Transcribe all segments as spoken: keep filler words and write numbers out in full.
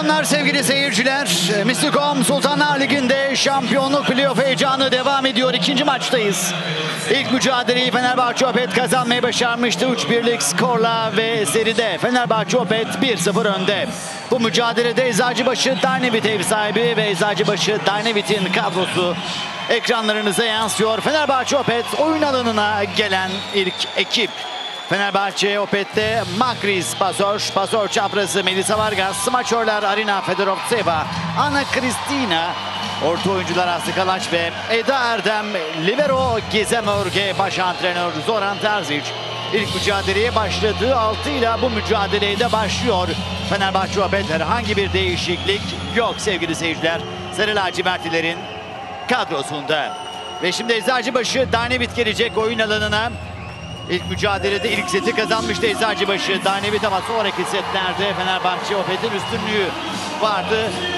akşamlar sevgili seyirciler. Mistikom Sultanlar Ligi'nde şampiyonluk playoff heyecanı devam ediyor. İkinci maçtayız. İlk mücadeleyi Fenerbahçe Opet kazanmayı başarmıştı. üç birlik skorla ve seride Fenerbahçe Opet bir sıfır önde. Bu mücadelede Eczacıbaşı Dynamit ev sahibi ve Eczacıbaşı Dynamit'in kadrosu ekranlarınıza yansıyor. Fenerbahçe Opet oyun alanına gelen ilk ekip. Fenerbahçe Opet'te Makris, Pasor, Pasor çaprazı Melisa Vargas, smaçörler Arina Fedorovtseva, Ana Kristina, orta oyuncular Aslı Kalaç ve Eda Erdem, libero Gizem Örge, baş antrenör Zoran Terzic. İlk mücadeleye başladığı altıyla bu mücadeleye de başlıyor. Fenerbahçe Opet herhangi bir değişiklik yok sevgili seyirciler. Sarı lacivertlilerin kadrosunda. Ve şimdi Eczacıbaşı Dynamit gelecek oyun alanına. İlk mücadelede ilk seti kazanmıştı Eczacıbaşı Dynamit ama sonraki setlerde Fenerbahçe Opet'in üstünlüğü vardı.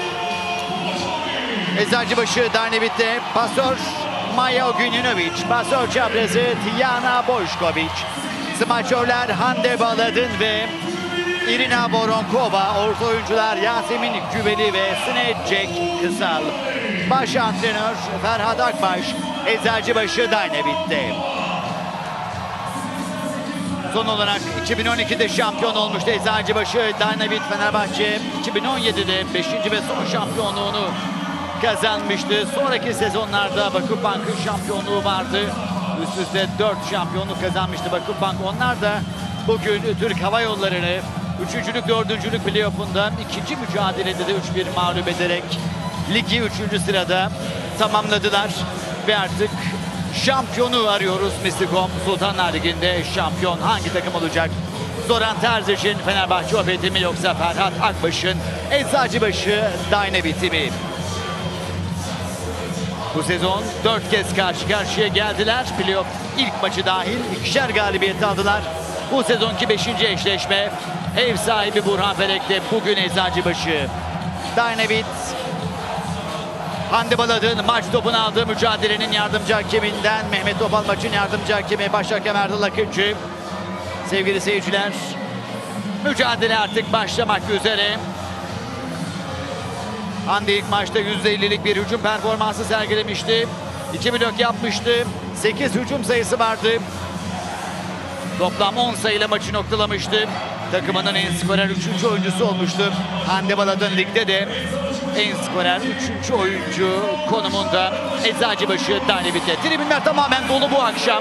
Eczacıbaşı Dynamit'te Pasor Maya Ogüninovic, Pasor çaprazı Tijana Boyskovic, smaçörler Hande Baladın ve Irina Voronkova, orta oyuncular Yasemin Güveli ve Snedcek Kısal. Baş antrenör Ferhat Akbaş, Eczacıbaşı Dynamit'te. Son olarak iki bin on ikide şampiyon olmuştu Eczacıbaşı Dynamit. Fenerbahçe iki bin on yedide beşinci ve son şampiyonluğunu kazanmıştı. Sonraki sezonlarda Vakıfbank'ın şampiyonluğu vardı. Üst üste dört şampiyonluk kazanmıştı Vakıfbank. Onlar da bugün Türk Hava Yolları'nı üçüncülük dördüncülük playoff'unda ikinci mücadelede de üç bir mağlup ederek ligi üçüncü sırada tamamladılar. Ve artık şampiyonu arıyoruz. Mistikom Sultanlar Ligi'nde şampiyon hangi takım olacak? Zoran Terzic'in Fenerbahçe Opet'i mi yoksa Ferhat Akbaş'ın Eczacıbaşı Dynamit'i mi? Bu sezon dört kez karşı karşıya geldiler. Playoff ilk maçı dahil ikişer galibiyet aldılar. Bu sezonki beşinci eşleşme ev sahibi Burhan Felek'te bugün Eczacıbaşı Dynamit. Hande Baladın maç topunu aldığı mücadelenin yardımcı hakeminden Mehmet Topal maçın yardımcı hakemi, baş hakem Erdal Akıncı. Sevgili seyirciler, mücadele artık başlamak üzere. Hande ilk maçta yüzde ellilik bir hücum performansı sergilemişti. iki blok yapmıştı. sekiz hücum sayısı vardı. Toplam on sayıyla maçı noktalamıştı. Takımının en skorer üçüncü oyuncusu olmuştu. Hande Baladın ligde de en skorer üçüncü oyuncu konumunda Eczacıbaşı Dynamit'te. Tribünler tamamen dolu bu akşam.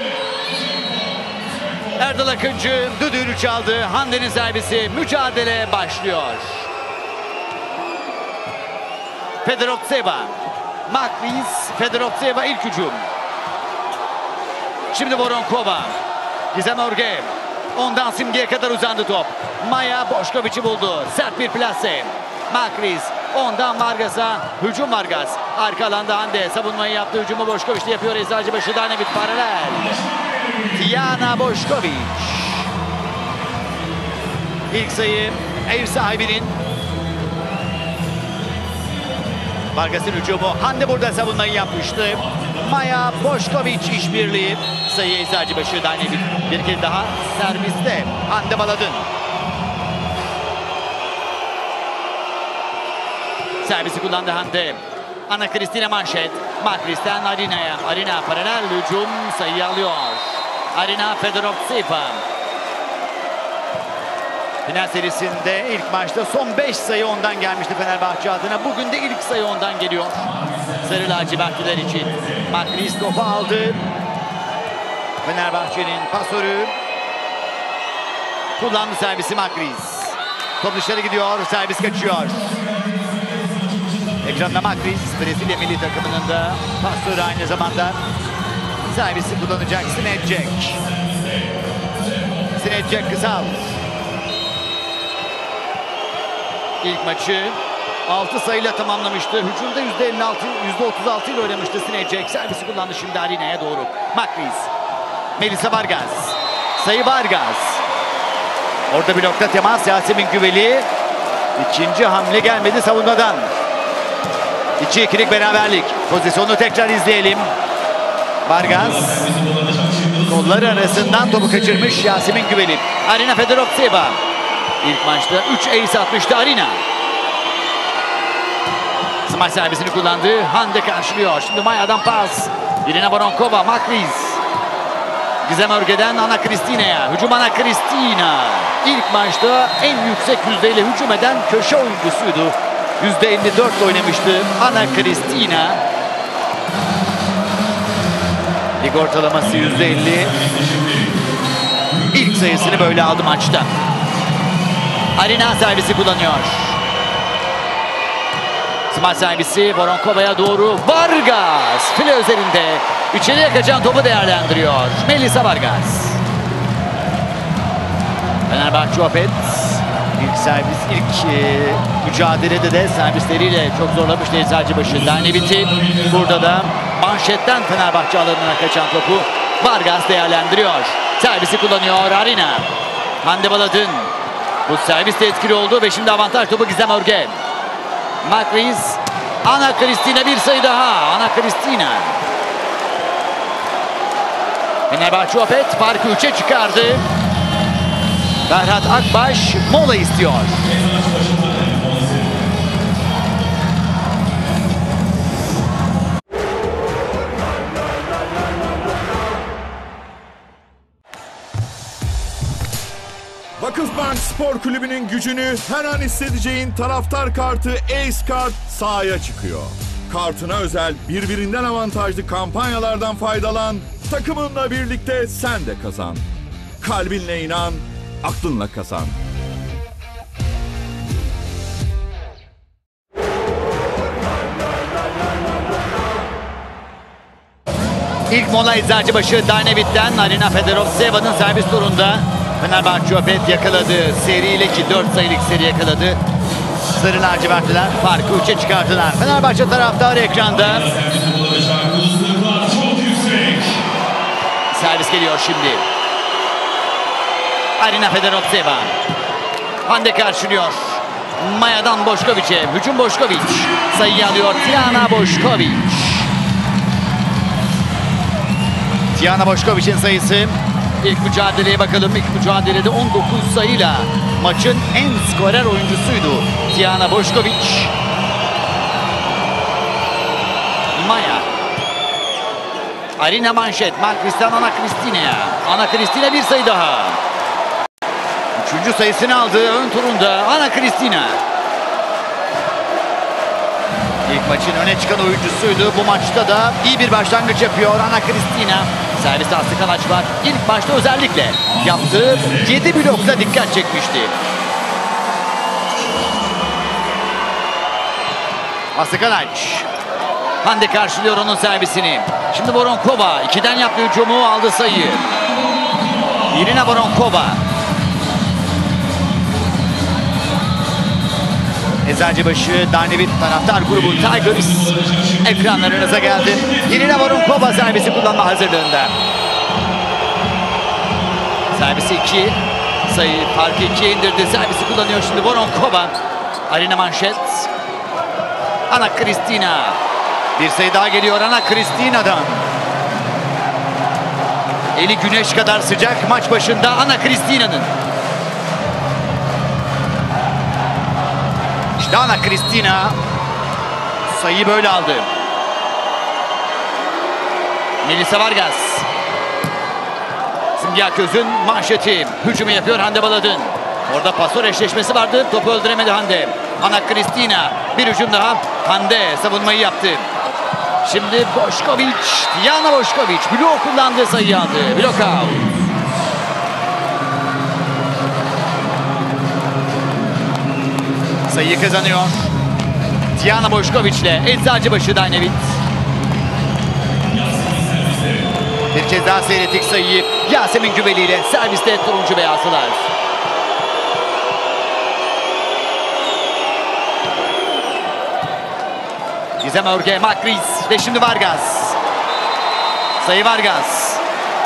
Erdal Akıncı düdüğünü çaldı. Hande'nin servisi, mücadele başlıyor. Fedorovtseva, Makris, Fedorovtseva ilk hücum. Şimdi Voronkova, Gizem Örge. Ondan simgeye kadar uzandı top. Maya Boşkoviç'i buldu. Sert bir plase. Makris. Ondan Vargas'a. Hücum Vargas. Arka alanda Hande. Savunmayı yaptı. Hücumu Boşkoviç'te yapıyor. Eczacıbaşı Dynamit paralel. Tijana Boşkoviç. İlk sayı ev sahibinin. Vargas'ın hücumu. Hande burada savunmayı yapmıştı. Maya Boşkoviç işbirliği. Sayı Eczacıbaşı Dynamit. Bir kez daha serviste. Hande Baladın. Servisi kullandı Hande. Ana Kristina manşet. Makris'ten Arina'ya. Arina paralel hücum sayı alıyor. Arina Fedorovtseva. Final serisinde ilk maçta son beş sayı ondan gelmişti Fenerbahçe adına. Bugün de ilk sayı ondan geliyor. Sarı lacivertliler için. Makris topu aldı. Fenerbahçe'nin pasörü. Kullandı servisi Makris. Top dışarı gidiyor. Servis kaçıyor. Ekranda Makris. Brezilya milli takımının da pasörü aynı zamanda. Servisi kullanacak Snedcek. Snedcek Kısal. İlk maçı altı sayıyla tamamlamıştı. Hücumda yüzde elli altı, yüzde otuz altı ile oynamıştı Snedcek. Servisi kullandı şimdi Arina'ya doğru. Makris. Melisa Vargas. Sayı Vargas. Orada blokta temas Yasemin Güveli. İkinci hamle gelmedi savunmadan. iki ikilik beraberlik. Pozisyonu tekrar izleyelim. Vargas. Kolları arasından topu kaçırmış Yasemin Güveli. Arina Fedorovtseva. İlk maçta üç ace atmıştı Arina. Smaç servisini kullandı. Hande karşılıyor. Şimdi Maya'dan pas. Irina Voronkova, Makriz. Gizem Örge'den Ana Kristina'ya. Hücum Ana Kristina. İlk maçta en yüksek yüzdeyle hücum eden köşe oyuncusuydu. yüzde elli dört oynamıştı Ana Kristina. Lig ortalaması yüzde elli. İlk sayısını böyle aldı maçta. Arina servisi kullanıyor. Smaç servisi Voronkova'ya doğru. Vargas file üzerinde. İçeriye kaçan topu değerlendiriyor. Melisa Vargas. Fenerbahçe Opet. İlk servis, ilk e, mücadelede de servisleriyle çok zorlamıştı Eczacıbaşı. Danevit'i burada da manşetten Fenerbahçe alanına kaçan topu Vargas değerlendiriyor. Servisi kullanıyor Arina. Hande Baladın. Bu servis de etkili oldu ve şimdi avantaj topu Gizem Örge. Makriz. Ana Kristina bir sayı daha. Ana Kristina. Fenerbahçe Opet farkı üçe çıkardı. Ferhat Akbaş mola istiyor. Vakıfbank Spor Kulübü'nün gücünü her an hissedeceğin taraftar kartı Ace Kart sahaya çıkıyor. Kartına özel birbirinden avantajlı kampanyalardan faydalan, takımınla birlikte sen de kazan. Kalbinle inan, aklınla kazan. İlk mola Eczacıbaşı Danevit'ten Arina Fedorovtseva'nın servis turunda Fenerbahçe Opet yakaladı. Seriyle ki dört sayılık seri yakaladı. Sarı lacivertliler farkı üçe çıkarttılar. Fenerbahçe taraftarı ekranda. Servis geliyor şimdi. Arina Fedorovtseva. Hande karşılıyor. Maya'dan Boşkoviç'e. Hücum Boşkoviç. Sayıyı alıyor Tijana Boşkoviç. Tijana Boşkoviç'in sayısı. İlk mücadeleye bakalım. İlk mücadelede on dokuz sayıyla maçın en skorer oyuncusuydu Tijana Boşkoviç. Maya. Arina manşet. Makris'ten Ana Kristina'ya. Ana Kristina bir sayı daha. Üçüncü sayısını aldı ön turunda Ana Kristina. İlk maçın öne çıkan oyuncusuydu. Bu maçta da iyi bir başlangıç yapıyor Ana Kristina. Serviste Aslı Kalaç var. İlk başta özellikle yaptığı yedi blokla dikkat çekmişti. Aslı Kalaç. Hande karşılıyor onun servisini. Şimdi Voronkova ikiden yaptığı hücumu aldı sayıyı. Irina Voronkova. Eczacıbaşı Danevit taraftar grubu Tigers ekranlarınıza geldi. Irina Voronkova servisi kullanma hazırlığında. Servisi iki. Sayı farkı ikiye indirdi. Servisi kullanıyor şimdi Voronkova. Arina manşet. Ana Kristina. Bir sayı daha geliyor Ana Kristina'dan. Eli güneş kadar sıcak maç başında Ana Kristina'nın. İşte Ana Kristina sayıyı böyle aldı. Melisa Vargas. Simge Aköz'ün manşeti. Hücumu yapıyor Hande Baladın. Orada pasör eşleşmesi vardı. Topu öldüremedi Hande. Ana Kristina. Bir hücum daha. Hande savunmayı yaptı. Şimdi Boşkoviç. Tijana Boşkoviç. Blok kullandı, sayıyı aldı. Blok out. Sayıyı kazanıyor. Tijana Boşkoviç'le Eczacıbaşı Danevit. Bir kez daha seyrettik sayıyı. Yasemin Güveli ile serviste turuncu beyazlılar. Gizem Örge, Makriz ve şimdi Vargas. Sayı Vargas.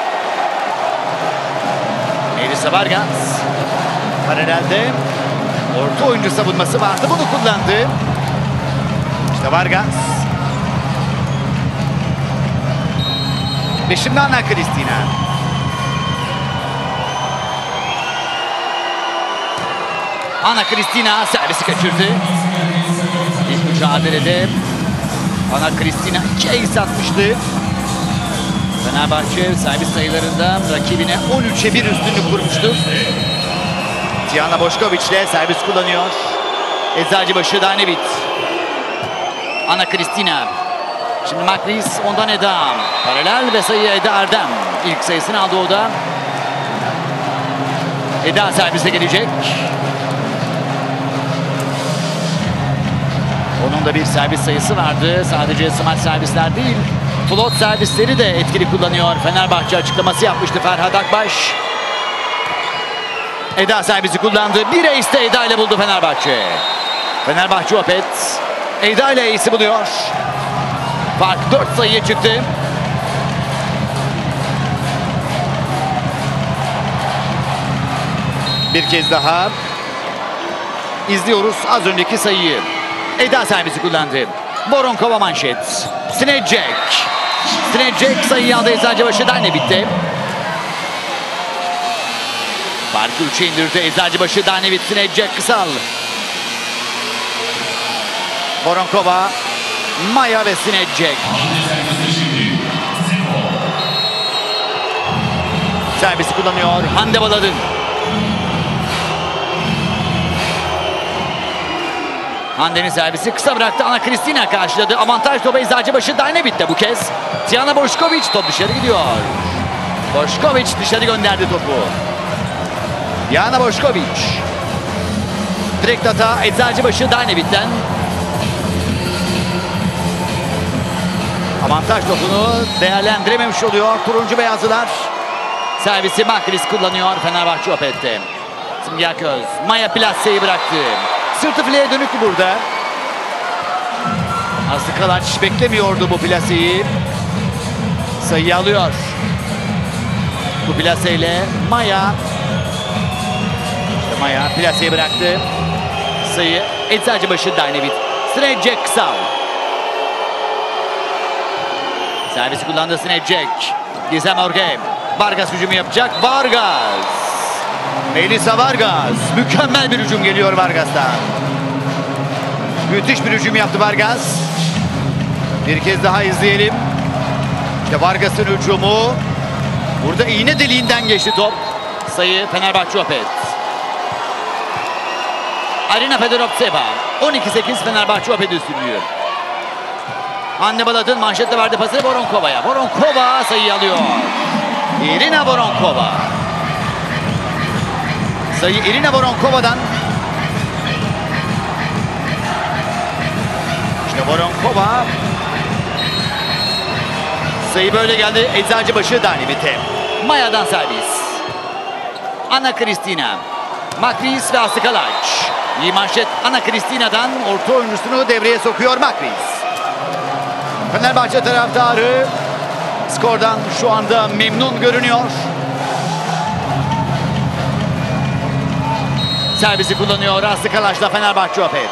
Melisa Vargas. Paralelde orta oyuncu savunması vardı. Bunu kullandı. İşte Vargas. Ve şimdi Ana Kristina. Ana Kristina servisi kaçırdı. İlk mücadele. mücadelede. Ana Cristina iki ace atmıştı. Fenerbahçe servis sayılarında rakibine on üçe bir üstünlük kurmuştu. Tijana Bošković ile servis kullanıyor. Eczacıbaşı Danevit. Ana Cristina. Şimdi Makris, ondan Eda. Paralel ve sayı Eda Erdem. İlk sayısını aldı o da. Eda servise gelecek. Onun da bir servis sayısı vardı. Sadece smaç servisler değil, flot servisleri de etkili kullanıyor. Fenerbahçe açıklaması yapmıştı Ferhat Akbaş. Eda servisi kullandı. Bir ace de Eda ile buldu Fenerbahçe. Fenerbahçe Opet Eda ile ace'i buluyor. Fark dört sayıya çıktı. Bir kez daha izliyoruz az önceki sayıyı. Eda servisi kullandı. Voronkova manşet. Snedcek. Snedcek sayıyı aldı Eczacıbaşı Danevit'te. Farkı üçe indirdi Eczacıbaşı Danevit. Snedcek kısal. Voronkova, Maya ve Snedcek. Servisi kullanıyor Hande Baladın. Hande'nin servisi kısa bıraktı. Ana Cristina karşıladı. Avantaj topu Eczacıbaşı Danevit'te bu kez. Tijana Bošković, top dışarı gidiyor. Bošković dışarı gönderdi topu. Tijana Bošković. Direkt hata Eczacıbaşı Danevit'ten. Avantaj topunu değerlendirememiş oluyor turuncu beyazlılar. Servisi Makris kullanıyor Fenerbahçe Opet'te. Simge Aköz. Maya Plase'yi bıraktı. Sırtı fileye dönük burada. Aslı Kalaç beklemiyordu bu plaseyi. Sayıyı alıyor. Bu plaseyle Maya. İşte Maya plaseyi bıraktı. Sayı Eczacıbaşı Danevit. Snedcek kısal. Servis kullandı Snedcek. Gizem Orge. Vargas hücumu yapacak. Vargas. Melisa Vargas. Mükemmel bir hücum geliyor Vargas'tan. Müthiş bir hücum yaptı Vargas. Bir kez daha izleyelim. İşte Vargas'ın hücumu. Burada iğne deliğinden geçti top. Sayı Fenerbahçe Opet. Arina Fedorovtseva. on iki sekiz Fenerbahçe Opet üstünlüğü. Hande Baladın manşetle verdi pası Voronkova'ya. Voronkova sayıyı alıyor. Irina Voronkova. Sayı Irina Voronkova'dan. İşte Voronkova. Sayı böyle geldi Eczacıbaşı Danevit'e. Maya'dan servis. Ana Cristina. Makris ve Aslı Kalaç. İyi manşet Ana Cristina'dan orta oyuncusunu devreye sokuyor Makris. Fenerbahçe taraftarı skordan şu anda memnun görünüyor. Servisi kullanıyor Aslı Kalaç'la Fenerbahçe Opet.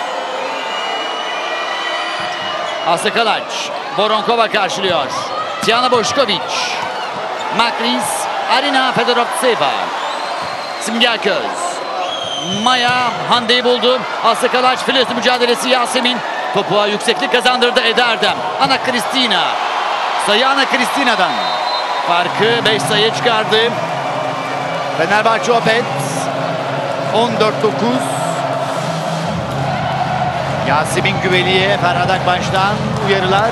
Aslı Kalaç, Voronkova karşılıyor. Tijana Bošković, Makris, Arina Fedorovtseva, Simge Aköz, Maya Hande'yi buldu. Aslı Kalaç filesi mücadelesi Yasemin. Topuğa yükseklik kazandırdı Eda Erdem. Ana Cristina. Sayı Ana Cristina'dan. Farkı beş sayı çıkardı. Fenerbahçe Opet. on dört dokuz. Yasemin Güveli'ye Ferhat Akbaş'tan uyarılar.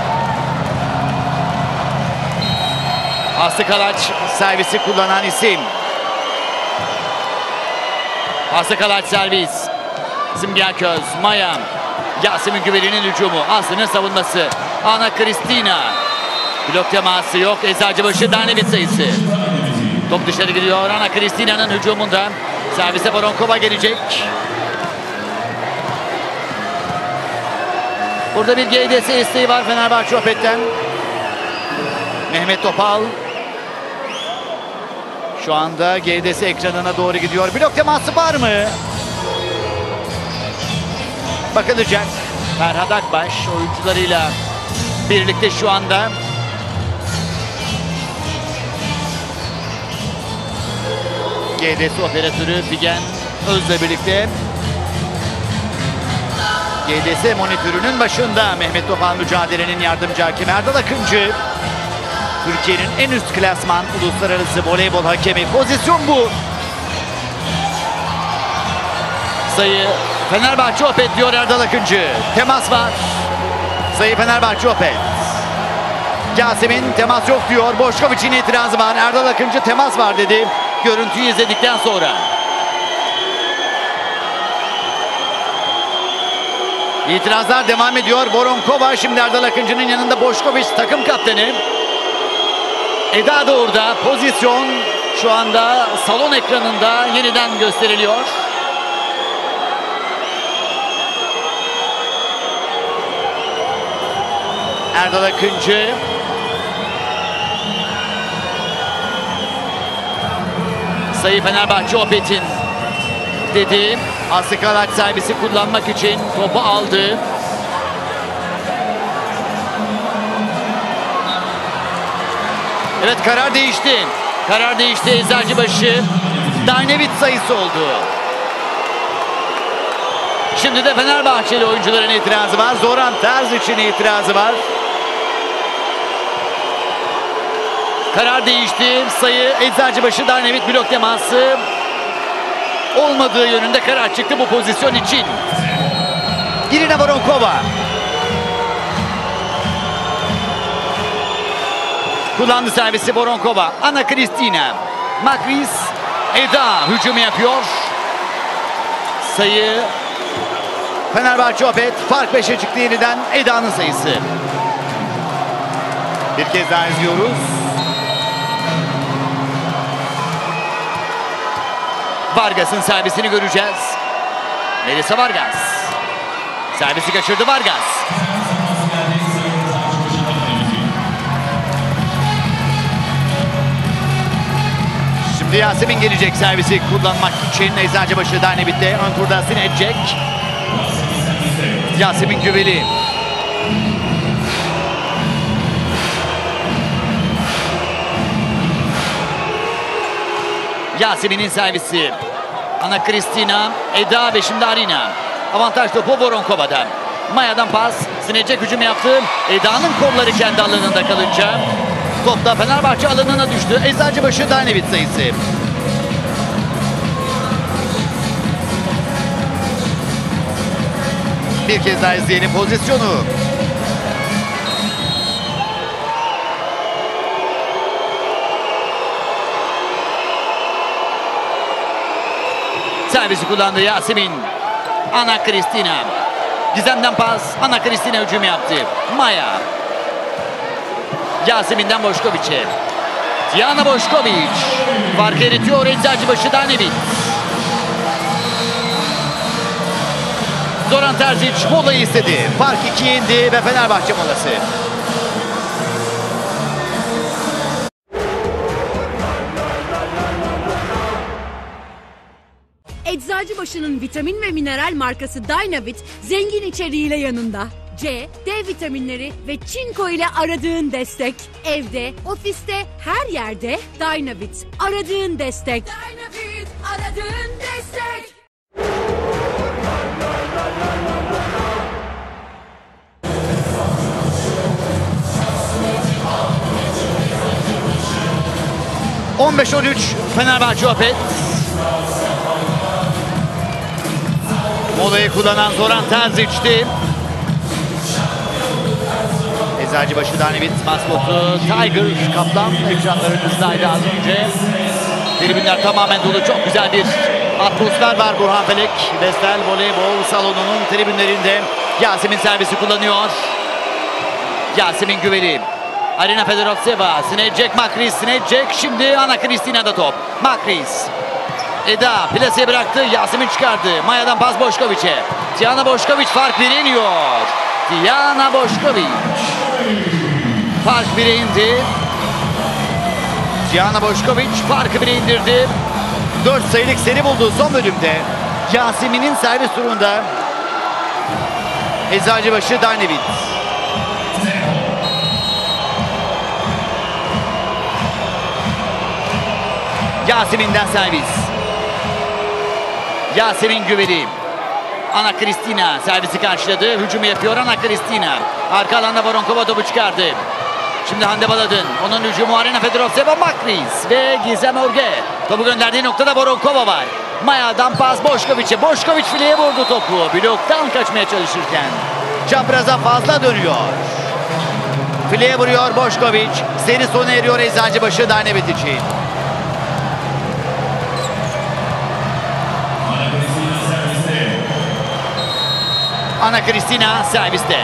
Aslı Kalaç servisi kullanan isim. Aslı Kalaç servis. Simge Aköz, Maya. Yasemin Güveli'nin hücumu. Aslı'nın savunması. Ana Cristina. Blok teması yok. Eczacıbaşı Danevit sayısı. Top dışarı gidiyor. Ana Cristina'nın hücumunda. Servise Voronkova gelecek. Burada bir G D S isteği var Fenerbahçe Opet'ten. Mehmet Topal. Şu anda G D S ekranına doğru gidiyor. Blok teması var mı? Bakılacak. Ferhat Akbaş oyuncularıyla birlikte şu anda. G D S operatörü Figen Öz'le birlikte G D S monitörünün başında Mehmet Topal mücadelenin yardımcı hakemi Erdal Akıncı. Türkiye'nin en üst klasman uluslararası voleybol hakemi. Pozisyon bu. Sayı Fenerbahçe Opet diyor Erdal Akıncı. Temas var. Sayı Fenerbahçe Opet. Yasemin temas yok diyor. Boşkoviç'in itirazı var. Erdal Akıncı temas var dedi. Görüntüyü izledikten sonra. İtirazlar devam ediyor. Voronkova şimdi Erdal Akıncı'nın yanında. Boşkoviç takım kaptanı. Eda da orada. Pozisyon şu anda salon ekranında yeniden gösteriliyor. Erdal Akıncı. Sayı Fenerbahçe Opet'in dedi. Aslı Karaç servisi kullanmak için topu aldı. Evet, karar değişti. Karar değişti. Eczacıbaşı Dynavit sayısı oldu. Şimdi de Fenerbahçeli oyuncuların itirazı var. Zoran Terzic'in itirazı var. Karar değişti. Sayı Eczacıbaşı Dynavit blok teması olmadığı yönünde karar çıktı bu pozisyon için. Irina Voronkova. Kullandı servisi Voronkova. Ana Kristina. Makris. Eda hücumu yapıyor. Sayı Fenerbahçe Opet. Fark beşe çıktı yeniden. Eda'nın sayısı. Bir kez daha izliyoruz. Vargas'ın servisini göreceğiz. Melissa Vargas. Servisi kaçırdı Vargas. Şimdi Yasemin gelecek servisi kullanmak için. Eczacıbaşı Dynavit'te ön turda sinecek. Yasemin Güveli. Yasemin'in servisi. Ana Kristina, Eda ve şimdi Arina. Avantaj topu Voronkova'dan. Maya'dan pas. Sinecek hücum yaptı. Eda'nın kolları kendi alanında kalınca top da Fenerbahçe alanına düştü. Eczacıbaşı Dynavit sayısı. Bir kez daha izleyelim pozisyonu. Servisi kullandı Yasemin. Ana Kristina. Gizem'den pas. Ana Kristina hücum yaptı. Maya. Yasemin'den Boşkoviç'e. Diana Boşkoviç. Fark eritiyor Eczacıbaşı Dynavit. Zoran Terzic molayı istedi. Fark ikiye indi ve Fenerbahçe molası. Eczacıbaşı'nın vitamin ve mineral markası Dynavit zengin içeriğiyle yanında. C, D vitaminleri ve çinko ile aradığın destek. Evde, ofiste, her yerde Dynavit. Aradığın destek. Dynavit, aradığın destek. on beş on üç Fenerbahçe Opet. Molayı kullanan Zoran Terzic'ti. Eczacıbaşı Dynavit maskotu Tiger Kaplan ekranlarınızdaydı az önce. Tribünler tamamen dolu. Çok güzel bir atmosfer var Burhan Felek Vestel Voleybol Salonu'nun tribünlerinde. Yasemin servisi kullanıyor. Yasemin Güveli. Arina Fedorovtseva. Sinecek Makris. Sinecek. Şimdi Ana Kristina'da top. Makris. Eda plaseye bıraktı. Yasemin çıkardı. Maya'dan pas Boşkoviç'e. Diana Boşkoviç fark bire iniyor. Diana Boşkoviç. Fark bire indi. Diana Boşkoviç farkı bire indirdi. dört sayılık seri buldu son bölümde. Yasemin'in servis turunda. Eczacıbaşı Dynavit. Yasemin'den servis. Yasemin Güveli. Ana Cristina servisi karşıladı. Hücumu yapıyor Ana Cristina. Arka alanda Voronkova topu çıkardı. Şimdi Hande Baladın. Onun hücumu Arina Fedorovtseva, Makris ve Gizem Örge. Topu gönderdiği noktada Voronkova var. Maya'dan pas Boşkoviç'e. Boşkoviç fileye vurdu topu. Bloktan kaçmaya çalışırken. Çapraza fazla dönüyor. Fileye vuruyor Boşkoviç. Seri sona eriyor Eczacıbaşı Dynavit için. Ana Cristina serviste.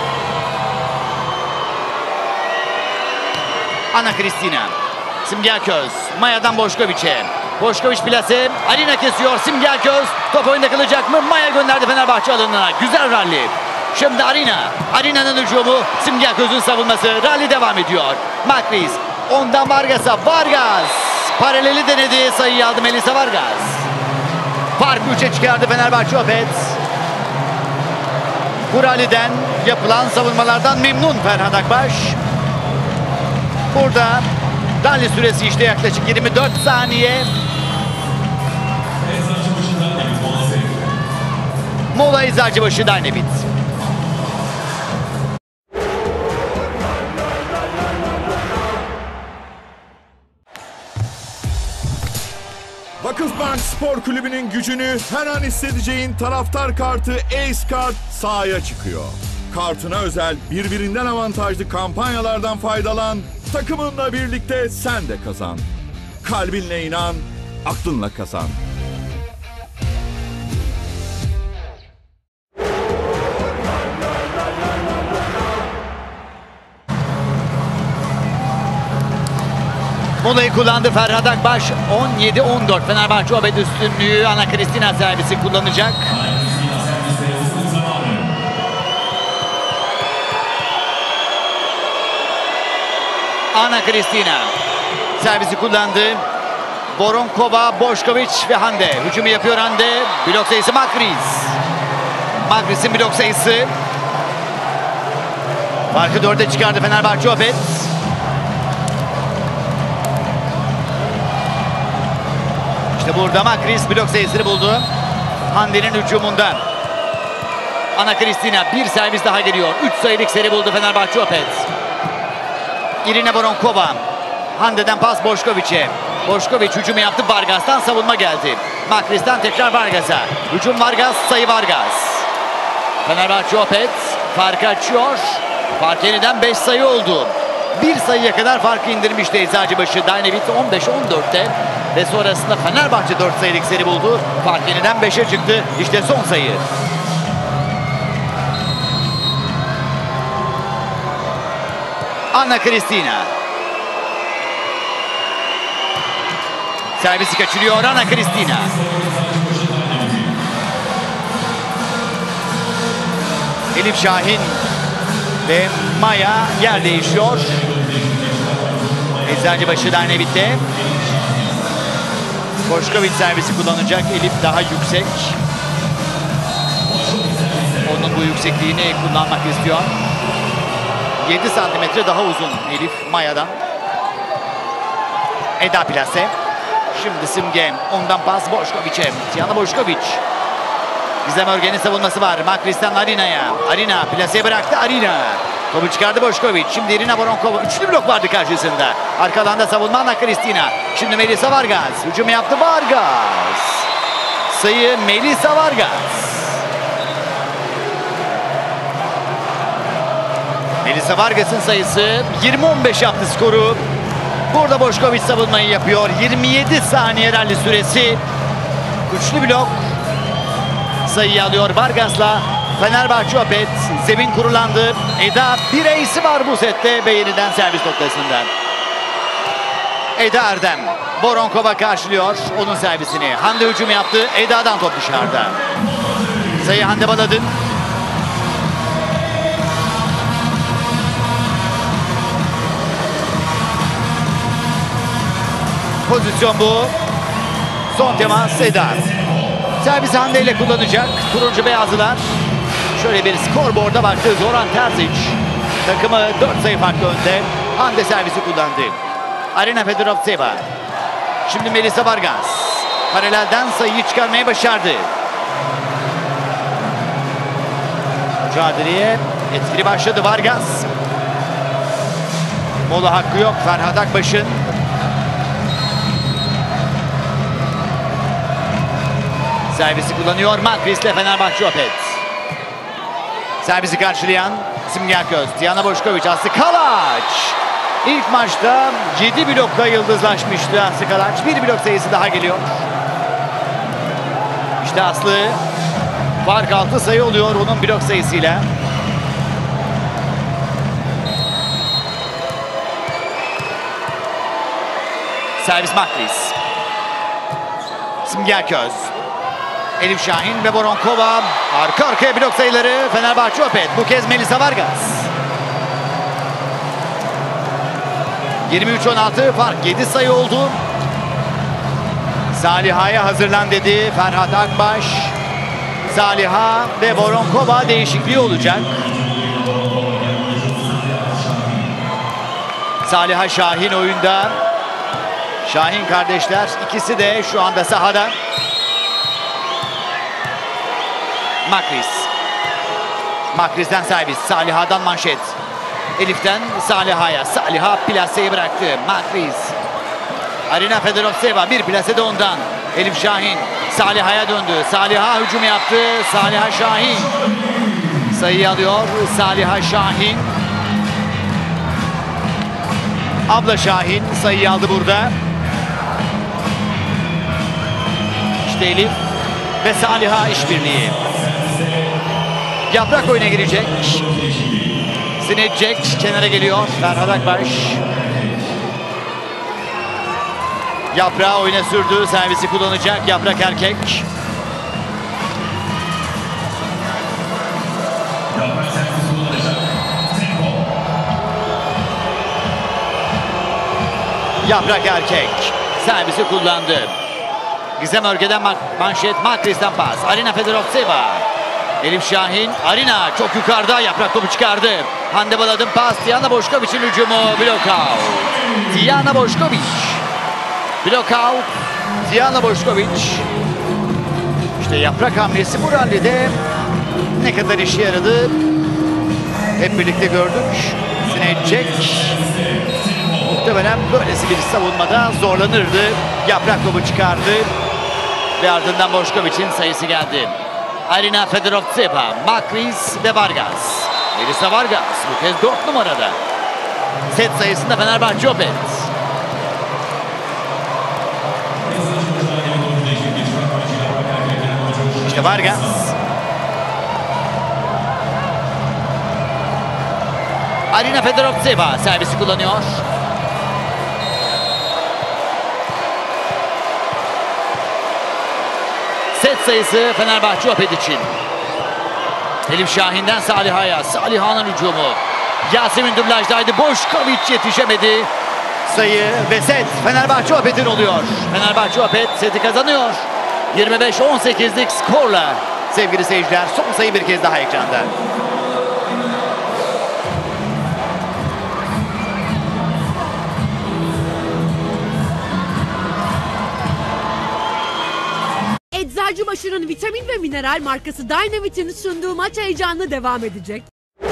Ana Cristina. Simge Aköz. Maya'dan Boşkoviç'e. Boşkoviç plase. Arina kesiyor. Simge Aköz. Top oyunda kalacak mı? Maya gönderdi Fenerbahçe alanına. Güzel ralli. Şimdi Arina. Arina'nın hücumu. Simge Aköz'ün savunması. Ralli devam ediyor. Makris. Ondan Vargas'a. Vargas. Paraleli denedi. Sayıyı aldı Melisa Vargas. Fark üçe çıkardı Fenerbahçe Opet. Bu ralliden yapılan savunmalardan memnun Ferhat Akbaş. Burada ralli süresi işte yaklaşık yirmi dört saniye. Mola Eczacıbaşı Dynavit. Vakıfbank Spor Kulübü'nün gücünü her an hissedeceğin taraftar kartı Ace Kart sahaya çıkıyor. Kartına özel birbirinden avantajlı kampanyalardan faydalan, takımınla birlikte sen de kazan. Kalbinle inan, aklınla kazan. Molayı kullandı Ferhat Akbaş. on yedi on dört Fenerbahçe Opet üstünlüğü. Ana Cristina servisi kullanacak. Ana Cristina servisi kullandı. Voronkova, Boşkoviç ve Hande. Hücumu yapıyor Hande. Blok sayısı Makris. Makris'in blok sayısı. Farkı dörde çıkardı Fenerbahçe Opet. İşte burada Makris blok sayısını buldu. Hande'nin hücumunda. Ana Cristina bir servis daha geliyor. üç sayılık seri buldu Fenerbahçe Opet. Irina Voronkova. Hande'den pas Boşkoviç'e. Boşkoviç hücumu yaptı. Vargas'tan savunma geldi. Makris'ten tekrar Vargas'a. Hücum Vargas, sayı Vargas. Fenerbahçe Opet farkı açıyor. Fark yeniden beş sayı oldu. Bir sayıya kadar farkı indirmişti Eczacıbaşı Dynavit on beş on dörtte. Ve sonrasında Fenerbahçe dört sayılık seri buldu. Fark yeniden beşe çıktı. İşte son sayı. Ana Cristina. Servisi kaçırıyor Ana Cristina. Elif Şahin ve Maya yer değişiyor. Eczacıbaşı Dynavit'te. Boşkoviç servisi kullanacak. Elif daha yüksek. Onun bu yüksekliğini kullanmak istiyor. yedi santimetre daha uzun Elif Maya'dan. Eda plase. Şimdi Simge. Ondan pas Boşkoviç'e. Tiyana Boşkoviç. Gizem Örgen'in savunması var. Makris'ten Arina'ya. Arina plaseye bıraktı. Arina. Topu çıkardı Boşkoviç. Şimdi Irina Voronkova. Üçlü blok vardı karşısında. Arka alanda savunma Ana Cristina. Şimdi Melisa Vargas. Hücumu yaptı Vargas. Sayı Melisa Vargas. Melisa Vargas'ın sayısı yirmi on beş yaptı skoru. Burada Boşkoviç savunmayı yapıyor. yirmi yedi saniye ralli süresi. Üçlü blok. Sayıyı alıyor Vargas'la. Fenerbahçe Opet zemin kurulandı. Eda bir ace'i var bu sette ve yeniden servis noktasında. Eda Erdem. Voronkova karşılıyor onun servisini. Hande hücumu yaptı. Eda'dan top dışarıda. Sayı Hande Baladın. Pozisyon bu. Son temas Eda. Servisi Hande ile kullanacak. Turuncu beyazlılar. Şöyle bir skorboarda baktı. Zoran Terzic. Takımı dört sayı farklı önde. Hande servisi kullandı. Arina Fedorovtseva. Şimdi Melisa Vargas. Paralelden sayıyı çıkarmayı başardı. mücadeleye. Etkili başladı Vargas. Mola hakkı yok Ferhat Akbaş'ın. Servisi kullanıyor Makris'le Fenerbahçe Opet. Servisi karşılayan Simge Aköz. Tijana Bošković, Aslı Kalač. İlk maçta yedi blokla yıldızlaşmıştı Aslı Kalač. Bir blok sayısı daha geliyor. İşte Aslı. Fark altı sayı oluyor onun blok sayısıyla. Servis Makris. Simge Aköz. Elif Şahin ve Voronkova. Arka arkaya blok sayıları Fenerbahçe Opet. Bu kez Melisa Vargas. yirmi üç on altı fark yedi sayı oldu. Saliha'ya hazırlan dedi Ferhat Akbaş. Saliha ve Voronkova değişikliği olacak. Saliha Şahin oyunda. Şahin kardeşler ikisi de şu anda sahada. Makris. Makris'ten servis. Saliha'dan manşet. Elif'ten Saliha'ya. Saliha plaseyi bıraktı. Makris. Arina Fedorovtseva bir plase de ondan. Elif Şahin. Saliha'ya döndü. Saliha hücum yaptı. Saliha Şahin. Sayıyı alıyor. Saliha Şahin. Abla Şahin sayıyı aldı burada. İşte Elif ve Saliha işbirliği. Yaprak oyuna girecek. Sinecek kenara geliyor Ferhat Akbaş. Yaprağı oyuna sürdü. Servisi kullanacak Yaprak erkek. Yaprak erkek. Servisi kullandı. Gizem Örge'den manşet. Makris'ten pas. Arina Fedorovtseva. Elif Şahin. Arina çok yukarıda. Yaprak topu çıkardı. Hande Baladın pas. Tijana Bošković'in hücumu. Blokout. Tijana Bošković. Blokout. Tijana Bošković. İşte Yaprak hamlesi bu rallide ne kadar işe yaradı hep birlikte gördük. Sinecek. Muhtemelen böylesi bir savunmada zorlanırdı. Yaprak topu çıkardı. Ve ardından Bošković'in sayısı geldi. Arina Fedorovtseva, Makris ve Vargas. Melisa Vargas bu kez dört numarada. Set sayısında Fenerbahçe Opet. İşte Vargas. Arina Fedorovtseva servisi kullanıyor. Set sayısı Fenerbahçe Opet için. Elif Şahin'den Saliha'ya. Saliha'nın hücumu. Yasemin dublajdaydı. Bošković yetişemedi. Sayı ve set Fenerbahçe Opet'in oluyor. Fenerbahçe Opet seti kazanıyor. yirmi beş on sekizlik skorla sevgili seyirciler. Son sayı bir kez daha ekranda. Eczacıbaşı'nın vitamin ve mineral markası Dynavit'in sunduğu maç heyecanlı devam edecek.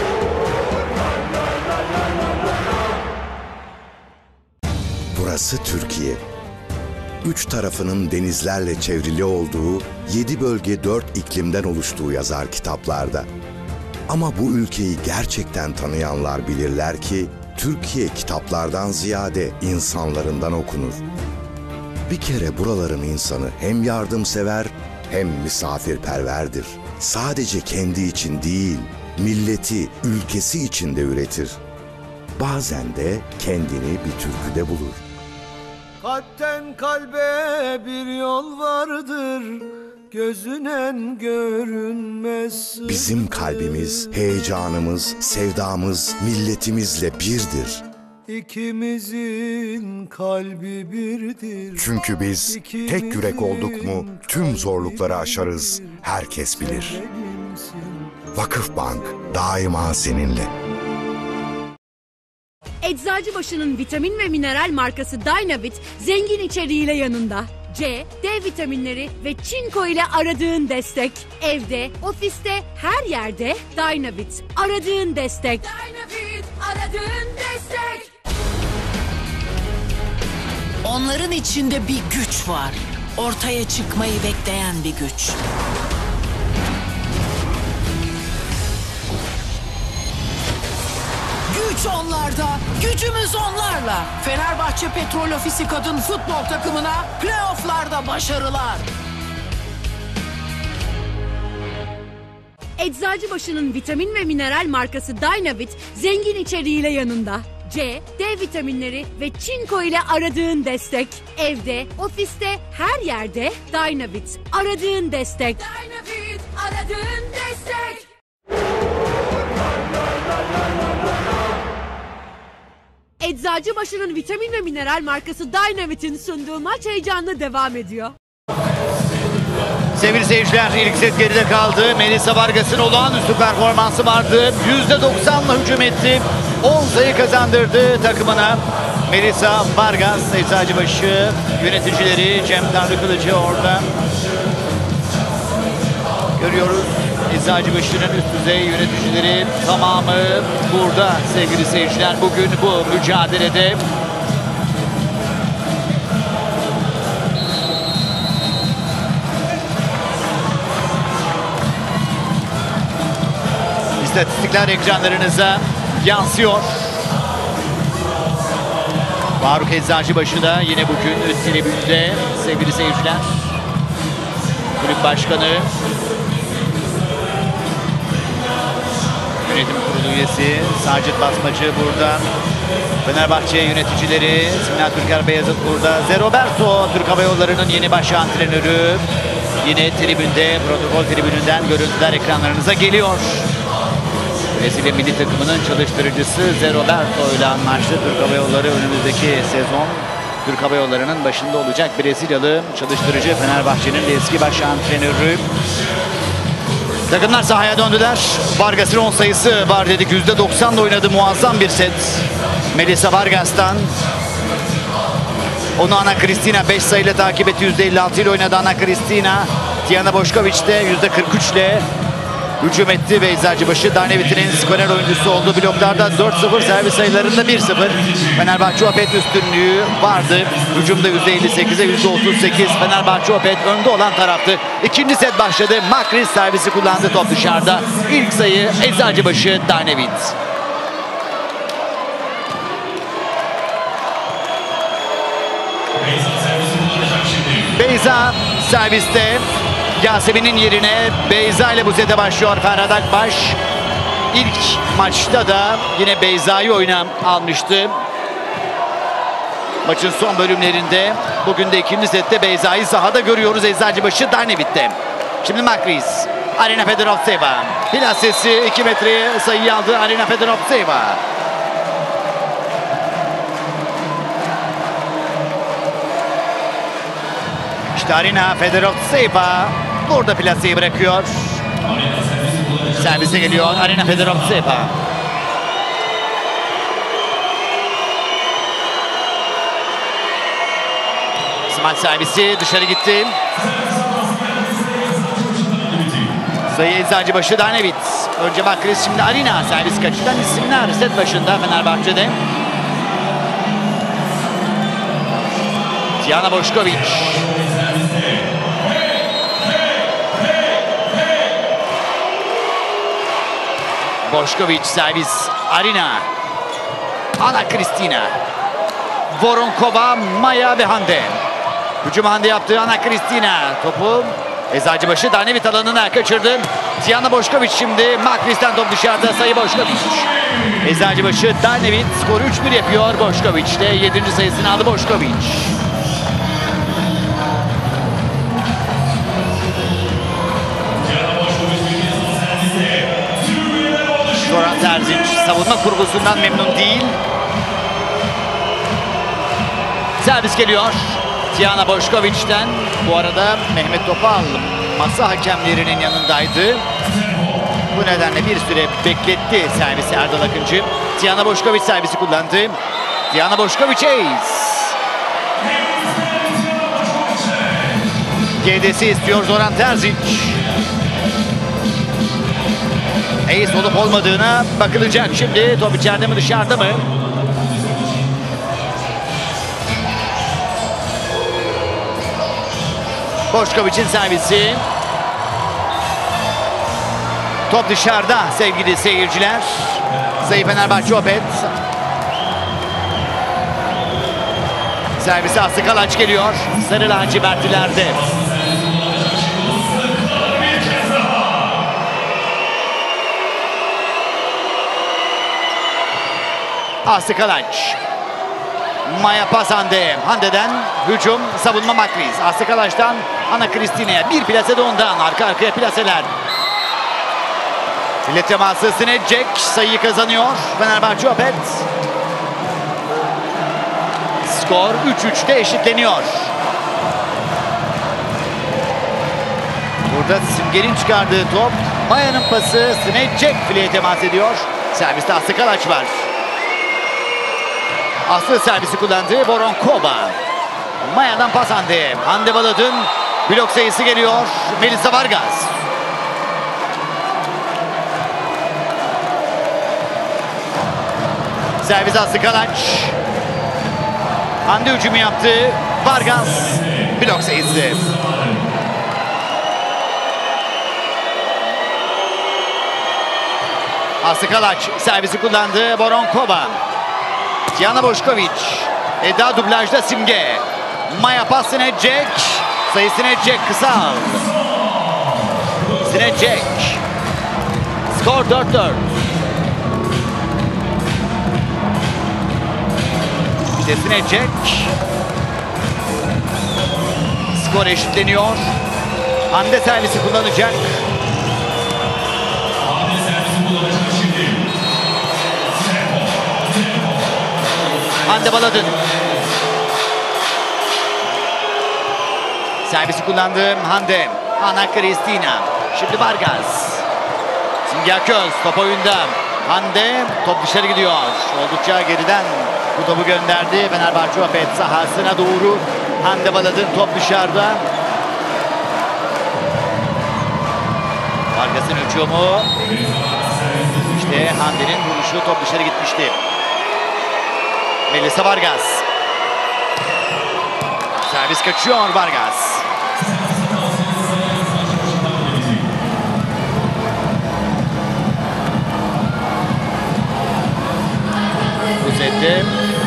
Burası Türkiye. Üç tarafının denizlerle çevrili olduğu, yedi bölge dört iklimden oluştuğu yazar kitaplarda. Ama bu ülkeyi gerçekten tanıyanlar bilirler ki, Türkiye kitaplardan ziyade insanlarından okunur. Bir kere buraların insanı hem yardımsever hem misafirperverdir. Sadece kendi için değil, milleti, ülkesi için de üretir. Bazen de kendini bir türküde bulur. Kalpten kalbe bir yol vardır, gözünen görünmez. Bizim kalbimiz, heyecanımız, sevdamız milletimizle birdir. İkimizin kalbi birdir. Çünkü biz tek yürek olduk mu tüm zorlukları aşarız, herkes bilir. Vakıfbank daima seninle. Eczacıbaşı'nın vitamin ve mineral markası Dynavit zengin içeriğiyle yanında. C. D vitaminleri ve çinko ile aradığın destek. Evde, ofiste, her yerde Dynavit. Aradığın destek. Dynavit, aradığın destek. Onların içinde bir güç var. Ortaya çıkmayı bekleyen bir güç. Güç onlarda, gücümüz onlarla. Fenerbahçe Petrol Ofisi Kadın Futbol takımına playoff'larda başarılar. Eczacıbaşı'nın vitamin ve mineral markası Dynavit zengin içeriğiyle yanında. C. D vitaminleri ve çinko ile aradığın destek. Evde, ofiste, her yerde Dynavit. Aradığın destek. Dynavit, aradığın destek. Eczacıbaşı'nın vitamin ve mineral markası Dynavit'in sunduğu maç heyecanlı devam ediyor. Sevgili seyirciler, ilk set geride kaldı. Melissa Vargas'ın olağanüstü performansı vardı. yüzde doksanla hücum etti. on sayı kazandırdı takımına. Melissa Vargas, Eczacıbaşı yöneticileri Cem Tanrıkılıcı orada. Görüyoruz. Eczacıbaşı'nın üst düzey yöneticileri tamamı burada sevgili seyirciler. Bugün bu mücadelede İstatistikler ekranlarınıza yansıyor. Faruk Eczacıbaşı da yine bugün tribünde sevgili seyirciler. Kulüp başkanı, yönetim kurulu üyesi Sacit Basmacı burada. Fenerbahçe yöneticileri Sinan Türker Beyazıt burada. Zé Roberto, Türk Hava Yolları'nın yeni baş antrenörü. Yine tribünde, protokol tribününden görüntüler ekranlarınıza geliyor. Brezilya milli takımının çalıştırıcısı Zé Roberto ile anlaştı. Türk Hava Yolları önümüzdeki sezon Türk Hava Yolları'nın başında olacak Brezilyalı çalıştırıcı, Fenerbahçe'nin de eski baş antrenörü. Takımlar sahaya döndüler. Vargas'ın on sayısı var dedik. yüzde doksanla oynadı, muazzam bir set. Melissa Vargas'tan. Onu Ana Cristina beş sayıyla takip etti. yüzde elli altı ile oynadı Ana Cristina. Tijana Bošković de yüzde kırk üç ile hücum etti ve Eczacıbaşı Dynavit'in en skorer oyuncusu oldu. Bloklarda dört sıfır, servis sayılarında bir sıfır. Fenerbahçe Opet üstünlüğü vardı. Hücumda yüzde elli sekize yüzde otuz sekiz. Fenerbahçe Opet önde olan taraftı. İkinci set başladı. Makris servisi kullandı, top dışarıda. İlk sayı Eczacıbaşı Dynavit. Beyza serviste. Yasemin'in yerine Beyza ile bu sete başlıyor Ferhat Akbaş. İlk maçta da yine Beyza'yı oyuna almıştı. Maçın son bölümlerinde. Bugün de ikinci sette Beyza'yı sahada görüyoruz Eczacıbaşı Dynavit'te. Şimdi Makris. Arina Fedorovtseva. Plasesi iki metreye sayıyı aldı Arina Fedorovtseva. İşte Arina Fedorovtseva burada plaseyi bırakıyor. Servise geliyor Arina Fedorovtseva. Smaç servisi dışarı gitti. Sayı Eczacıbaşı Dynavit. Önce Makris, şimdi Arina. Servis kaçıştan isimler set başında Fenerbahçe'de. Tijana Bošković. Bošković servis Arina. Ana Cristina. Voronkova, Maya ve Hande. Hücum Hande yaptı Ana Cristina. Topu Eczacıbaşı Dynavit alanına kaçırdı. Tijana Bošković şimdi. Makris'ten top dışarıda, sayı Bošković. Eczacıbaşı Dynavit skoru üç bir yapıyor. Bošković de yedinci sayısını aldı Bošković. Zoran Terzic savunma kurgusundan memnun değil. Servis geliyor Tijana Bošković'ten. Bu arada Mehmet Topal masa hakemlerinin yanındaydı. Bu nedenle bir süre bekletti servisi Erdal Akıncı. Tijana Bošković servisi kullandı. Tijana Bošković ace. G D'si istiyor Zoran Terzic. Ace olup olmadığına bakılacak şimdi. Top içeride mi dışarıda mı? Boşkoviç'in servisi. Top dışarıda sevgili seyirciler. Sayı Fenerbahçe Opet. Servisi Aslı Kalaç geliyor. Sarı lacivertlilerde. Aslı Kalaç. Maya pas Hande. Hande'den hücum, savunma Makriz. Aslı Kalaç'tan Ana Kristina'ya. Bir plase de ondan. Arka arkaya plaseler. Bilet teması Sinecek sayıyı kazanıyor. Fenerbahçe Opet. Skor üç üçte eşitleniyor. Burada Simge'nin çıkardığı top. Maya'nın pası Sinecek fileye temas ediyor. Serviste Aslı Kalaç var. Aslı servisi kullandı. Voronkova. Maya'dan pas Hande. Hande Baladın. Blok sayısı geliyor. Melisa Vargas. Servis Aslı Kalaç. Hande hücumu yaptı. Vargas. Blok sayısı. Aslı Kalaç servisi kullandı. Voronkova. Tiana Boşkoviç. Eda dublajda Simge. Maya pas Sinecek. Sayı Sinecek kısal. Sinecek. Skor dört dört. Bir de Sinecek. Skor eşitleniyor. Hande servisi kullanacak. Hande Baladın. Servisi kullandı Hande. Ana Kristina. Şimdi Vargas. Simge Aköz top oyunda. Hande top dışarı gidiyor. Oldukça geriden bu topu gönderdi. Fenerbahçe Opet sahasına doğru. Hande Baladın top dışarıda. Vargas'ın hücumu. İşte Hande'nin vuruşu, top dışarı gitmişti. Melisa Vargas. Servis kaçıyor Vargas. Uzette.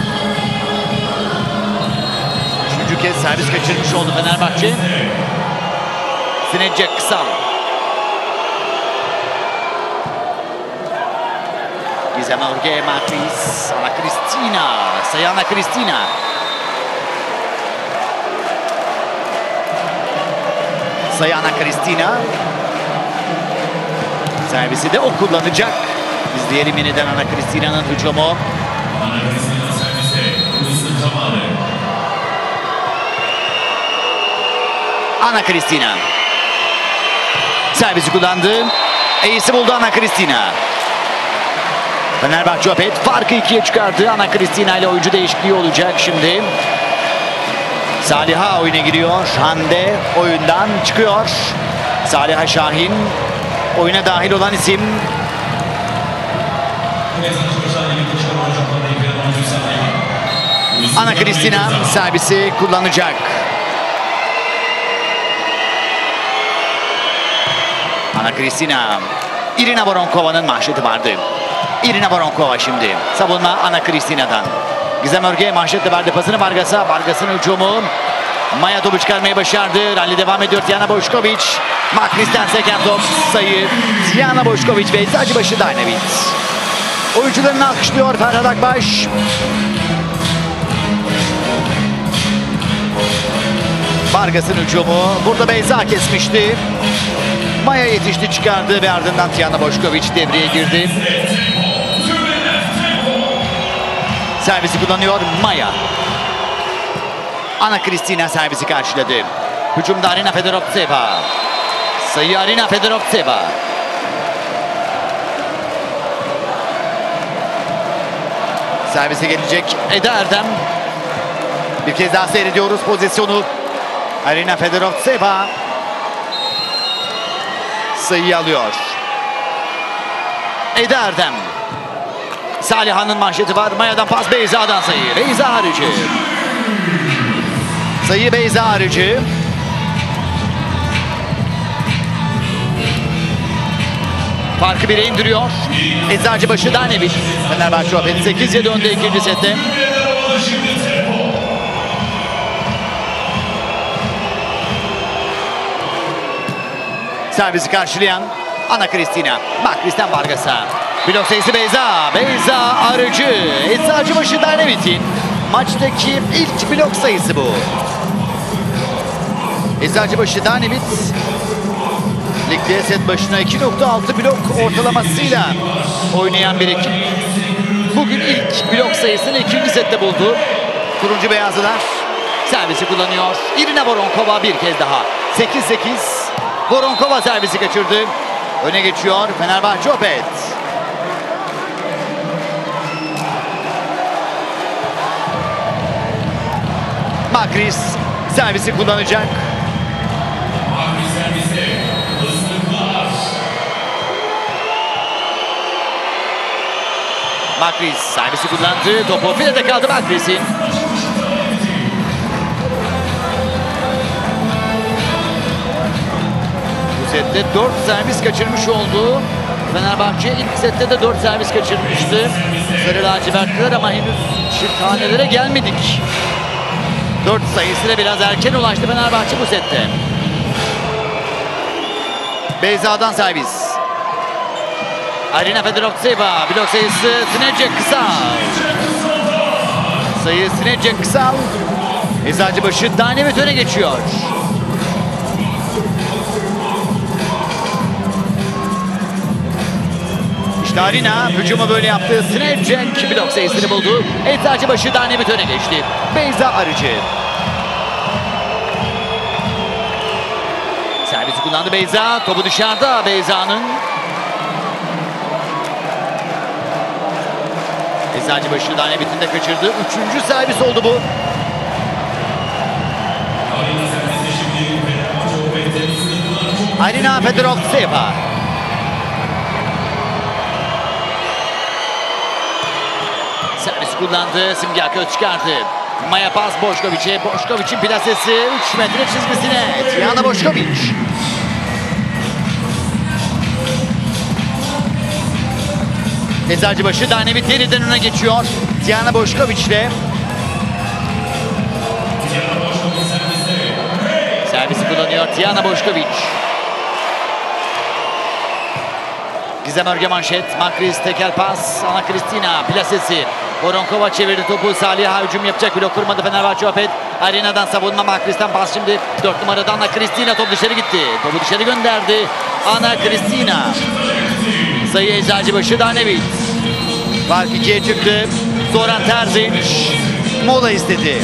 Üçüncü kez servis kaçırmış oldu Fenerbahçe. Sinecek kısal. Gizem Örge Makriz. Ana Kristina. Sayı Ana Kristina. Sayı Ana Kristina. Servisi de o kullanacak. İzleyelim yeniden Ana Kristina'nın hücumu. Ana Kristina. Servisi kullandı. Ace'i buldu Ana Kristina. Fenerbahçe Opet farkı ikiye çıkardı. Ana Kristina ile oyuncu değişikliği olacak şimdi. Saliha oyuna giriyor. Hande oyundan çıkıyor. Saliha Şahin oyuna dahil olan isim. Ana Kristina servisi kullanacak. Ana Kristina. Irina Voronkova'nın manşeti vardı. Irina Voronkova şimdi. Savunma Ana Kristina'dan. Gizem Örge manşetle verdi pasını Vargas'a. Vargas'ın hücumu. Maya topu çıkarmayı başardı. Rally devam ediyor. Tiana Boşkoviç. Makris'ten seken top. Sayı Tiana Boşkoviç ve Eczacıbaşı Dynavit. Oyuncularını alkışlıyor Ferhat Akbaş. Vargas'ın hücumu. Burada Beyza kesmişti. Maya yetişti, çıkardı ve ardından Tiana Boşkoviç devreye girdi. Servisi kullanıyor Maya. Ana Kristina servisi karşıladı. Hücumda Arina Fedorovtseva. Sayı Arina Fedorovtseva. Servise gelecek Eda Erdem. Bir kez daha seyrediyoruz pozisyonu. Arina Fedorovtseva sayıyı alıyor. Eda Erdem. Saliha'nın manşeti var. Maya'dan pas, Beyza'dan sayı. Beyza Arıcı. Sayı Beyza Arıcı. Farkı bire indiriyor. Eczacıbaşı Danevic. Fenerbahçe Opet sekiz yedi önde ikinci sette. Servisi karşılayan Ana Cristina. Bak Kristen Vargas'a. Blok sayısı Beyza. Beyza Arıcı. Eczacıbaşı Danevic'in maçtaki ilk blok sayısı bu. Eczacıbaşı Danevic ligde set başına iki nokta altı blok ortalamasıyla oynayan bir ekip. Bugün ilk blok sayısını ikinci sette buldu. Turuncu beyazlılar servisi kullanıyor. Irina Voronkova bir kez daha. sekiz sekiz. Voronkova servisi kaçırdı. Öne geçiyor Fenerbahçe Opet. Makris servisi kullanacak. Makris servisi kullandı. Topu filede kaldı Makris'in. Bu sette dört servis kaçırmış oldu. Fenerbahçe ilk sette de dört servis kaçırmıştı. Sarı lacivertliler ama henüz çift hanelere gelmedik. dört sayısıyla biraz erken ulaştı Fenerbahçe bu sette. Beyza'dan servis. Arina Fedorovtseva. Blok sayısı Sinecek Kısal. Sayı Sinecek Kısal. Eczacıbaşı Danevic öne geçiyor. İşte Arina hücumu böyle yaptı. Sinecek blok sayısını buldu. Eczacıbaşı Danevic öne geçti. Beyza Arıcı. Servisi kullandı Beyza. Topu dışarıda Beyza'nın. Eczacıbaşı Danevic'in de kaçırdı. Üçüncü servis oldu bu. Arina Fedorovtseva. Servis kullandı. Simge Aköz çıkardı. Maya pas Boşkoviç'e. Boşkoviç'in plasesi üç metre çizgisine. Tijana Boşkoviç. Eczacıbaşı Danevic yeniden öne geçiyor. Tijana Boşkoviç'le. Servisi kullanıyor Tijana Boşkoviç. Gizem Örge manşet. Makris teker pas. Ana Cristina plasesi. Voronkova çevirdi topu. Saliha hücum yapacak. Blok kurmadı Fenerbahçe Opet. Arena'dan savunma. Makris'ten pas şimdi. dört numarada Ana Cristina. Top dışarı gitti. Topu dışarı gönderdi. Ana Cristina. Sayı Eczacıbaşı Danevic. Fark ikiye çıktı. Zoran Terzic mola istedi.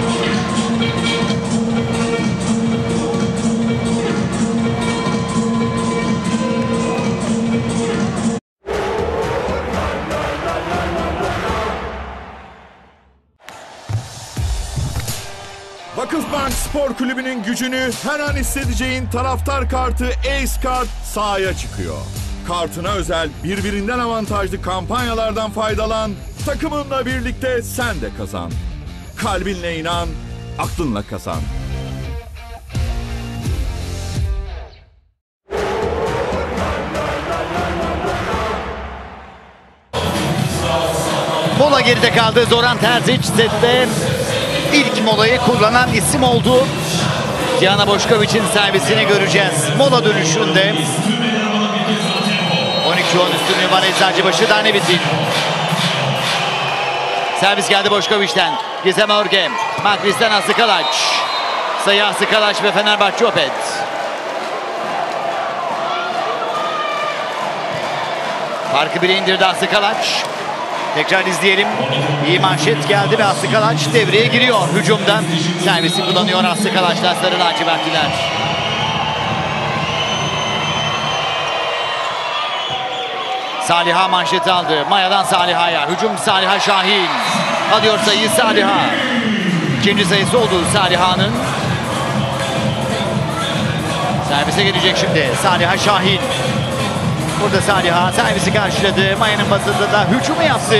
Vakıfbank Spor Kulübü'nün gücünü her an hissedeceğin taraftar kartı Ace Kart sahaya çıkıyor. Kartına özel birbirinden avantajlı kampanyalardan faydalan, takımınla birlikte sen de kazan. Kalbinle inan, aklınla kazan. Mola geride kaldı. Zoran Terzic sette ilk molayı kullanan isim oldu. Tijana Boşkoviç'in servisini göreceğiz. Mola dönüşünde. on iki on üstünlüğü var Eczacıbaşı Danevic'in. Servis geldi Boşkoviç'ten. Gizem Örge. Makris'ten Aslı Kalaç. Sayı Aslı Kalaç ve Fenerbahçe Opet. Farkı bire indirdi Aslı Kalaç. Tekrar izleyelim. İyi manşet geldi ve Aslı Kalaç devreye giriyor hücumdan. Servisi kullanıyor Aslı Kalaç'la sarı lacivertliler. Saliha manşeti aldı. Maya'dan Saliha'ya. Hücum Saliha Şahin. Alıyor sayıyı Saliha. İkinci sayısı oldu Saliha'nın. Servise gelecek şimdi Saliha Şahin. Burada Saliha servisi karşıladı. Maya'nın pasında da hücumu yaptı.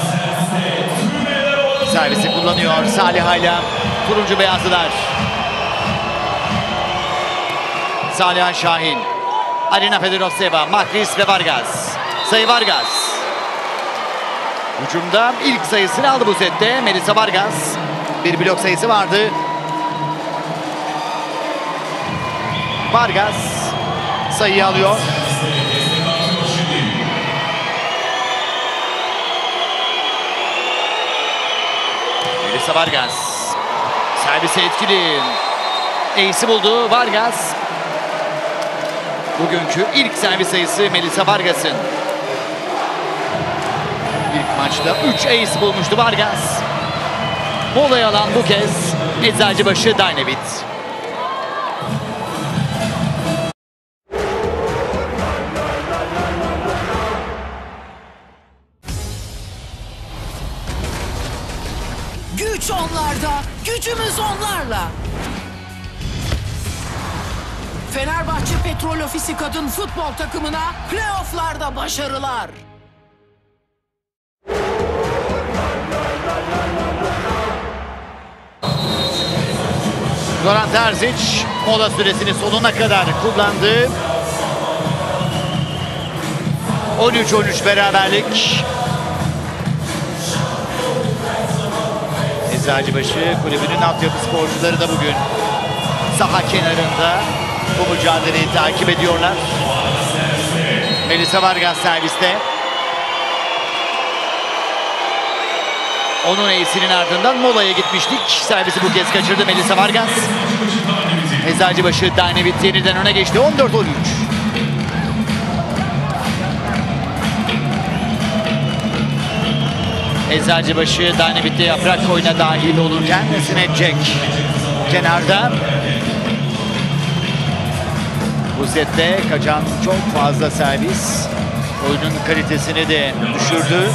Servisi kullanıyor Saliha ile turuncu beyazlılar. Saliha Şahin. Arina Fedorovseva, Makris ve Vargas. Sayı Vargas. Hücumda ilk sayısını aldı bu sette Melissa Vargas. Bir blok sayısı vardı. Vargas sayıyı alıyor. Melissa Vargas. Servise etkili. Ace'i buldu Vargas. Bugünkü ilk servis sayısı Melissa Vargas'ın. İlk maçta üç ace bulmuştu Vargas. Molaya alan bu kez Eczacıbaşı Dynavit. Güç onlarda, gücümüz onlarla. Fenerbahçe Petrol Ofisi kadın futbol takımına playoff'larda başarılar. Goran Terzic mola süresini sonuna kadar kullandı. on üç on üç beraberlik. Eczacıbaşı kulübünün altyapı sporcuları da bugün saha kenarında bu mücadeleyi takip ediyorlar. Melissa Vargas serviste. Onun ace'inin ardından molaya gitmiştik. Servisi bu kez kaçırdı Melissa Vargas. Eczacıbaşı Dynavit yeniden öne geçti. on dört on üç. Eczacıbaşı Dynavit'te yaprak oyuna dahil olurken Sinet Jack kenarda. Bu sette kaçan çok fazla servis oyunun kalitesini de düşürdü.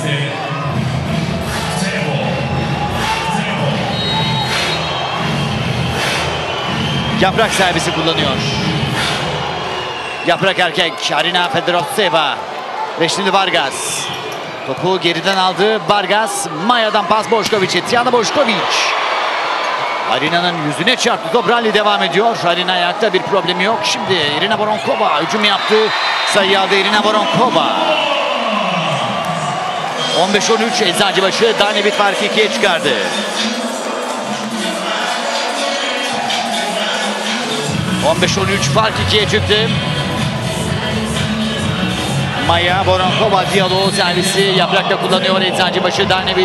Yaprak servisi kullanıyor. Yaprak erkek. Arina Fedorovseva. Ve şimdi Vargas. Topu geriden aldı. Vargas. Maya'dan pas Boşkoviç'e. Tijana Boşkoviç. Arina'nın yüzüne çarptı. Top rally devam ediyor. Arina ayakta, bir problemi yok. Şimdi Irina Voronkova hücum yaptı. Sayı aldı Irina Voronkova. on beş on üç Eczacıbaşı Dynavit farkı ikiye çıkardı. on beş on üç fark ikiye çıktı. Maya Voronkova diyaloğu servisi yaprakla kullanıyor Eczacıbaşı Dynavit.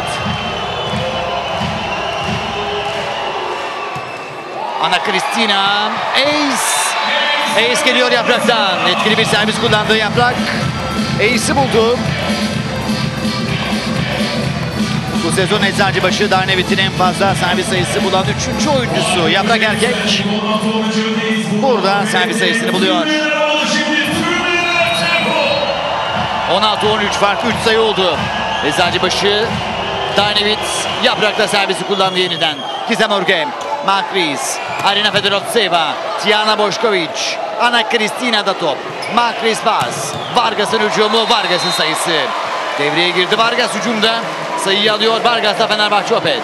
Ana Kristina. Ace. Ace geliyor yapraktan. Etkili bir servis kullandığı Yaprak. Ace'i buldu. Bu sezon Eczacıbaşı Dynavit'in en fazla servis sayısı bulan üçüncü oyuncusu Yaprak erkek. Burada servis sayısını buluyor. on altı on üç fark, üç sayı oldu. Eczacıbaşı Dynavit Yaprak'ta servisi kullandı yeniden. Gizem Örgem, Makris, Arina Fedorovseva, Tijana Boşkoviç, Ana Kristina da top. Makris pas. Vargas'ın hücumu, Vargas'ın sayısı. Devreye girdi Vargas hücumda. Sayıyı alıyor Vargas'ta Fenerbahçe Opet.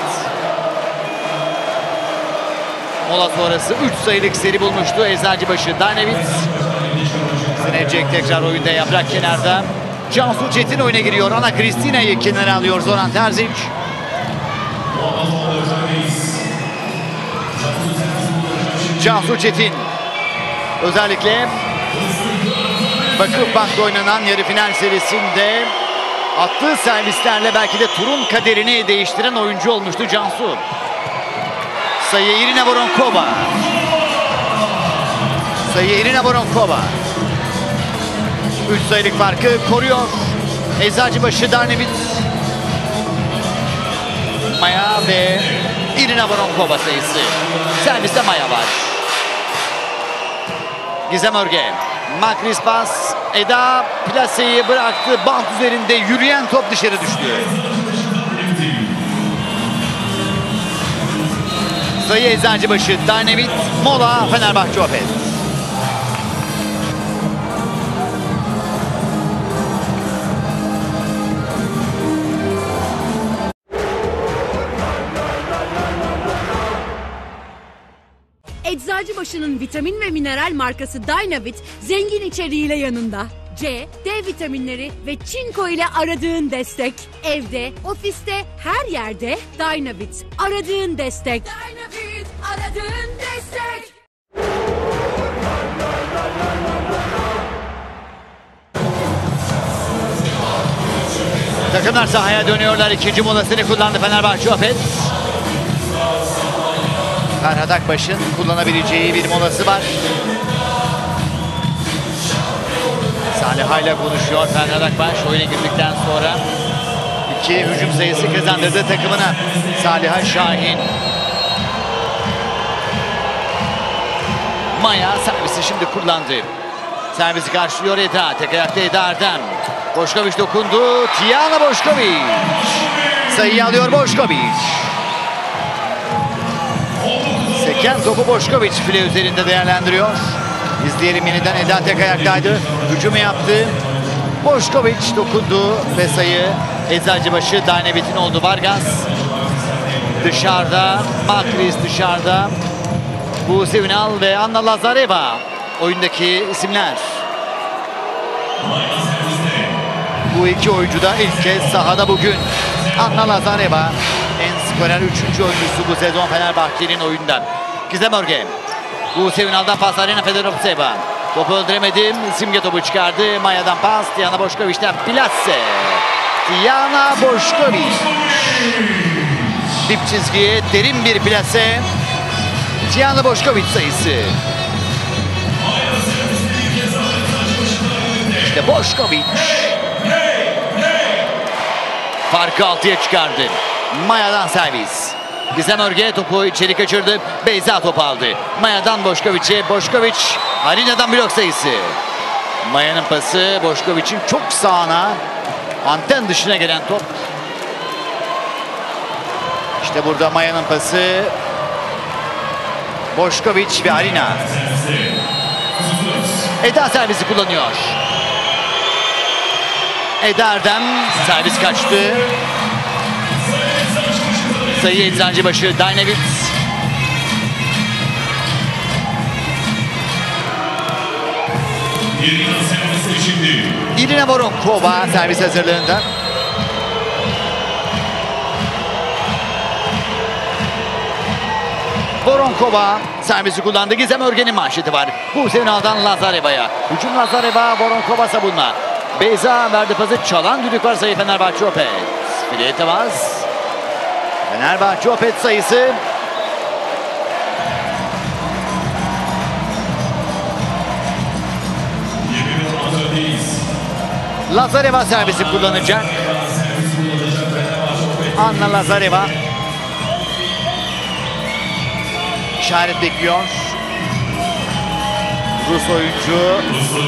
Mola sonrası üç sayılık seri bulmuştu Eczacıbaşı Dynavit. Sinecek tekrar oyunda, Yaprak kenarda. Cansu Çetin oyuna giriyor. Ana Kristina'yı kenara alıyor Zoran Terzic. Cansu Çetin özellikle Vakıfbank'ta oynanan yarı final serisinde attığı servislerle belki de turun kaderini değiştiren oyuncu olmuştu Cansu. Sayı Irina Voronkova. Sayı Irina Voronkova. üç sayılık farkı koruyor Eczacıbaşı Dynavit. Maya ve Irina Voronkova sayısı. Serviste Maya var. Gizem Örge. Makris pas. Eda plaseyi bıraktı. Bant üzerinde yürüyen top dışarı düştü. Sayı Eczacıbaşı Dynavit. Mola Fenerbahçe Opet. Eczacıbaşı'nın vitamin ve mineral markası Dynavit zengin içeriğiyle yanında. C, D vitaminleri ve çinko ile aradığın destek. Evde, ofiste, her yerde Dynavit. Aradığın destek. Dynavit, aradığın destek. Takımlar sahaya dönüyorlar. İkinci molasını kullandı Fenerbahçe Opet. Ferhat Akbaş'ın kullanabileceği bir molası var. Saliha ile konuşuyor Ferhat Akbaş oyuna girdikten sonra. iki hücum sayısı kazandırdı takımına. Saliha Şahin. Maya servisi şimdi kullandı. Servisi karşılıyor Eda. Tek ayakta Eda Erdem. Boşkoviç dokundu. Tijana Boşkoviç. Sayıyı alıyor Boşkoviç. Seken topu Boşkoviç file üzerinde değerlendiriyor. İzleyelim yeniden. Eda tek ayaktaydı. Hücumu yaptı. Boşkoviç dokundu ve sayı Eczacıbaşı Dynavit'in oldu. Vargas dışarıda. Makris dışarıda. Buse Ünal ve Anna Lazareva oyundaki isimler. Bu iki oyuncu da ilk kez sahada bugün. Anna Lazareva en skorer üçüncü oyuncusu bu sezon Fenerbahçe'nin oyundan. Gizem Örge. Buse Ünal'dan pas Arina Fedorovtseva. Topu öldüremedim. Simge topu çıkardı. Maya'dan pas. Tijana Boşkoviç'ten plase. Tijana Boşkoviç. Dip çizgiye derin bir plase. Tijana Boşkoviç sayısı. İşte Boşkoviç. Farkı altıya çıkardı. Maya'dan servis. Gizem Örge topu içeri kaçırdı. Beyza topu aldı. Maya'dan Boşkoviç'e. Boşkoviç Arina'dan blok sayısı. Maya'nın pası Boşkoviç'in çok sağına. Anten dışına gelen top. İşte burada Maya'nın pası. Boşkoviç ve Arina. Eda servisi kullanıyor. Eda Erdem servis kaçtı. Sayı Eczacıbaşı Dynavit. İrina Voronkova servis hazırlığında. Voronkova servisi kullandı. Gizem Örgen'in manşeti var. Buse Ünal'dan Lazareva'ya. Hücum Lazareva, Voronkova savunma. Beyza verdi pası. Çalan düdük var sayı Fenerbahçe Opet. Fileye temas. Fenerbahçe Opet sayısı. Lazareva servisi kullanacak. Anna Lazareva. İşaret bekliyor. Rus oyuncu.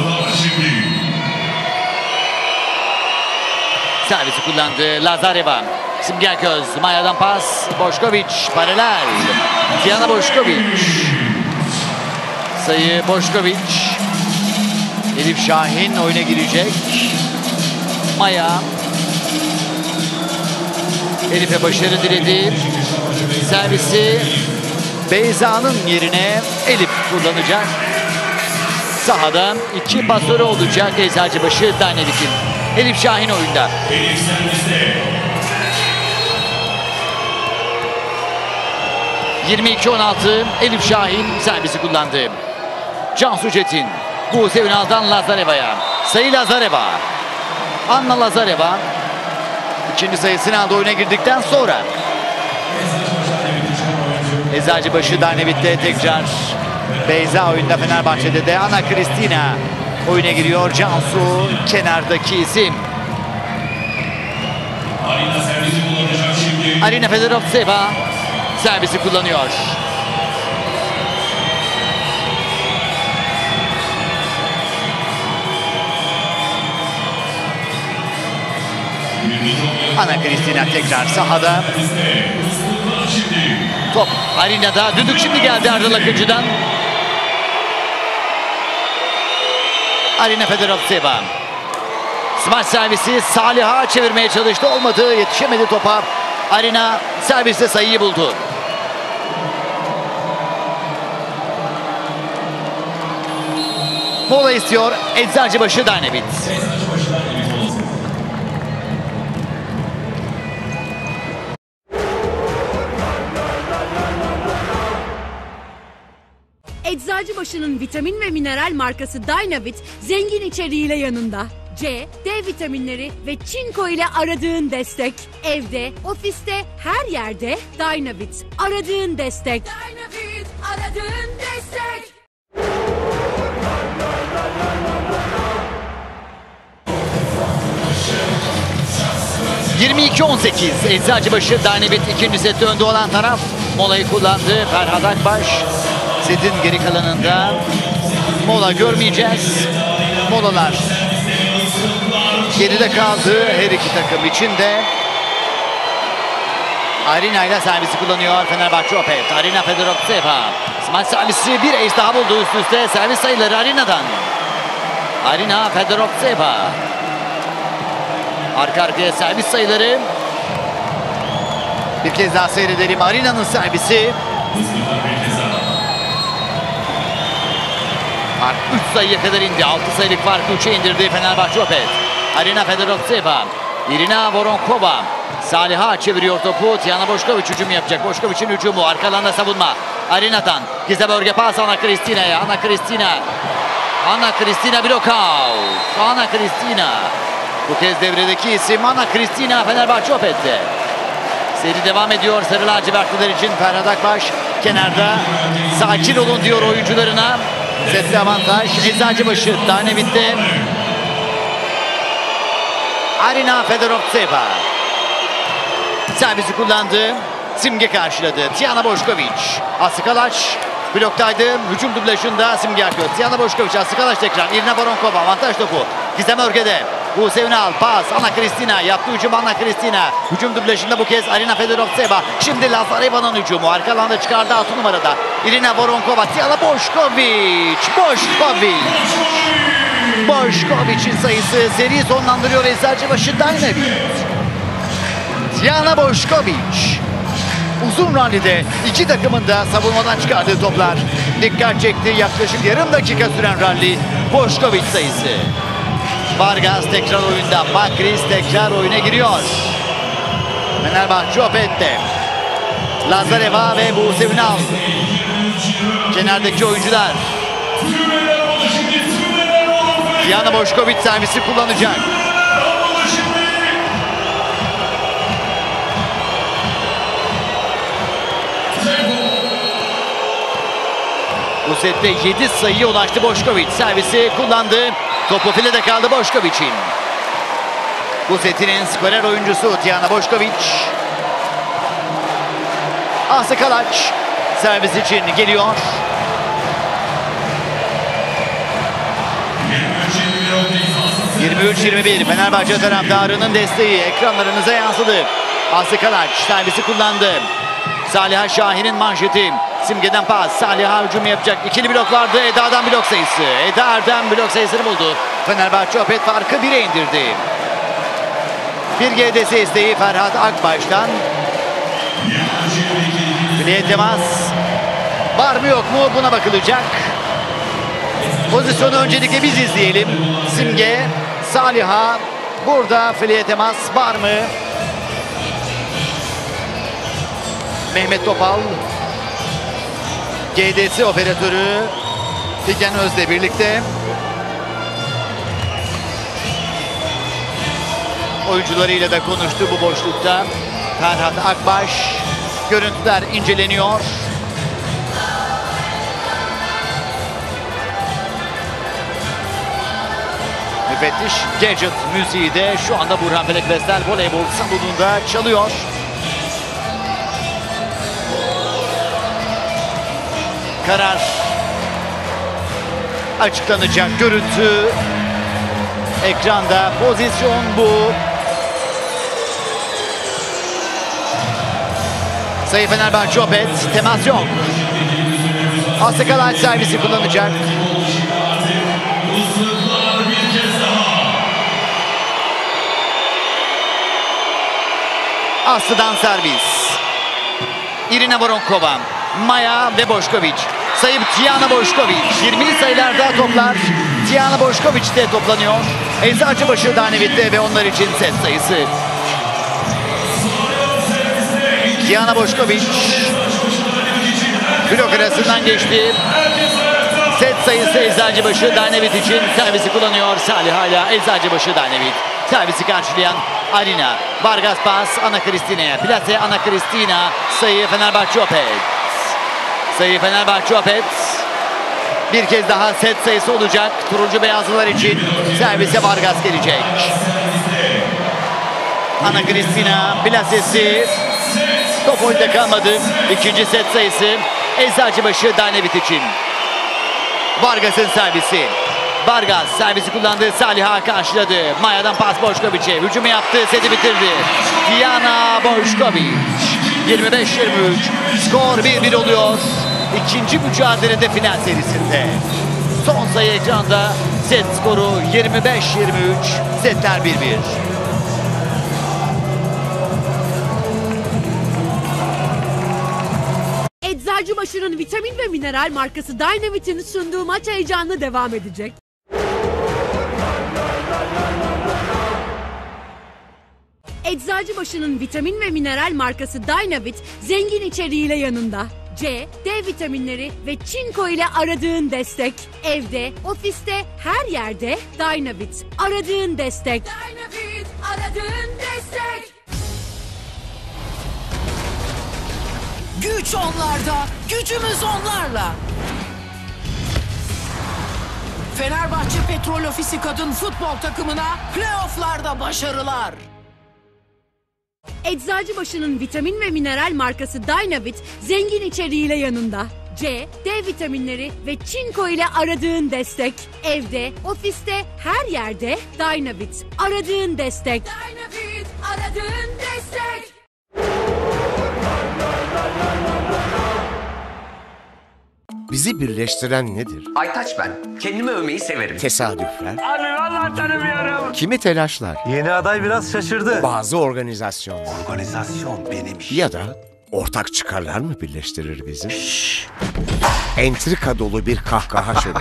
Servisi kullandı Lazareva. Simge Köz, Maya'dan pas. Boşkoviç paralel. Tijana Boşkoviç. Sayı Boşkoviç. Elif Şahin oyuna girecek. Maya. Elif'e başarı diledi. Servisi Beyza'nın yerine Elif kullanacak. Sahada iki pasörü olacak Eczacıbaşı Dynavit'in. Elif Şahin oyunda. yirmi iki on altı Elif Şahin servisi kullandı. Cansu Çetin. Buse Ünal'dan Lazareva'ya. Sayı Lazareva. Anna Lazareva. İkinci sayısını aldı oyuna girdikten sonra. Eczacıbaşı Dynavit'te tekrar Beyza oyunda, Fenerbahçe'de de Ana Kristina oyuna giriyor. Cansu kenardaki isim. Arina Fedorovtseva servisi kullanıyor. Ana Kristina tekrar sahada. Top Arina'da. Düdük şimdi geldi Erdal Akıncı'dan. Arina Fedorovtseva. Smaç servisi Saliha çevirmeye çalıştı. Olmadı. Yetişemedi topa. Arina serviste sayıyı buldu. Mola istiyor Eczacıbaşı Dynavit. Eczacıbaşı'nın vitamin ve mineral markası Dynavit zengin içeriğiyle yanında. C, D vitaminleri ve çinko ile aradığın destek. Evde, ofiste, her yerde Dynavit. Aradığın destek. Dynavit, aradığın destek. yirmi iki on sekiz Eczacıbaşı Dynavit ikinci sette önde olan taraf. Molayı kullandı Ferhat Akbaş. Setin geri kalanında mola görmeyeceğiz. Molalar geride kaldı her iki takım içinde. Arina ile servisi kullanıyor Fenerbahçe Opet. Arina Fedorovtseva. Smaç servisi bir ace daha buldu üst üste. Servis sayıları Arina'dan. Arina Fedorovtseva. Arka arkaya servis sayıları. Bir kez daha seyredelim. Arina'nın servisi. Fark üç sayıya kadar indi. altı sayılık farkı üçe indirdi Fenerbahçe Opet. Arina Fedorovtseva. Irina Voronkova. Saliha çeviriyor topu. Tijana Bošković hücum yapacak. Bošković'in hücumu. Arka alanda savunma. Arina'dan. Gizem Örge pas Ana Kristina'ya. Ana Kristina. Ana Kristina blokout. Ana Kristina. Bu kez devredeki isim Ana Kristina Fenerbahçe Opet'te. Seri devam ediyor Sarı Lacivertliler için. Ferhat Akbaş kenarda. Sakin olun diyor oyuncularına. Setli avantaj. Eczacıbaşı Dynavit'te. Arina Fedorovtseva. Servisi kullandı. Simge karşıladı. Tijana Bošković. Asıkalaş bloktaydı. Hücum dublajında Simge akıyor. Tijana Bošković. Asıkalaş tekrar. Irina Voronkova. Avantaj topu. Gizem Örge'de. Buse Ünal. Pas. Ana Kristina. Yaptı hücum Ana Kristina. Hücum dublajında bu kez Arina Fedorovtseva. Şimdi Lazareva'nın hücumu. Arka alanda çıkardı altı numarada. Irina Voronkova. Tijana Bošković. Bošković. Bošković'in sayısı seri sonlandırıyor Eczacıbaşı Dynavit. Tijana Bošković. Uzun rallide iki takımın da savunmadan çıkardığı toplar dikkat çekti. Yaklaşık yarım dakika süren rally. Bošković sayısı. Vargas tekrar oyunda. Bakris tekrar oyuna giriyor. Fenerbahçe Opet'te. Lazareva ve Buse Ünal. Kenardaki oyuncular. Tijana Bošković servisi kullanacak. Bu sette yedi sayıya ulaştı Bošković. Servisi kullandı. Topu filede kaldı Bošković'in. Bu setinin skorer oyuncusu Tijana Bošković. Asıkalaş servis için geliyor. yirmi üç yirmi bir Fenerbahçe taraftarının desteği ekranlarınıza yansıdı. Asıkalaş servisi kullandı. Saliha Şahin'in manşeti. Simge'den pas. Saliha hücum yapacak. İkili blok vardı. Eda'dan blok sayısı. Eda Erdem blok sayısını buldu. Fenerbahçe Opet farkı bire indirdi. Bir G D S isteği Ferhat Akbaş'tan. Fileye temas. Var mı yok mu buna bakılacak. Pozisyonu öncelikle biz izleyelim. Simge, Saliha. Burada fileye temas var mı? Mehmet Topal. G D S operatörü Figen Öz'le birlikte. Oyuncularıyla da konuştu bu boşlukta. Ferhat Akbaş. Görüntüler inceleniyor. Müfettiş Gadget müziği de şu anda Burhan Felek Vestel voleybol salonunda çalıyor. Karar açıklanacak. Görüntü ekranda. Pozisyon bu. Sayı Fenerbahçe Opet. Temas yok. Asıkalaş servisi kullanacak. Aslı'dan servis. Irina Voronkova. Maya ve Bošković. Sayı Tijana Bošković. yirmili sayılarda toplar Tijana Bošković de toplanıyor. Eczacıbaşı Dynamite'de ve onlar için set sayısı. Tijana Bošković blok arasından geçti. Set sayısı Eczacıbaşı Dynamite için. Servisi kullanıyor Salih hala. Eczacıbaşı Dynamite. Servisi karşılayan Arina. Vargas pas Ana Cristina'ya. Plase Ana Cristina. Sayı Fenerbahçe Opet. Sayı Fenerbahçe Opet. Bir kez daha set sayısı olacak. Turuncu beyazlılar için servise Vargas gelecek. Ana Cristina plasesi. Top oyunda kalmadı. İkinci set sayısı Eczacıbaşı Dynamite için. Vargas'ın servisi. Vargas servisi kullandı. Salih'a karşıladı. Maya'dan pas Bošković'e. Hücumu yaptı. Seti bitirdi. Tijana Bošković. yirmi beş yirmi üç. Skor bir bir oluyor. İkinci mücadelede final serisinde. Son sayı ekranda. Set skoru yirmi beş yirmi üç. Setler bir bir. Eczacıbaşı'nın vitamin ve mineral markası Dynamite'in sunduğu maç heyecanlı devam edecek. Eczacıbaşı'nın vitamin ve mineral markası Dynamite zengin içeriğiyle yanında. C, D vitaminleri ve çinko ile aradığın destek. Evde, ofiste, her yerde Dynamite. Aradığın destek. Dynamite, aradığın destek. Güç onlarda, gücümüz onlarla. Fenerbahçe Petrol Ofisi Kadın Futbol takımına playoff'larda başarılar. Eczacıbaşı'nın vitamin ve mineral markası Dynamite zengin içeriğiyle yanında. C, D vitaminleri ve çinko ile aradığın destek. Evde, ofiste, her yerde Dynamite. Aradığın destek. Dynamite, aradığın destek. Bizi birleştiren nedir? Aytaç ben. Kendimi övmeyi severim. Tesadüfler. Abi vallahi tanımıyorum. Kimi telaşlar. Yeni aday biraz şaşırdı. Bazı organizasyonlar. Organizasyon benim işim. Ya da ortak çıkarlar mı birleştirir bizi? Entrika dolu bir kahkaha şöyle.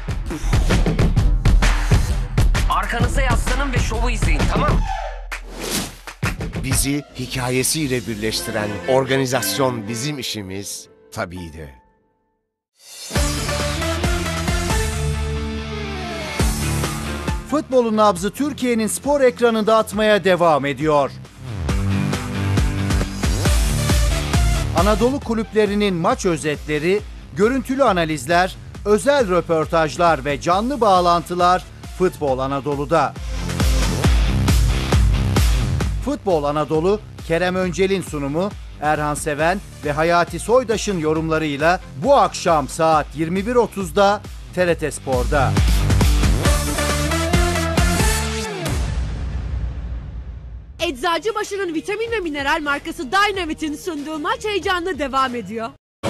Arkanıza yaslanın ve şovu izleyin, tamam mı? Bizi hikayesiyle birleştiren organizasyon bizim işimiz tabii de. Futbolun nabzı Türkiye'nin spor ekranında atmaya devam ediyor. Anadolu kulüplerinin maç özetleri, görüntülü analizler, özel röportajlar ve canlı bağlantılar Futbol Anadolu'da. Futbol Anadolu, Kerem Öncel'in sunumu, Erhan Seven ve Hayati Soydaş'ın yorumlarıyla bu akşam saat yirmi bir otuzda T R T Spor'da. Eczacıbaşı'nın vitamin ve mineral markası Dynamite'in sunduğu maç heyecanlı devam ediyor.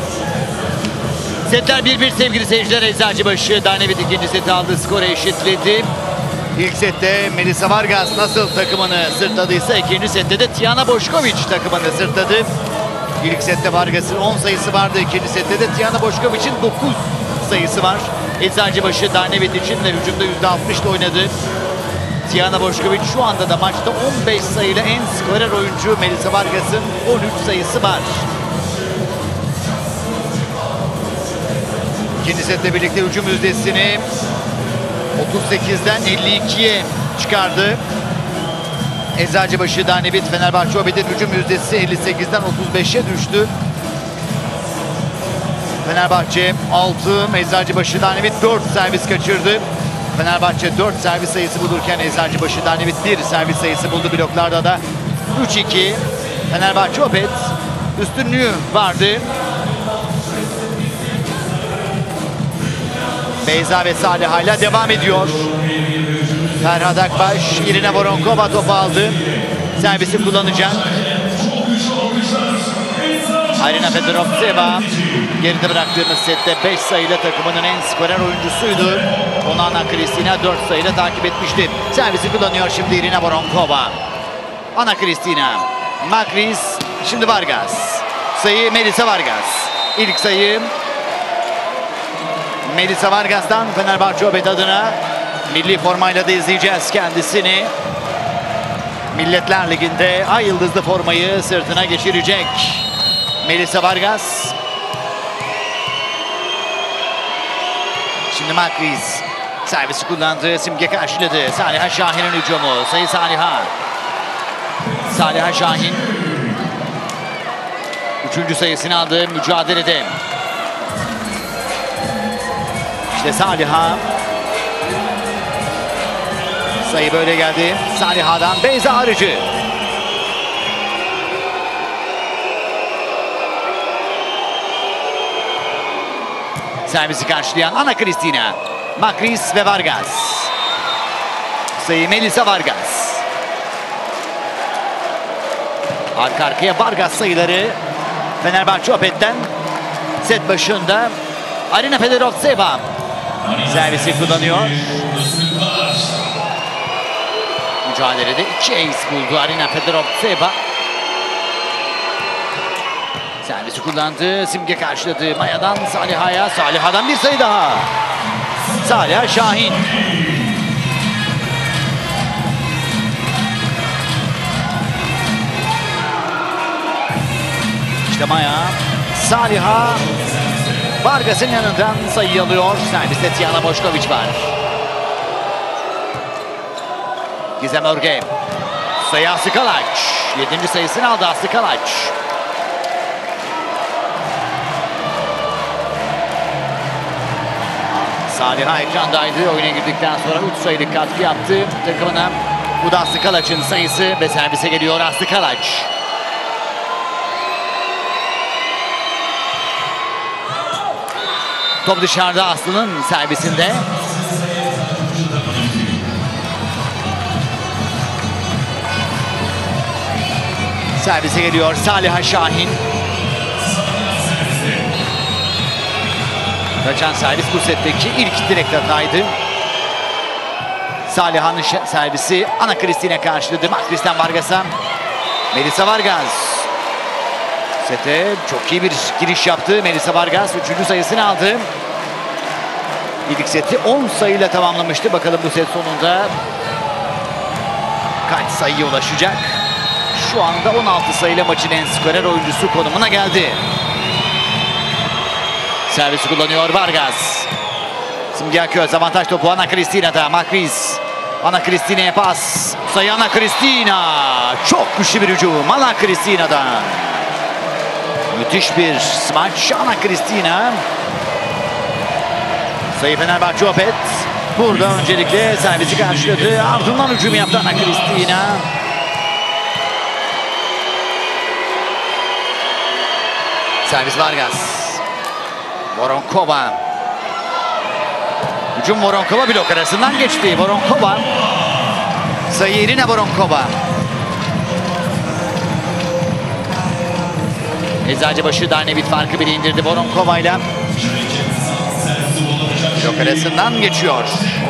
Setler bir bir sevgili seyirciler. Eczacıbaşı Dynamite ikinci seti aldı. Skoru eşitledi. İlk sette Melisa Vargas nasıl takımını sırtladıysa ikinci sette de Tijana Bošković takımını sırtladı. İlk sette Vargas'ın on sayısı vardı. İkinci sette de Tijana Bošković'in dokuz sayısı var. Eczacıbaşı Dynamite için de hücumda yüzde altmış ile oynadı. Tijana Bošković şu anda da maçta on beş sayıyla en skorer oyuncu. Melisa Vargas'ın on üç sayısı var. İkinci setle birlikte hücum yüzdesini otuz sekizden elli ikiye çıkardı. Eczacıbaşı Dynamite, Fenerbahçe Opet'in hücum yüzdesi elli sekizden otuz beşe düştü. Fenerbahçe altı, Eczacıbaşı Dynamite dört servis kaçırdı. Fenerbahçe dört servis sayısı bulurken Eczacıbaşı Dynamite bir servis sayısı buldu. Bloklarda da üç iki. Fenerbahçe Opet üstünlüğü vardı. Beyza ve Salih hala devam ediyor. Ferhat Akbaş, Irina Voronkova topu aldı. Servisi kullanacak. Arina Fedorovtseva geride bıraktığımız sette beş sayıyla takımının en skorer oyuncusuydu. Onu Ana Cristina dört sayıyla takip etmişti. Servisi kullanıyor şimdi Irina Voronkova. Ana Cristina, Makris, şimdi Vargas. Sayı Melisa Vargas. İlk sayı Melisa Vargas'tan Fenerbahçe Opet adına. Milli formayla da izleyeceğiz kendisini. Milletler Ligi'nde ay yıldızlı formayı sırtına geçirecek Melissa Vargas. Şimdi Macris servisi kullandı. Simge karşıladı. Saliha Şahin'in hücumu. Sayı Saliha. Saliha Şahin. Üçüncü sayısını aldı mücadelede. İşte Saliha. Sayı böyle geldi. Saliha'dan Beyza Arıcı. Servisi karşılayan Ana Cristina. Macris ve Vargas. Sayı Melissa Vargas. Arka arkaya Vargas sayıları Fenerbahçe Opet'ten. Set başında Arina Fedorovtseva servisi kullanıyor. Mücadelede iki ace buldu Arina Fedorovtseva. Servisi kullandı. Simge karşıladı. Maya'dan Saliha'ya. Saliha'dan bir sayı daha. Saliha Şahin. İşte Maya. Saliha. Vargas'ın yanından sayı alıyor. Serviste Tijana Bošković var. Gizem Örge. Sayı Aslı Kalaç. Yedinci sayısını aldı Aslı Kalaç. Saliha ekrandaydı. Oyuna girdikten sonra üç sayılık katkı yaptı takımına. Bu da Aslı Kalaç'ın sayısı ve servise geliyor Aslı Kalaç. Top dışarıda Aslı'nın servisinde. Servise geliyor Saliha Şahin. Kaçan servis bu setteki ilk direkt hataydı. Saliha'nın servisi Ana Cristina karşıladı. Macris'ten Vargas'a. Melissa Vargas. Sete çok iyi bir giriş yaptı. Melissa Vargas üçüncü sayısını aldı. İlk seti on sayıyla tamamlamıştı. Bakalım bu set sonunda kaç sayıya ulaşacak? Şu anda on altı sayıyla maçın en skorer oyuncusu konumuna geldi. Servisi kullanıyor Vargas. Simge Aköz avantaj topu Ana Cristina'da. Macris. Ana Cristina'ya pas. Sayı Ana Cristina. Çok güçlü bir hücum Ana Cristina'dan. Müthiş bir smaç Ana Cristina. Sayı Fenerbahçe Opet. Burada öncelikle servisi karşıladı. Ardından hücum yaptı Ana Cristina. Servis Vargas. Voronkova. Hücum Voronkova blok arasından geçti. Voronkova. Sayı Irina Voronkova. Eczacıbaşı Dynavit farkı bile indirdi Voronkova ile. Blok arasından geçiyor.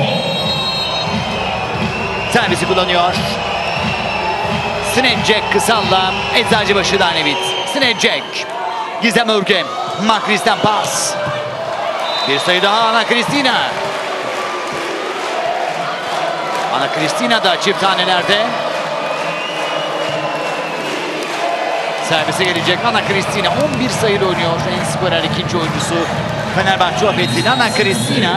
Servisi kullanıyor. Snedcek kısalla Eczacıbaşı Dynavit. Snedcek. Gizem Örge. Macris'ten pas. Bir sayı daha Ana Cristina. Ana Cristina da çift tanelerde. Servise gelecek Ana Cristina. on bir sayıyla oynuyor. En skorer ikinci oyuncusu Fenerbahçe Opet'in Ana Cristina.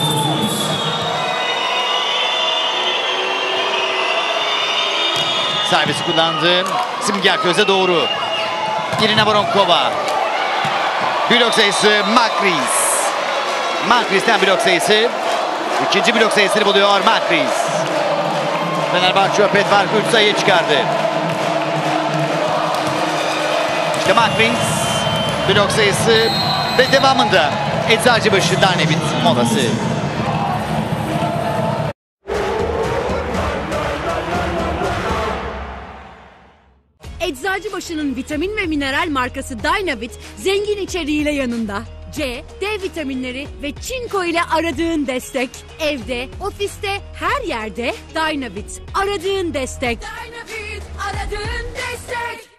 Servisi kullandı. Simge Aköz'e doğru. Irina Voronkova. Blok sayısı Macris. Macris'ten blok sayısı. İkinci blok sayısını buluyor Macris. Fenerbahçe Opet farkı üç sayıya çıkardı. İşte Macris. Blok sayısı ve devamında Eczacıbaşı Dynavit molası. Eczacıbaşı'nın vitamin ve mineral markası Dynavit zengin içeriğiyle yanında. C, D vitaminleri ve çinko ile aradığın destek. Evde, ofiste, her yerde Dynavit. Aradığın destek. Dynavit, aradığın destek.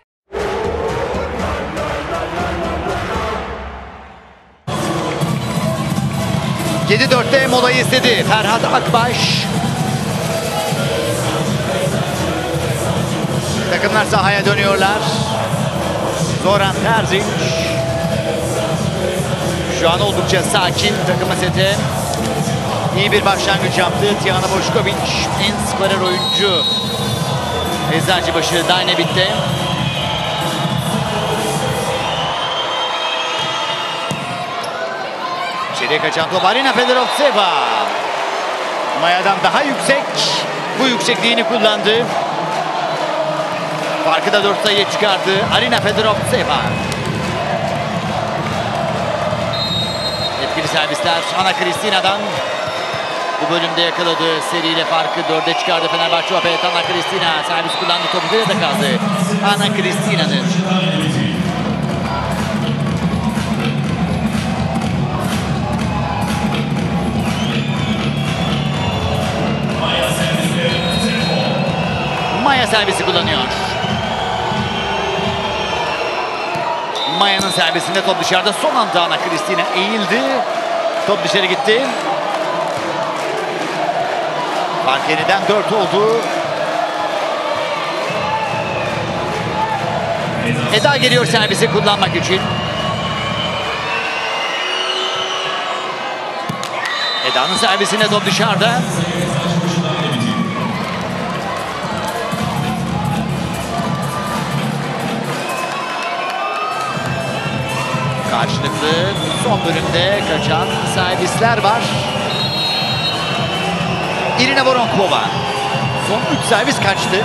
yedi dörtte molayı istedi Ferhat Akbaş. Takımlar sahaya dönüyorlar. Zoran Terzic. Şu an oldukça sakin takımı seti. İyi bir başlangıç yaptı. Tijana Bošković en skorer oyuncu. Eczacıbaşı Dynavit'te. İçeriye kaçan top Arina Fedorovtseva. Maya'dan daha yüksek. Bu yüksekliğini kullandı. Farkı da dört sayıya çıkardı Arina Fedorovtseva. Etkili servisler Ana Kristina'dan. Bu bölümde yakaladığı seriyle farkı dörde çıkardı Fenerbahçe. Opet Ana Kristina servis kullandı, topu da kaldı Ana Kristina'nın. Maya servisi kullanıyor. Maya'nın servisinde top dışarıda. Son anda Ana Kristina eğildi. Top dışarı gitti. Fark yeniden dört oldu. Eda geliyor servisi kullanmak için. Eda'nın servisinde top dışarıda. Karşılıklı son bölümde kaçan servisler var. Irina Voronkova. Son üç servis kaçtı.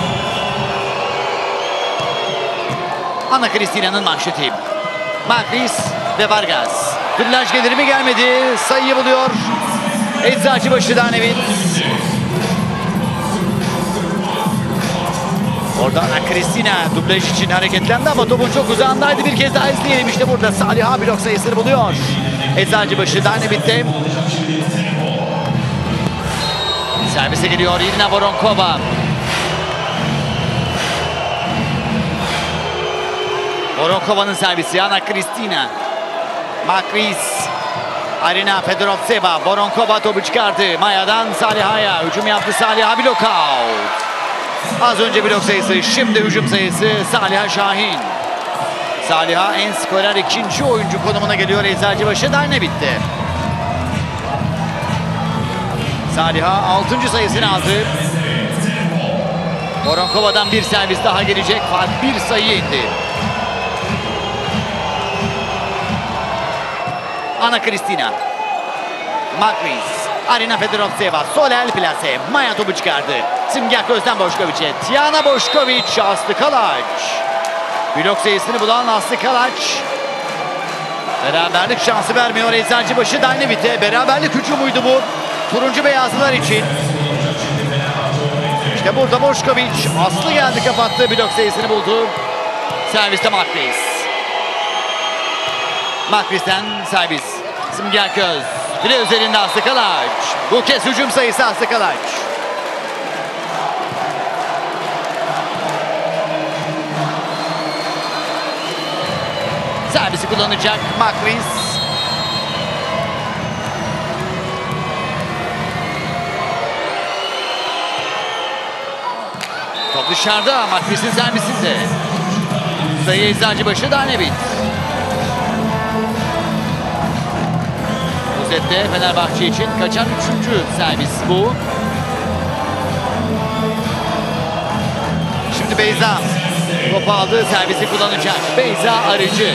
Ana Kristina'nın manşeti. Makris ve Vargas. Dublaj gelir mi gelmedi. Sayıyı buluyor. Eczacıbaşı Danevit. Orada Ana Kristina dublaj için hareketlendi ama topun çok uzağındaydı. Bir kez daha izleyelim. İşte burada Saliha blok sayısını buluyor. Eczacıbaşı Danevit'te. Servise geliyor Irina Voronkova. Voronkova'nın servisi Ana Kristina. Makris. Arina Fedorovtseva. Voronkova topu çıkardı. Maya'dan Saliha'ya. Hücum yaptı Saliha, blok out. Az önce blok sayısı, şimdi hücum sayısı Saliha Şahin. Saliha en skorer ikinci oyuncu konumuna geliyor Eczacıbaşı Dynavit'te. Saliha altıncı sayısını aldı. Voronkova'dan bir servis daha gelecek. Fark bir sayı indi. Ana Kristina. Makris. Arina Fedorovtseva. Sol el plase. Maya topu çıkardı. Simge Közden Bošković'e. Tijana Bošković. Aslı Kalaç. Blok sayısını bulan Aslı Kalaç. Beraberlik şansı vermiyor Eczacıbaşı Dynavit'e. Beraberlik hücumuydu bu. Turuncu beyazlılar için. İşte burada Bošković. Aslı geldi, kapattı. Blok sayısını buldu. Serviste Makris. Makris'ten servis. Simge Köz. File üzerinde Aslı Kalaç. Bu kez hücum sayısı Aslı Kalaç. Servisi kullanacak Makris. Top dışarıda, Makris'in servisinde. Sayı Eczacıbaşı Danavit. Bu sette Fenerbahçe için kaçan üçüncü servis bu. Şimdi Beyza. Topu aldı, servisi kullanacak. Beyza Arıcı.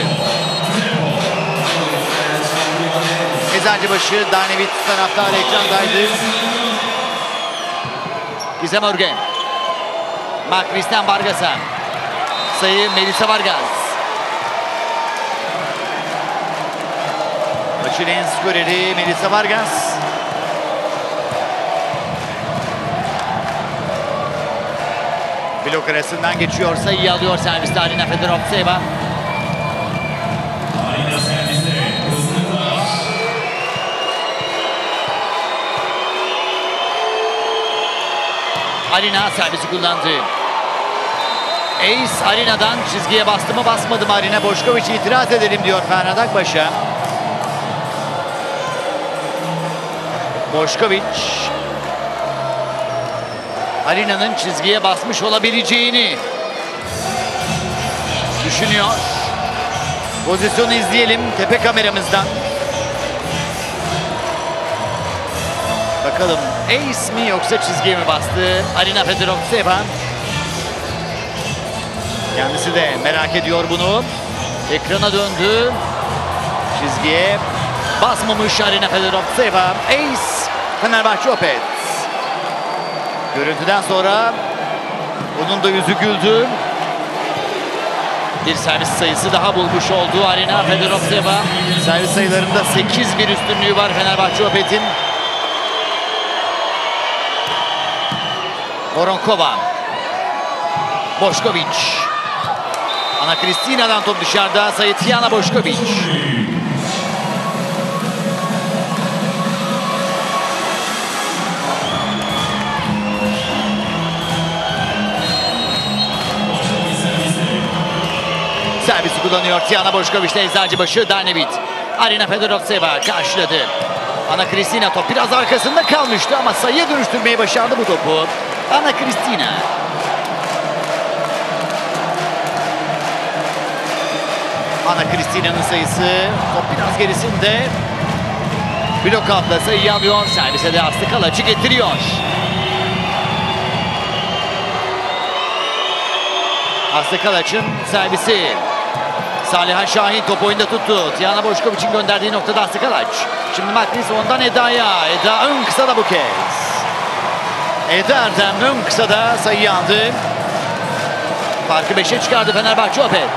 Eczacıbaşı Danavit taraftarı ekrandaydı. Gizem Örgen. Makris'ten Vargas'a. Sayı Melisa Vargas. Maçın en skoreri Melisa Vargas. Blok arasından geçiyor. Sayıyı alıyor serviste Arina Fedorovtseva. Arina servisi kullandı. Ace Arina'dan çizgiye bastı mı basmadı mı Arina? Bošković itiraz edelim diyor Ferhat Akbaş'a. Boşkoviç. Arina'nın çizgiye basmış olabileceğini düşünüyor. Pozisyonu izleyelim tepe kameramızdan. Bakalım ace mi yoksa çizgiye mi bastı Arina Fedorovtseva? Kendisi de merak ediyor bunu. Ekrana döndü. Çizgiye basmamış Arina Fedorovtseva. Ace Fenerbahçe Opet. Görüntüden sonra onun da yüzü güldü. Bir servis sayısı daha bulmuş oldu Arina Fedorovtseva. Servis sayılarında sekiz bir üstünlüğü var Fenerbahçe Opet'in. Voronkova. Boşkoviç. Ana Kristina'dan top dışarıda. Sayı Tijana Boşkoviç. Servisi kullanıyor Tijana Boşkoviç'te Eczacıbaşı Dajnevic. Arina Fedorovtseva karşıladı. Ana Kristina top biraz arkasında kalmıştı ama sayıya dönüştürmeyi başardı bu topu. Ana Kristina. Ana Kristina'nın sayısı top biraz gerisinde. Blok altında sayıyı alıyor. Servise de Aslı Kalaç'ı getiriyor. Aslı Kalaç'ın servisi. Saliha Şahin top oyunda tuttu. Tijana Boşkoviç'in gönderdiği noktada Aslı Kalaç. Şimdi Matris ondan Eda'ya. Eda ön kısada bu kez. Eda Erdem ön kısada sayıyı aldı. Farkı beşe çıkardı Fenerbahçe Opet.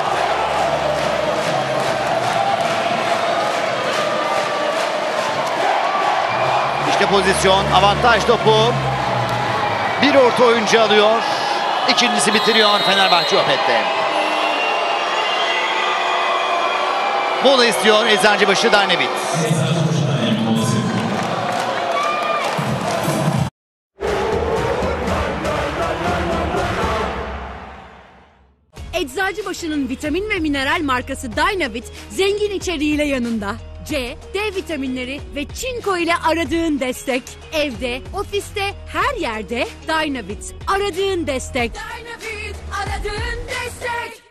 İşte pozisyon, avantaj topu. Bir orta oyuncu alıyor. İkincisi bitiriyor Fenerbahçe Opet'te. Mola istiyor Eczacıbaşı Dajnevic. Eczacıbaşı'nın vitamin ve mineral markası Dynavit zengin içeriğiyle yanında. C, D vitaminleri ve çinko ile aradığın destek. Evde, ofiste, her yerde Dynavit. Aradığın destek. Dynavit, aradığın destek.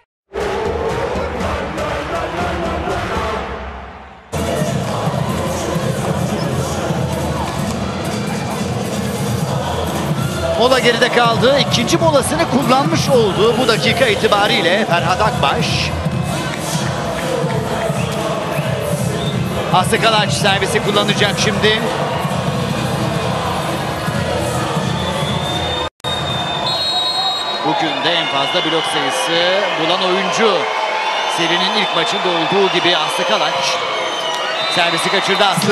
Mola geride kaldı. İkinci molasını kullanmış oldu bu dakika itibariyle Ferhat Akbaş. Aslı Kalaç servisi kullanacak şimdi. Bugün de en fazla blok sayısı bulan oyuncu. Serinin ilk maçında olduğu gibi Aslı Kalaç. Servisi kaçırdı Aslı.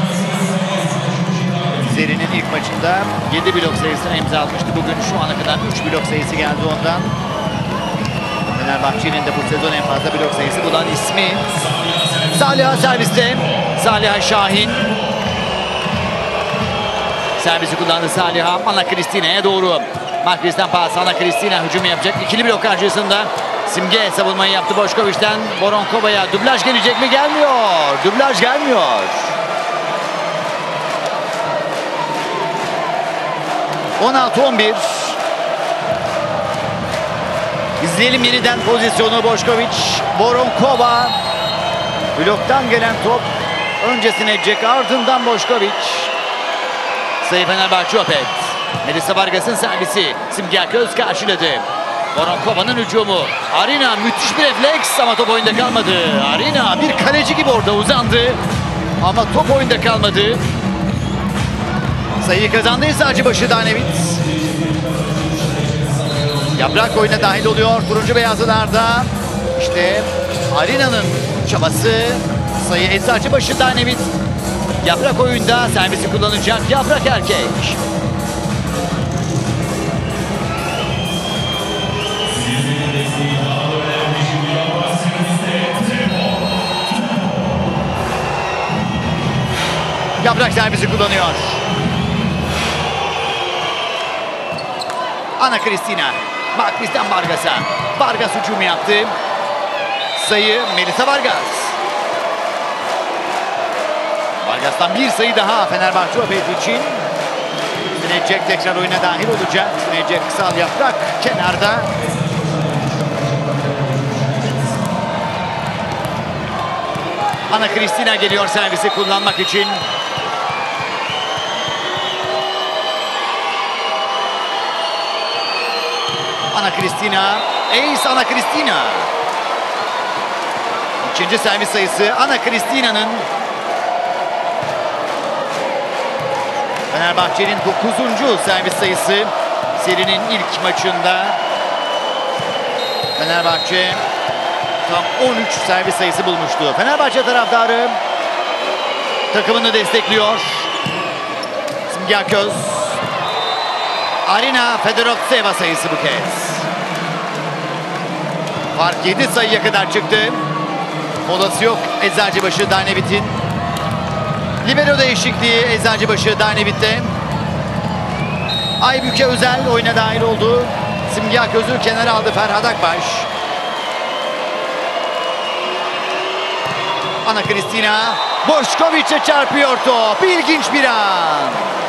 Serinin ilk maçında yedi blok sayısına imza atmıştı. Bugün şu ana kadar üç blok sayısı geldi ondan. Fenerbahçe'nin de bu sezon en fazla blok sayısı bulan ismi. Saliha serviste. Saliha Şahin. Servisi kullandı Saliha. Ana Kristina'ya doğru. Markris'ten pas. Ana Kristina hücum yapacak. İkili blok karşısında. Simge savunmayı yaptı Boşkoviç'ten. Voronkova'ya dublaj gelecek mi? Gelmiyor. Dublaj gelmiyor. on altı on bir. İzleyelim yeniden pozisyonu. Boşkoviç, Voronkova. Bloktan gelen top öncesine Jack, ardından Boşkoviç. Sayı Fenerbahçe Opet. Melisa Vargas'ın servisi. Simge Aköz karşıladı. Voronkova'nın hücumu. Arina müthiş bir refleks ama top oyunda kalmadı. Arina bir kaleci gibi orada uzandı ama top oyunda kalmadı. Sayıyı kazandı Eczacıbaşı Dajnevic. Yaprak oyuna dahil oluyor turuncu beyazlılarda. İşte Arina'nın çabası. Sayı Eczacıbaşı Dajnevic. Yaprak oyunda servisi kullanacak. Yaprak erkek. Yaprak servisi kullanıyor. Ana Kristina. Markris'ten Vargas'a. Vargas hücumu yaptı. Sayı Melisa Vargas. Vargas'tan bir sayı daha Fenerbahçe Opet için. Sinecek tekrar oyuna dahil olacak. Sinecek kısal yaprak kenarda. Ana Cristina geliyor servisi kullanmak için. Ana Cristina. Ace Ana Cristina. İkinci servis sayısı Ana Cristina'nın. Fenerbahçe'nin dokuzuncu servis sayısı serinin ilk maçında. Fenerbahçe tam on üç servis sayısı bulmuştu. Fenerbahçe taraftarı takımını destekliyor. Simge Aköz. Arina Fedorovtseva sayısı bu kez. Fark yedi sayıya kadar çıktı. Molası yok Eczacıbaşı Dynavit'in. Libero değişikliği Eczacıbaşı Dynavit'te. Aybüke Özel oyuna dahil oldu. Simge Aköz'ü kenara aldı Ferhat Akbaş. Ana Cristina. Boşkoviç'e çarpıyor top. İlginç bir an.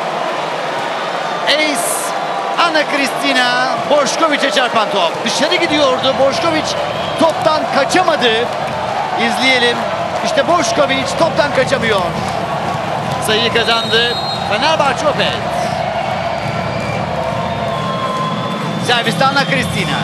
Ace Ana Cristina. Boşkoviç'e çarpan top. Dışarı gidiyordu. Boşkoviç toptan kaçamadı. İzleyelim. İşte Boşkoviç toptan kaçamıyor. Sayıyı kazandı Fenerbahçe Opet. Serviste Ana Cristina.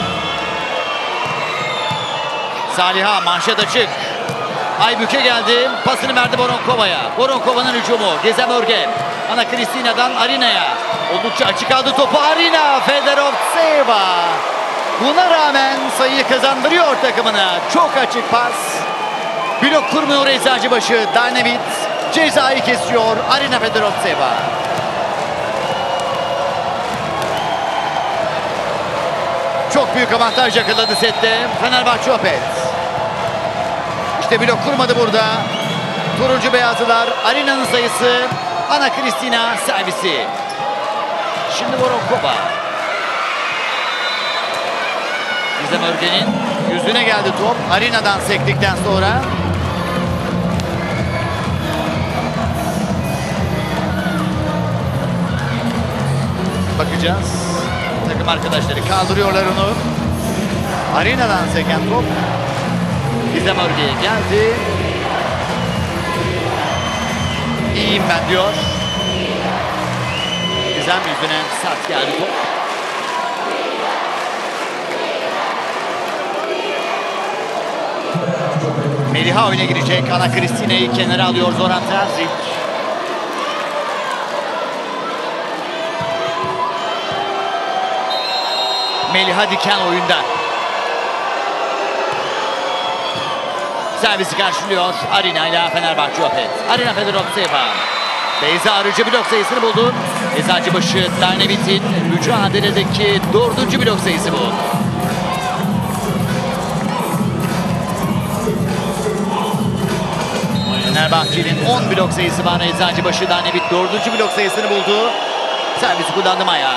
Saliha manşet açık. Aybüke geldi. Pasını verdi Voronkova'ya. Voronkova'nın hücumu. Gezem Örgen. Ana Cristina'dan Arina'ya. Oldukça açık aldı topu. Arina Fedorovtseva. Buna rağmen sayıyı kazandırıyor takımına. Çok açık pas. Blok kurmuyor Eczacıbaşı. Dynavit cezayı kesiyor. Arina Fedorovtseva. Çok büyük avantaj yakaladı sette Fenerbahçe Opet. İşte blok kurmadı burada. Turuncu beyazlılar. Arina'nın sayısı. Ana Cristina servisi. Şimdi Voronkova. Gizem Örgen'in yüzüne geldi top. Arina'dan sektikten sonra. Bakacağız. Takım arkadaşları kaldırıyorlar onu. Arina'dan seken top. Gizem Örgen'e geldi. İyiyim ben diyor. Gizem yüzüne sert geldi top. Meliha oyuna girecek. Ana Cristina'yı kenara alıyor Zoran Terzic. Meliha Diken oyunda. Servisi karşılıyor Arina ile Fenerbahçe Opet. Arina Fedorovtseva. Beyza Arıcı blok sayısını buldu. Eczacıbaşı Dynavit'in mücadeledeki dördüncü blok sayısı bu. Fenerbahçe'nin on blok sayısı var. Eczacıbaşı Dynavit dördüncü blok sayısını buldu. Servisi kullandı Maya.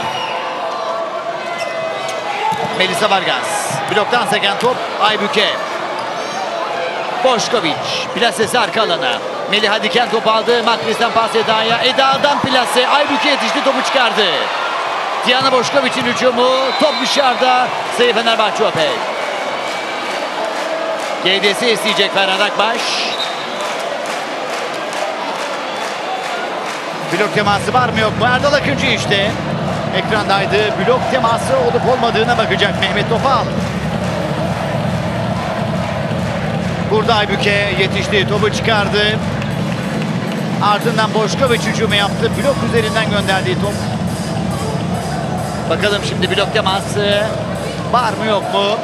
Melisa Vargas. Bloktan seken top Aybüke. Boşkoviç. Plasesi arka alana. Meliha Diken topu aldı. Makris'ten pas Eda'ya. Eda'dan plase. Aybüke yetişti, topu çıkardı. Diana Boşkoviç'in hücumu. Top dışarıda. Sayı Fenerbahçe Opet. G D S isteyecek Ferhat Akbaş. Blok teması var mı yok mu? Erdal Akıncı işte. Ekrandaydı. Blok teması olup olmadığına bakacak Mehmet Topal. Burada Aybüke yetişti, topu çıkardı. Ardından Boşkoviç hücumu yaptı. Blok üzerinden gönderdiği top. Bakalım şimdi blok teması var mı yok mu?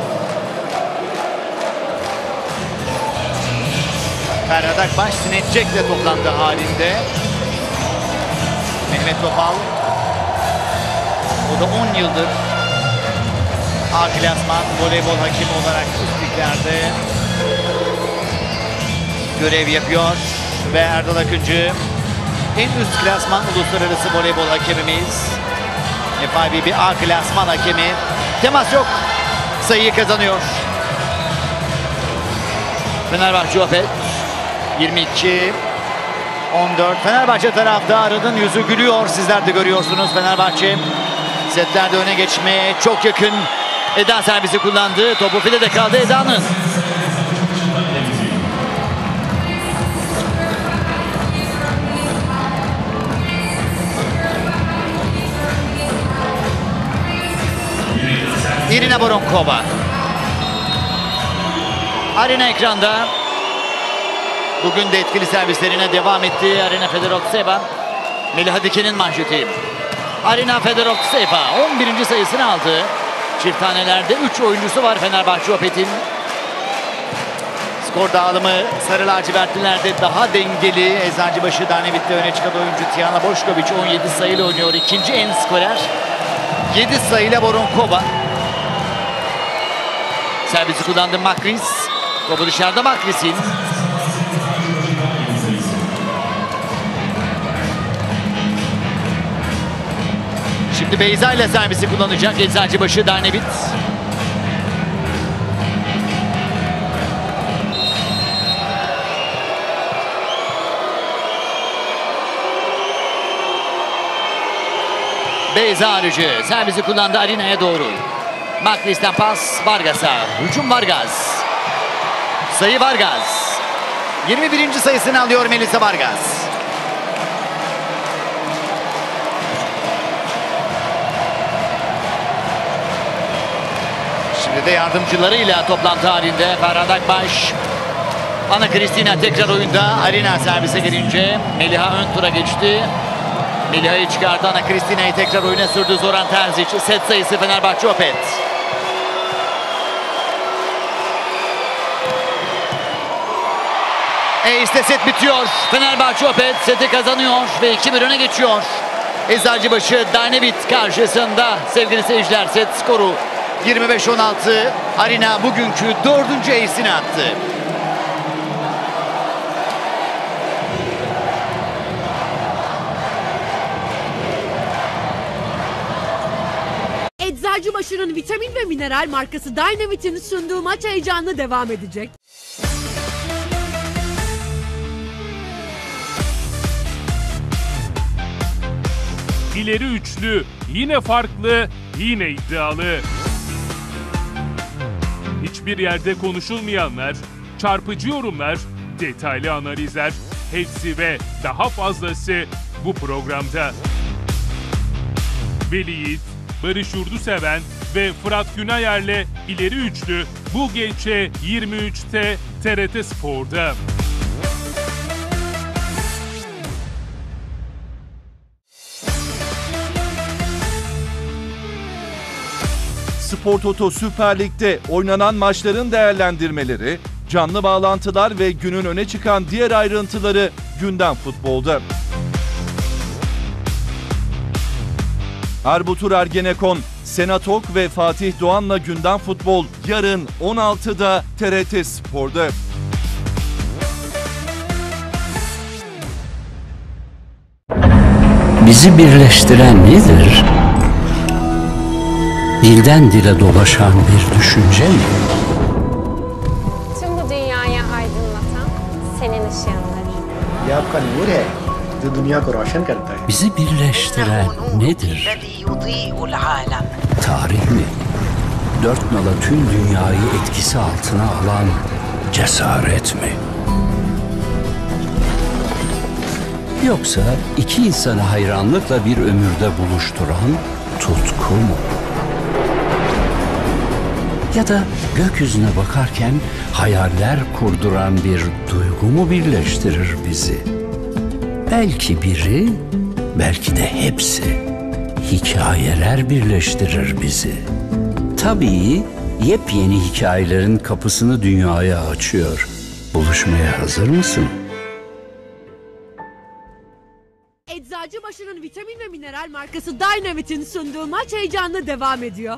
Ferhat Akbaş Sinecek'le toplandı halinde. Mehmet Topal. O da on yıldır A klasman voleybol hakemi olarak üst liglerde görev yapıyor. Ve Erdal Akıncı en üst klasman uluslararası voleybol hakemimiz. F I V B A klasman hakemi. Temas yok. Sayıyı kazanıyor. Fenerbahçe Opet yirmi iki on dört. Fenerbahçe taraftarının yüzü gülüyor. Sizler de görüyorsunuz. Fenerbahçe setlerde öne geçmeye çok yakın. Eda servisi kullandı. Topu filede kaldı Eda'nın. Irina Voronkova. Arina ekranda. Bugün de etkili servislerine devam etti Arina Fedorovtseva. Meliha Diken'in manşeti. Arina Fedorovtseva on birinci sayısını aldı. Çift tanelerde üç oyuncusu var Fenerbahçe Opet'in. Skor dağılımı sarı lacivertlilerde daha dengeli. Eczacıbaşı Darnavit'te öne çıkan oyuncu Tijana Bošković on yedi sayıyla oynuyor. İkinci en skorer. yedi sayıyla Voronkova. Servisi kullandı Makris. Topu dışarıda Makris'in. Şimdi Beyza ile servisi kullanacak Eczacıbaşı Darnavit. Beyza arıcı servisi kullandı Arina'ya doğru. Makris'ten pas Vargas'a. Hücum Vargas. Sayı Vargas. yirmi birinci sayısını alıyor Melisa Vargas. Şimdi de yardımcılarıyla toplantı halinde Ferhat Akbaş. Ana Kristina tekrar oyunda. Arina servise girince Meliha ön tura geçti. Meliha'yı çıkardı. Ana Kristina'yı tekrar oyuna sürdü Zoran Terzic. Set sayısı Fenerbahçe Opet. Ace'de set bitiyor. Fenerbahçe Opet seti kazanıyor ve iki bir öne geçiyor. Eczacıbaşı Darnavit karşısında sevgili seyirciler, set skoru yirmi beş on altı. Arina bugünkü dördüncü ace'ini attı. Eczacıbaşı'nın vitamin ve mineral markası Dynavit'in sunduğu maç heyecanlı devam edecek. İleri üçlü, yine farklı, yine iddialı. Hiçbir yerde konuşulmayanlar, çarpıcı yorumlar, detaylı analizler, hepsi ve daha fazlası bu programda. Veli Yiğit, Barış Urduseven ve Fırat Günayer'le ileri üçlü bu gece yirmi üçte T R T Spor'da. Spor Toto Süper Lig'de oynanan maçların değerlendirmeleri, canlı bağlantılar ve günün öne çıkan diğer ayrıntıları Gündem Futbol'da. Erbutur Ergenekon, Senatok ve Fatih Doğan'la Gündem Futbol yarın on altıda T R T Spor'da. Bizi birleştiren nedir? Dilden dile dolaşan bir düşünce mi? Tüm bu dünyayı aydınlatan senin ışığındır. ये आपका नूर है जो दुनिया को रोशन करता है. Bizi birleştiren nedir? Tarih mi? Dört nala tüm dünyayı etkisi altına alan cesaret mi? Yoksa iki insanı hayranlıkla bir ömürde buluşturan tutku mu? Ya da gökyüzüne bakarken hayaller kurduran bir duygu mu birleştirir bizi? Belki biri, belki de hepsi. Hikayeler birleştirir bizi. Tabii yepyeni hikayelerin kapısını dünyaya açıyor. Buluşmaya hazır mısın? Eczacıbaşı'nın vitamin ve mineral markası Dynavit'in sunduğu maç heyecanlı devam ediyor.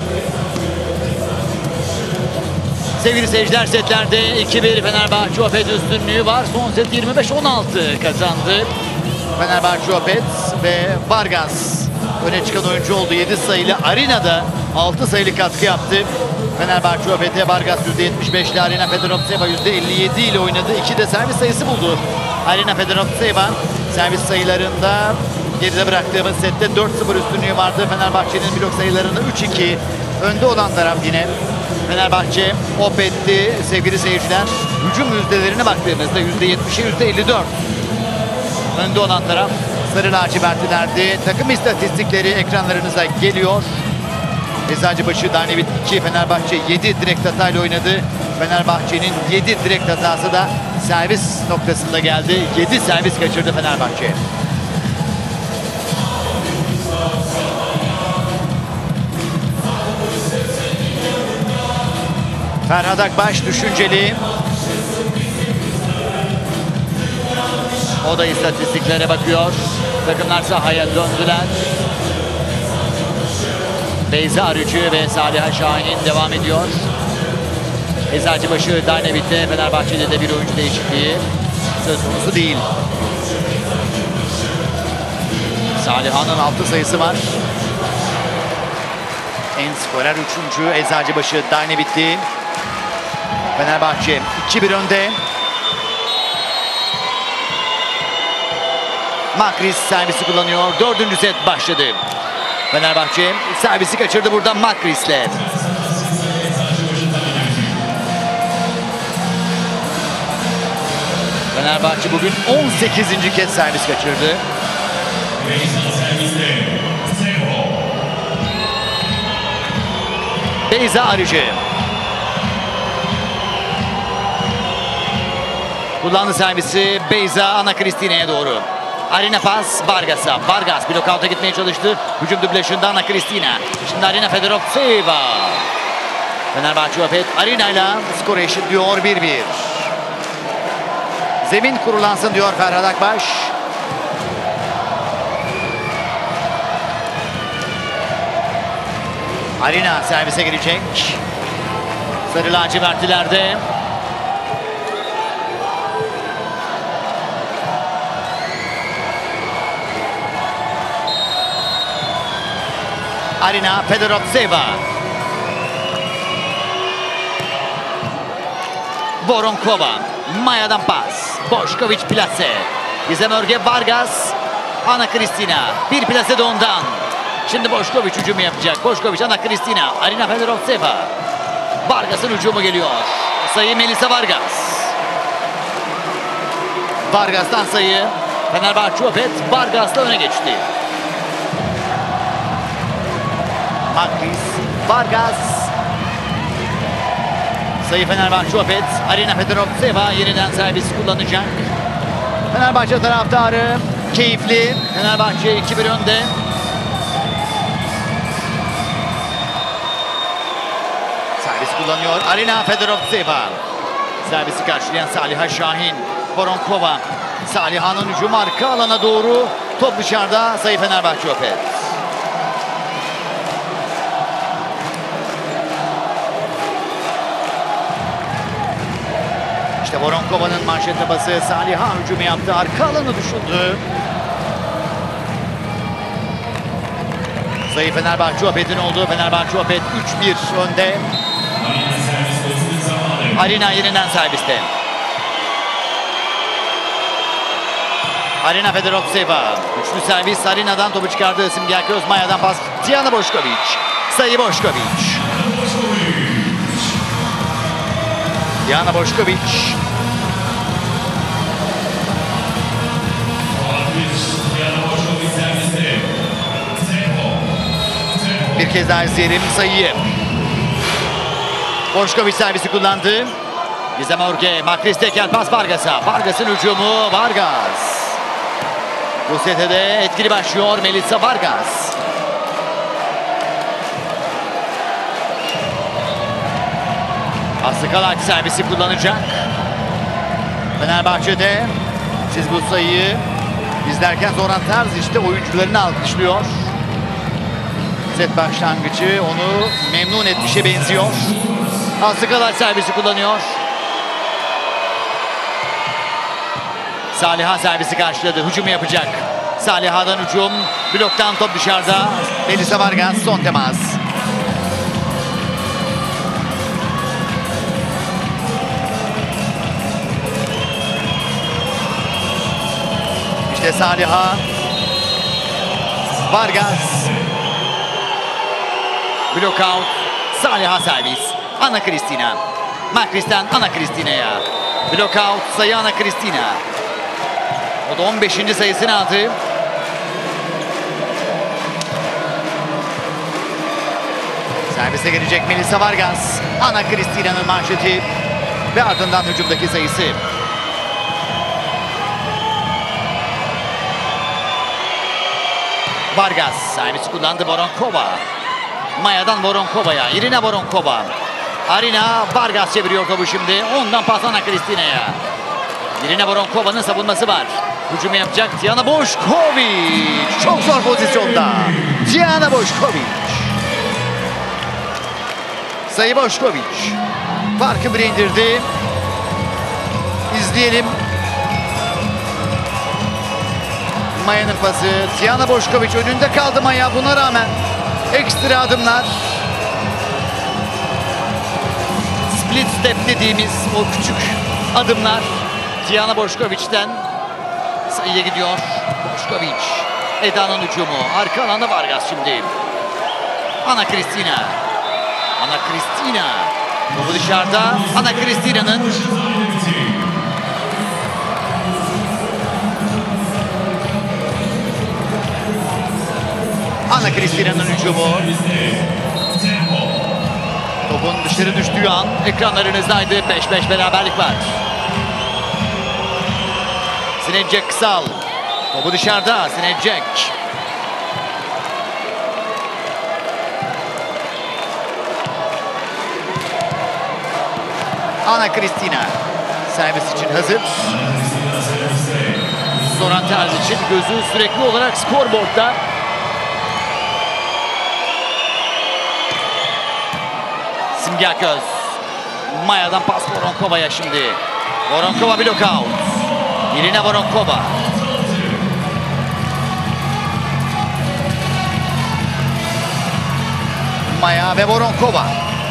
Sevgili seyirciler, setlerde iki bir Fenerbahçe Opet üstünlüğü var. Son set yirmi beş on altı kazandı Fenerbahçe Opet ve Vargas öne çıkan oyuncu oldu. yedi sayılı Arina'da altı sayılı katkı yaptı. Fenerbahçe Opet'e Vargas yüzde yetmiş beş ile Arina Fedorovtseva yüzde elli yedi ile oynadı. iki de servis sayısı buldu. Arina Fedorovtseva servis sayılarında geride bıraktığımız sette dört sıfır üstünlüğü vardı. Fenerbahçe'nin blok sayılarında üç iki önde olan taraf yine. Fenerbahçe Opet'ti sevgili seyirciler. Hücum yüzdelerine baktığımızda yüzde yetmişe yüzde elli dört. Önde olan taraf Sarı lacivertlilerdi. Takım istatistikleri ekranlarınıza geliyor. Eczacıbaşı Darnavit iki, Fenerbahçe yedi direkt hatayla oynadı. Fenerbahçe'nin yedi direkt hatası da servis noktasında geldi. yedi servis kaçırdı Fenerbahçe. Ferhat Akbaş düşünceli. O da istatistiklere bakıyor. Takımlar sahaya döndüler. Beyza Arıcı ve Saliha Şahin devam ediyor. Eczacıbaşı Darnavit'te, Fenerbahçe'de de bir oyuncu değişikliği söz konusu değil. Saliha'nın altı sayısı var. En skorer üçüncü Eczacıbaşı Darnavit'ti. Fenerbahçe iki bir önde. Makris servisi kullanıyor. Dördüncü set başladı. Fenerbahçe servisi kaçırdı buradan Makris'le. Fenerbahçe bugün on sekizinci kez servis kaçırdı. Beyza Arıcı. Kullandı servisi Beyza Ana Cristina'ya doğru. Arina pas Vargas'a. Vargas blokauta gitmeye çalıştı. Hücum dubleşinde Ana Cristina. Şimdi Arina Fedorovtseva. Fenerbahçe Opet Arina ile skoru eşitliyor bir bir. Zemin kurulansın diyor Ferhat Akbaş. Arina servise girecek. Sarı lacivertlilerde. Arina Fedorovtseva. Voronkova. Maya'dan pas. Boşkoviç plase. Gizem Örge Vargas. Ana Cristina. Bir plase de ondan. Şimdi Boşkoviç hücumu yapacak. Boşkoviç, Ana Cristina. Arina Fedorovtseva. Vargas'ın hücumu geliyor. Sayı Melisa Vargas. Vargas'tan sayı. Fenerbahçe Opet Vargas'la öne geçti. Makris, Vargas. Sayı Fenerbahçe Opet. Arina Fedorovtseva yeniden servis kullanacak. Fenerbahçe taraftarı keyifli. Fenerbahçe iki bir önde. Servis kullanıyor Arina Fedorovtseva. Servisi karşılayan Saliha Şahin. Voronkova. Saliha'nın hücumu arka alana doğru. Top dışarıda. Sayı Fenerbahçe Opet. İşte Voronkova'nın manşet tabası. Saliha hücumu yaptı. Arka alanı düşündü. Sayı Fenerbahçe Opet'in olduğu. Fenerbahçe Opet üç bir önde. Arina yeniden serviste. Arina Fedorovtseva. Üçlü servis. Arina'dan topu çıkardı. Simge Özmaya'dan pas. Diana Boşkoviç. Sayı Boşkoviç. Diana Boşkoviç. Bir kez daha izleyelim sayıyı. Boşkoviç servisi kullandı. Gizem Örge, Makris tekel pas Vargas'a. Vargas'ın hücumu Vargas. Bu sete de etkili başlıyor Melisa Vargas. Aslı Kalaç servisi kullanacak. Fenerbahçe'de siz bu sayıyı izlerken Zoran Terz işte oyuncularını alkışlıyor. Set başlangıcı onu memnun etmişe benziyor. Aslı Kalaç servisi kullanıyor. Saliha servisi karşıladı. Hücumu yapacak. Saliha'dan hücum. Bloktan top dışarıda. Melisa Vargas son temas. Saliha. Vargas. Block out. Saliha servis. Ana Cristina. Makris'ten Ana Cristina'ya. Block out sayı Ana Cristina. O da on beşinci sayısını aldı. Servise gelecek Melissa Vargas. Ana Cristina'nın manşeti. Ve ardından hücumdaki sayısı. Vargas servisi kullandı Voronkova. Maya'dan Voronkova'ya. Irina Voronkova. Arina Vargas çeviriyor topu şimdi. Ondan pas Ana Cristina'ya. Irina Voronkova'nın savunması var. Hücumu yapacak Tijana Bošković. Çok zor pozisyonda. Tijana Bošković. Sayı Bošković. Farkı bire indirdi. İzleyelim. Maya'nın pası. Tijana Bošković önünde kaldı Maya. Buna rağmen ekstra adımlar. Split step dediğimiz o küçük adımlar Tijana Bošković'ten sayıya gidiyor. Bošković. Eda'nın hücumu. Arka alanda Vargas şimdi. Ana Cristina. Ana Cristina. Topu dışarıda. Ana Cristina'nın Ana Cristina'nın hücumu. Topun dışarı düştüğü an ekranlarınızdaydı. beş beş beraberlik var. Sinecek Kısal. Topu dışarıda. Sinecek. Ana Cristina. Servis için hazır. Zoran Terzic'in gözü sürekli olarak skorboardta. Simge Aköz. Maya'dan pas Voronkova'ya şimdi. Voronkova block out. Irina Voronkova. Maya ve Voronkova.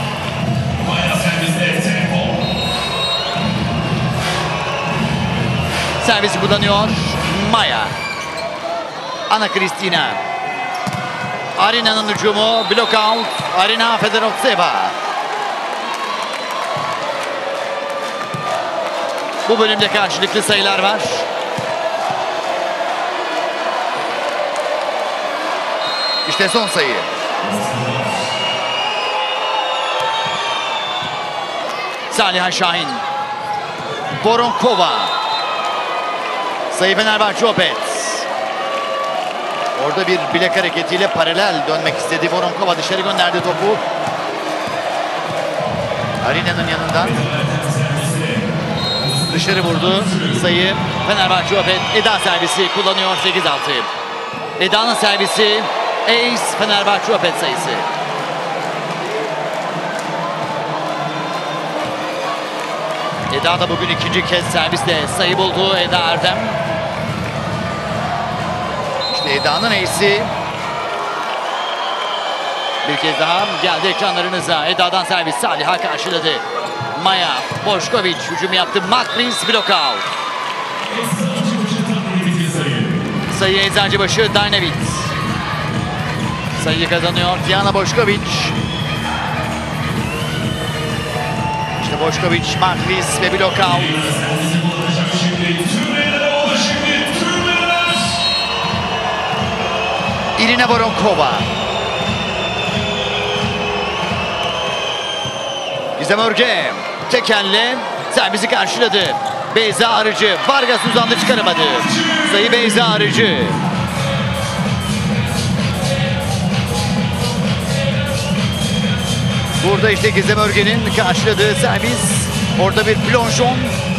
Servisi kullanıyor Maya. Ana Cristina. Arina'nın hücumu. Block out. Arina Fedorovtseva. Bu bölümde karşılıklı sayılar var. İşte son sayı. Saliha Şahin. Voronkova. Sayı Fenerbahçe Opet. Orada bir bilek hareketiyle paralel dönmek istedi. Voronkova dışarı gönderdi topu. Arina'nın yanından. Dışarı vurdu. Sayı Fenerbahçe Opet. Eda servisi kullanıyor sekiz altı. Eda'nın servisi. Ace Fenerbahçe Opet sayısı. Eda da bugün ikinci kez servisle sayı buldu. Eda Erdem. İşte Eda'nın ace'i. Bir kez daha geldi ekranlarınıza. Eda'dan servis Saliha karşıladı. Maya, Bošković hücum yaptı. Makris block out. Sayı Eczacıbaşı Dynavit. Sayıyı kazanıyor Tijana Bošković. İşte Bošković, Makris ve block out. Irina Voronkova. Gizem Örge tek elle servisi karşıladı. Beyza Arıcı. Vargas uzandı, çıkaramadı. Sayı Beyza Arıcı. Burada işte Gizem Örge'nin karşıladığı servis. Orada bir plonjon.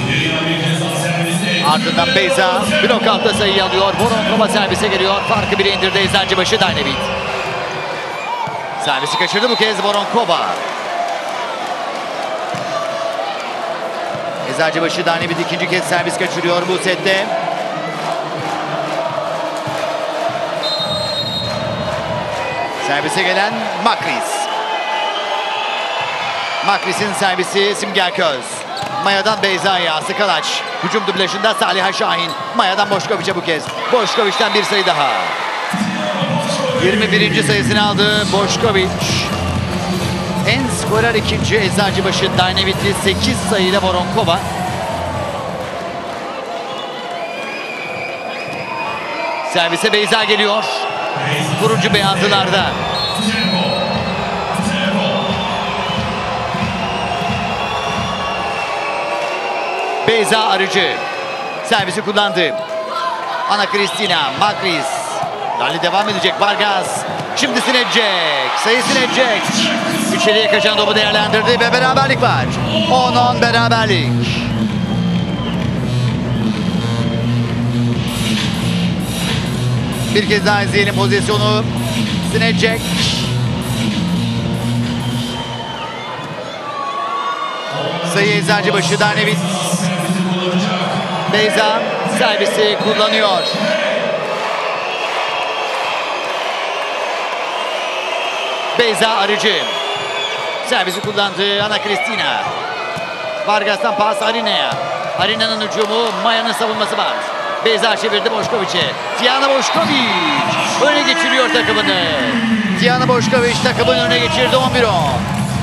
Ardından Beyza blokout'ta sayıyı alıyor. Voronkova servise geliyor. Farkı bire indirdi Eczacıbaşı Dynavit. Servisi kaçırdı bu kez Voronkova. Eczacıbaşı Dynavit ikinci kez servis kaçırıyor bu sette. Servise gelen Makris. Makris'in servisi Simge Aköz. Maya'dan Beyza'ya Skalaç. Hücum dublajında Salih Şahin. Maya'dan Boşkoviç'e bu kez. Boşkoviç'ten bir sayı daha. yirmi birinci sayısını aldı Boşkoviç. En skorer ikinci Eczacıbaşı Dynavit'li sekiz sayıyla Voronkova. Servise Beyza geliyor. Turuncu beyazlılarda. Beyza Arıcı. Servisi kullandı. Ana Kristina, Makris. Rally devam edecek. Vargas. Şimdi sinecek. Sayı sinecek. İçeriye kaçan topu değerlendirdi ve beraberlik var. on on beraberlik. Bir kez daha izleyelim pozisyonu. Sinecek. Sayı Eczacıbaşı Dynavit. Beyza servisi kullanıyor. Beyza Arıcı. Servisi kullandı Ana Kristina. Vargas'tan pas Arina'ya. Arina'nın hücumu, Maya'nın savunması var. Beyza çevirdi Boşkoviç'e. Tijana Boşkoviç öne geçiriyor takımını. Tijana Boşkoviç takımını öne geçirdi on bir on.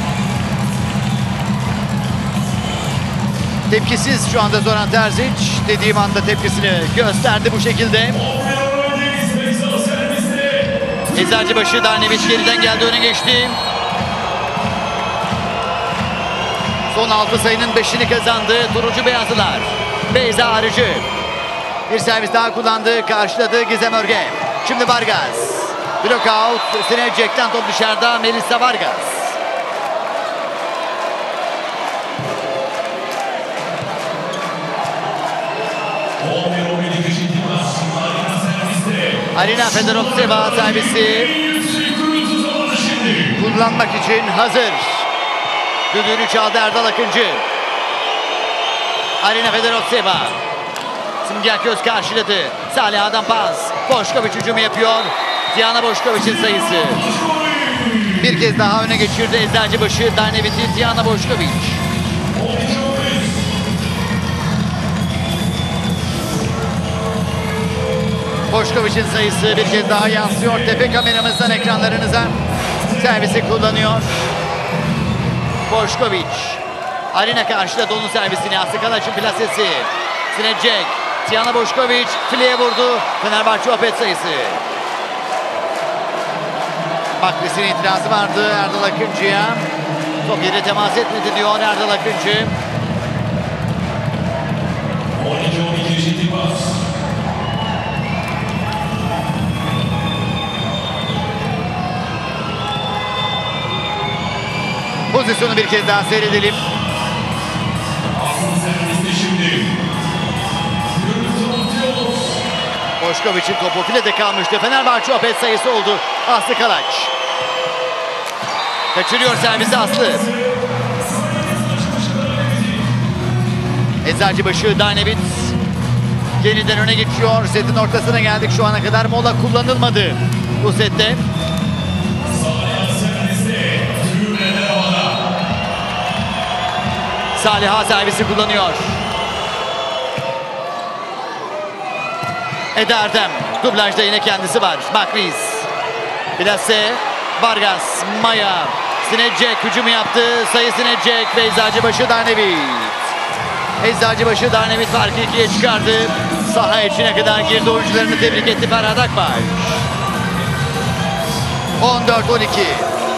Tepkisiz şu anda Zoran Terzic. Dediğim anda tepkisini gösterdi bu şekilde. Eczacıbaşı Dynavit geriden geldi, öne geçti. Son altı sayının beşini kazandı turuncu beyazlılar. Beyza Arıcı. Bir servis daha kullandı, karşıladı Gizem Örge. Şimdi Vargas. Blockout, Sinecek'ten top dışarıda Melissa Vargas. Arina Fedorovtseva servisi kullanmak için hazır. Düdüğünü çaldı Erdal Akıncı. Arina Fedorovtseva. Simge Aköz karşıladı. Saliha'dan pas. Boşkoviç hücumu yapıyor. Tijana Boşkoviç'in sayısı. Bir kez daha öne geçirdi Eczacıbaşı Dynavit'i Tijana Boşkoviç. Boşkoviç'in sayısı bir kez daha yansıyor. Tepe kameramızdan ekranlarınıza. Servisi kullanıyor. Boşkoviç. Arina karşıladı onun servisini. Aslı Kalaç'ın plasesi. Sinecek. Tijana Boşkoviç fileye vurdu. Fenerbahçe Opet sayısı. Makris'in itirazı vardı Erdal Akıncı'ya. Top yere temas etmedi diyor Erdal Akıncı. Pozisyonu bir kez daha seyredelim. Boşkoviç'in topu filede kalmıştı. Fenerbahçe Opet sayısı oldu. Aslı Kalaç. Kaçırıyor servisi Aslı. Eczacıbaşı Dynavit yeniden öne geçiyor. Setin ortasına geldik şu ana kadar. Mola kullanılmadı bu sette. Saliha servisi kullanıyor. Eda Erdem. Dublajda yine kendisi var. Makris. Bilase. Vargas. Maya. Sinecek hücumu yaptı. Sayı Sinecek ve Eczacıbaşı Dynavit. Eczacıbaşı Dynavit farkı ikiye çıkardı. Saha içine kadar girdi. Oyuncularını tebrik etti Ferhat Akbaş. on dört on iki.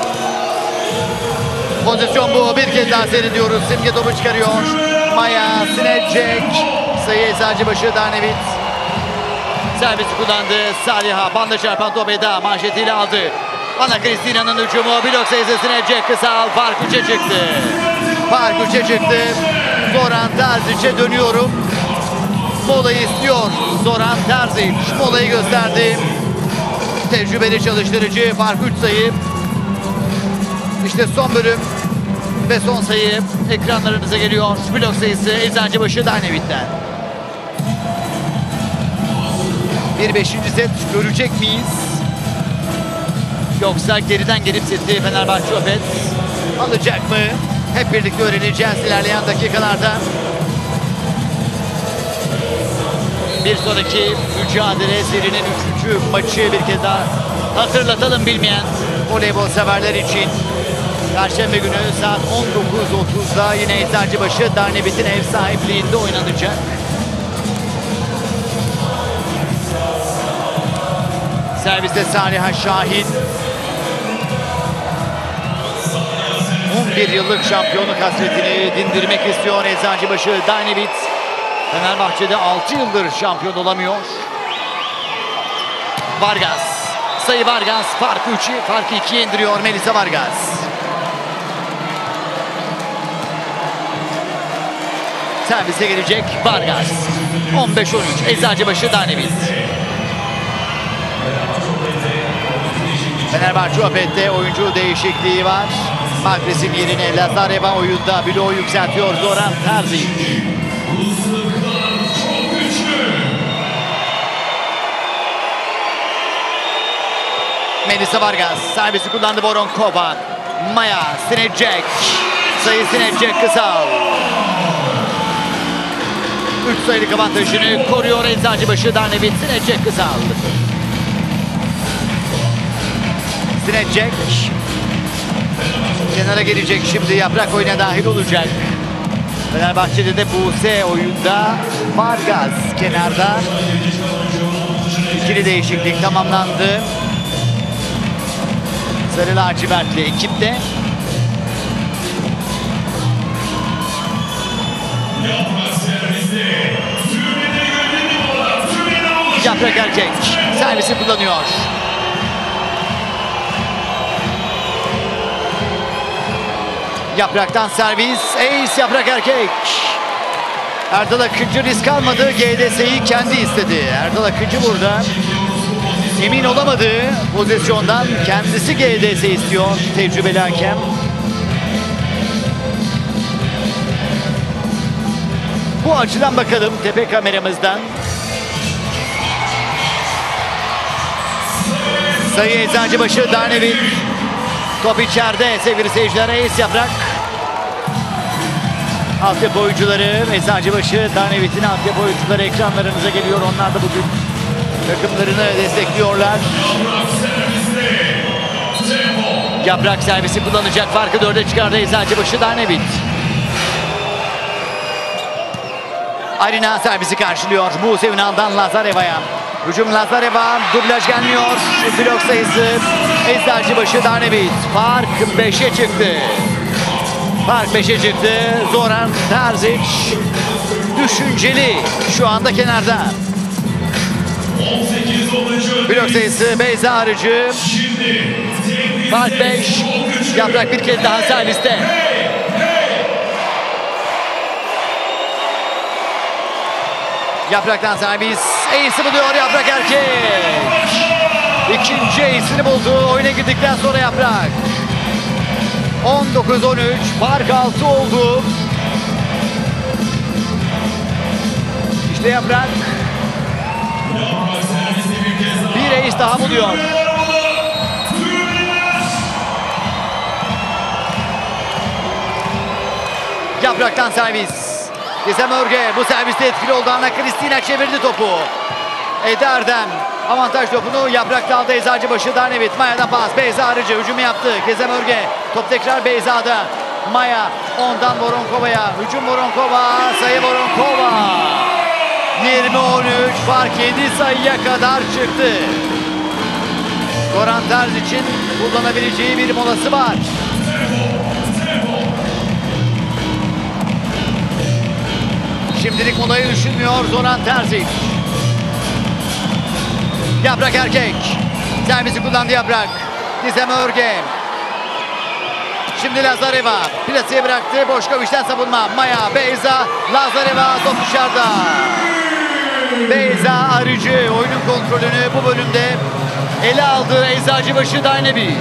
Pozisyon bu. Bir kez daha seyrediyoruz. Simge topu çıkarıyor. Maya, Sinecek. Sayı Eczacıbaşı Dynavit. Servisi kullandı. Saliha. Banda çarpan top Eda. Manşetiyle aldı. Ana Kristina'nın hücumu. Blok sayısı Sinecek kısal. Fark üçe çıktı. Fark üçe çıktı. Zoran Terzic'e dönüyorum. Molayı istiyor. Zoran Terzic. Molayı gösterdi. Tecrübeli çalıştırıcı. Fark üç sayı. İşte son bölüm ve son sayı ekranlarınıza geliyor. Blok sayısı Eczacıbaşı Dynavit'ten. Bir beşinci set görecek miyiz? Yoksa geriden gelip seti Fenerbahçe Opet alacak mı? Hep birlikte öğreneceğiz ilerleyen dakikalarda. Bir sonraki mücadele serinin üçüncü maçı bir kez daha hatırlatalım bilmeyen voleybol severler için. Perşembe günü saat on dokuz otuzda yine Eczacıbaşı Darnavit'in ev sahipliğinde oynanacak. Serviste Saliha Şahin. on bir yıllık şampiyonluk hasretini dindirmek istiyor Eczacıbaşı Darnavit. Fenerbahçe'de altı yıldır şampiyon olamıyor. Vargas. Sayı Vargas. Farkı üçü, farkı ikiye indiriyor Melisa Vargas. Servise gelecek Vargas. on beş on üç Eczacıbaşı Darnavit. Fenerbahçe Opet'te oyuncu değişikliği var. Magres'in yerine Lazareva oyunda bloğu yükseltiyor Zoran Terzic. Melisa Vargas servisi kullandı Voronkova. Maya Sinecek. Sayı Sinecek kısal. üç sayılık avantajını koruyor Eczacıbaşı Darnavit. Sinecek kısal. Sinecek. Kenara gelecek şimdi, Yaprak oyuna dahil olacak. Fenerbahçe'de de Buse oyunda. Vargas kenarda. İkili değişiklik tamamlandı. Sarı lacivertli ekipte. Yaprak Erkek servisi kullanıyor. Yaprak'tan servis. Ace Yaprak Erkek. Erdal Akıncı risk almadı. G D S'yi kendi istedi. Erdal Akıncı burada emin olamadığı pozisyondan kendisi G D S istiyor tecrübeli hakem. Bu açıdan bakalım tepe kameramızdan. Sayı Eczacıbaşı Darnavit. Top içeride sevgili seyirciler. Ace Yaprak. Altyapı oyuncuları, Eczacıbaşı Darnavit'in altyapı oyuncuları ekranlarınıza geliyor. Onlar da bugün takımlarını destekliyorlar. Yaprak servisi kullanacak. Farkı dörde çıkardı Eczacıbaşı Darnavit. Arina servisi karşılıyor. Buse Ünal'dan Lazareva'ya. Hücum Lazareva. Dublaj gelmiyor. Blok sayısı Eczacıbaşı Darnavit. Fark beşe çıktı. Fark beşe çıktı. Zoran Terzic düşünceli şu anda kenarda. Blok sayısı Beyza Arıcı. Fark beş. Yaprak bir kez daha serviste. Yaprak'tan servis. Ace'i buluyor Yaprak Erkek. İkinci ace'ini buldu. Oyuna girdikten sonra Yaprak. on dokuz on üç. Fark altı oldu. İşte Yaprak. Bir ace daha buluyor. Yaprak'tan servis. Gizem Örge bu serviste etkili oldu. Anna Kristina çevirdi topu. Eda Erdem avantaj topunu Yaprak'ta aldı Eczacıbaşı Darnavit. Maya'dan pas. Beyza Arıcı hücumu yaptı. Gizem Örge. Top tekrar Beyza'da. Maya ondan Voronkova'ya. Hücum Voronkova. Sayı Voronkova. yirmi on üç. Fark yedi sayıya kadar çıktı. Zoran Terzic'in kullanabileceği bir molası var. Şimdilik molayı düşünmüyor Zoran Terzic. Yaprak Erkek. Servisi kullandı Yaprak. Gizem Örge. Şimdi Lazareva. Plaseye bıraktı. Boşkoviç'ten savunma. Maya, Beyza, Lazareva top dışarıda. Beyza Arıcı oyunun kontrolünü bu bölümde ele aldı Eczacıbaşı Darnavit.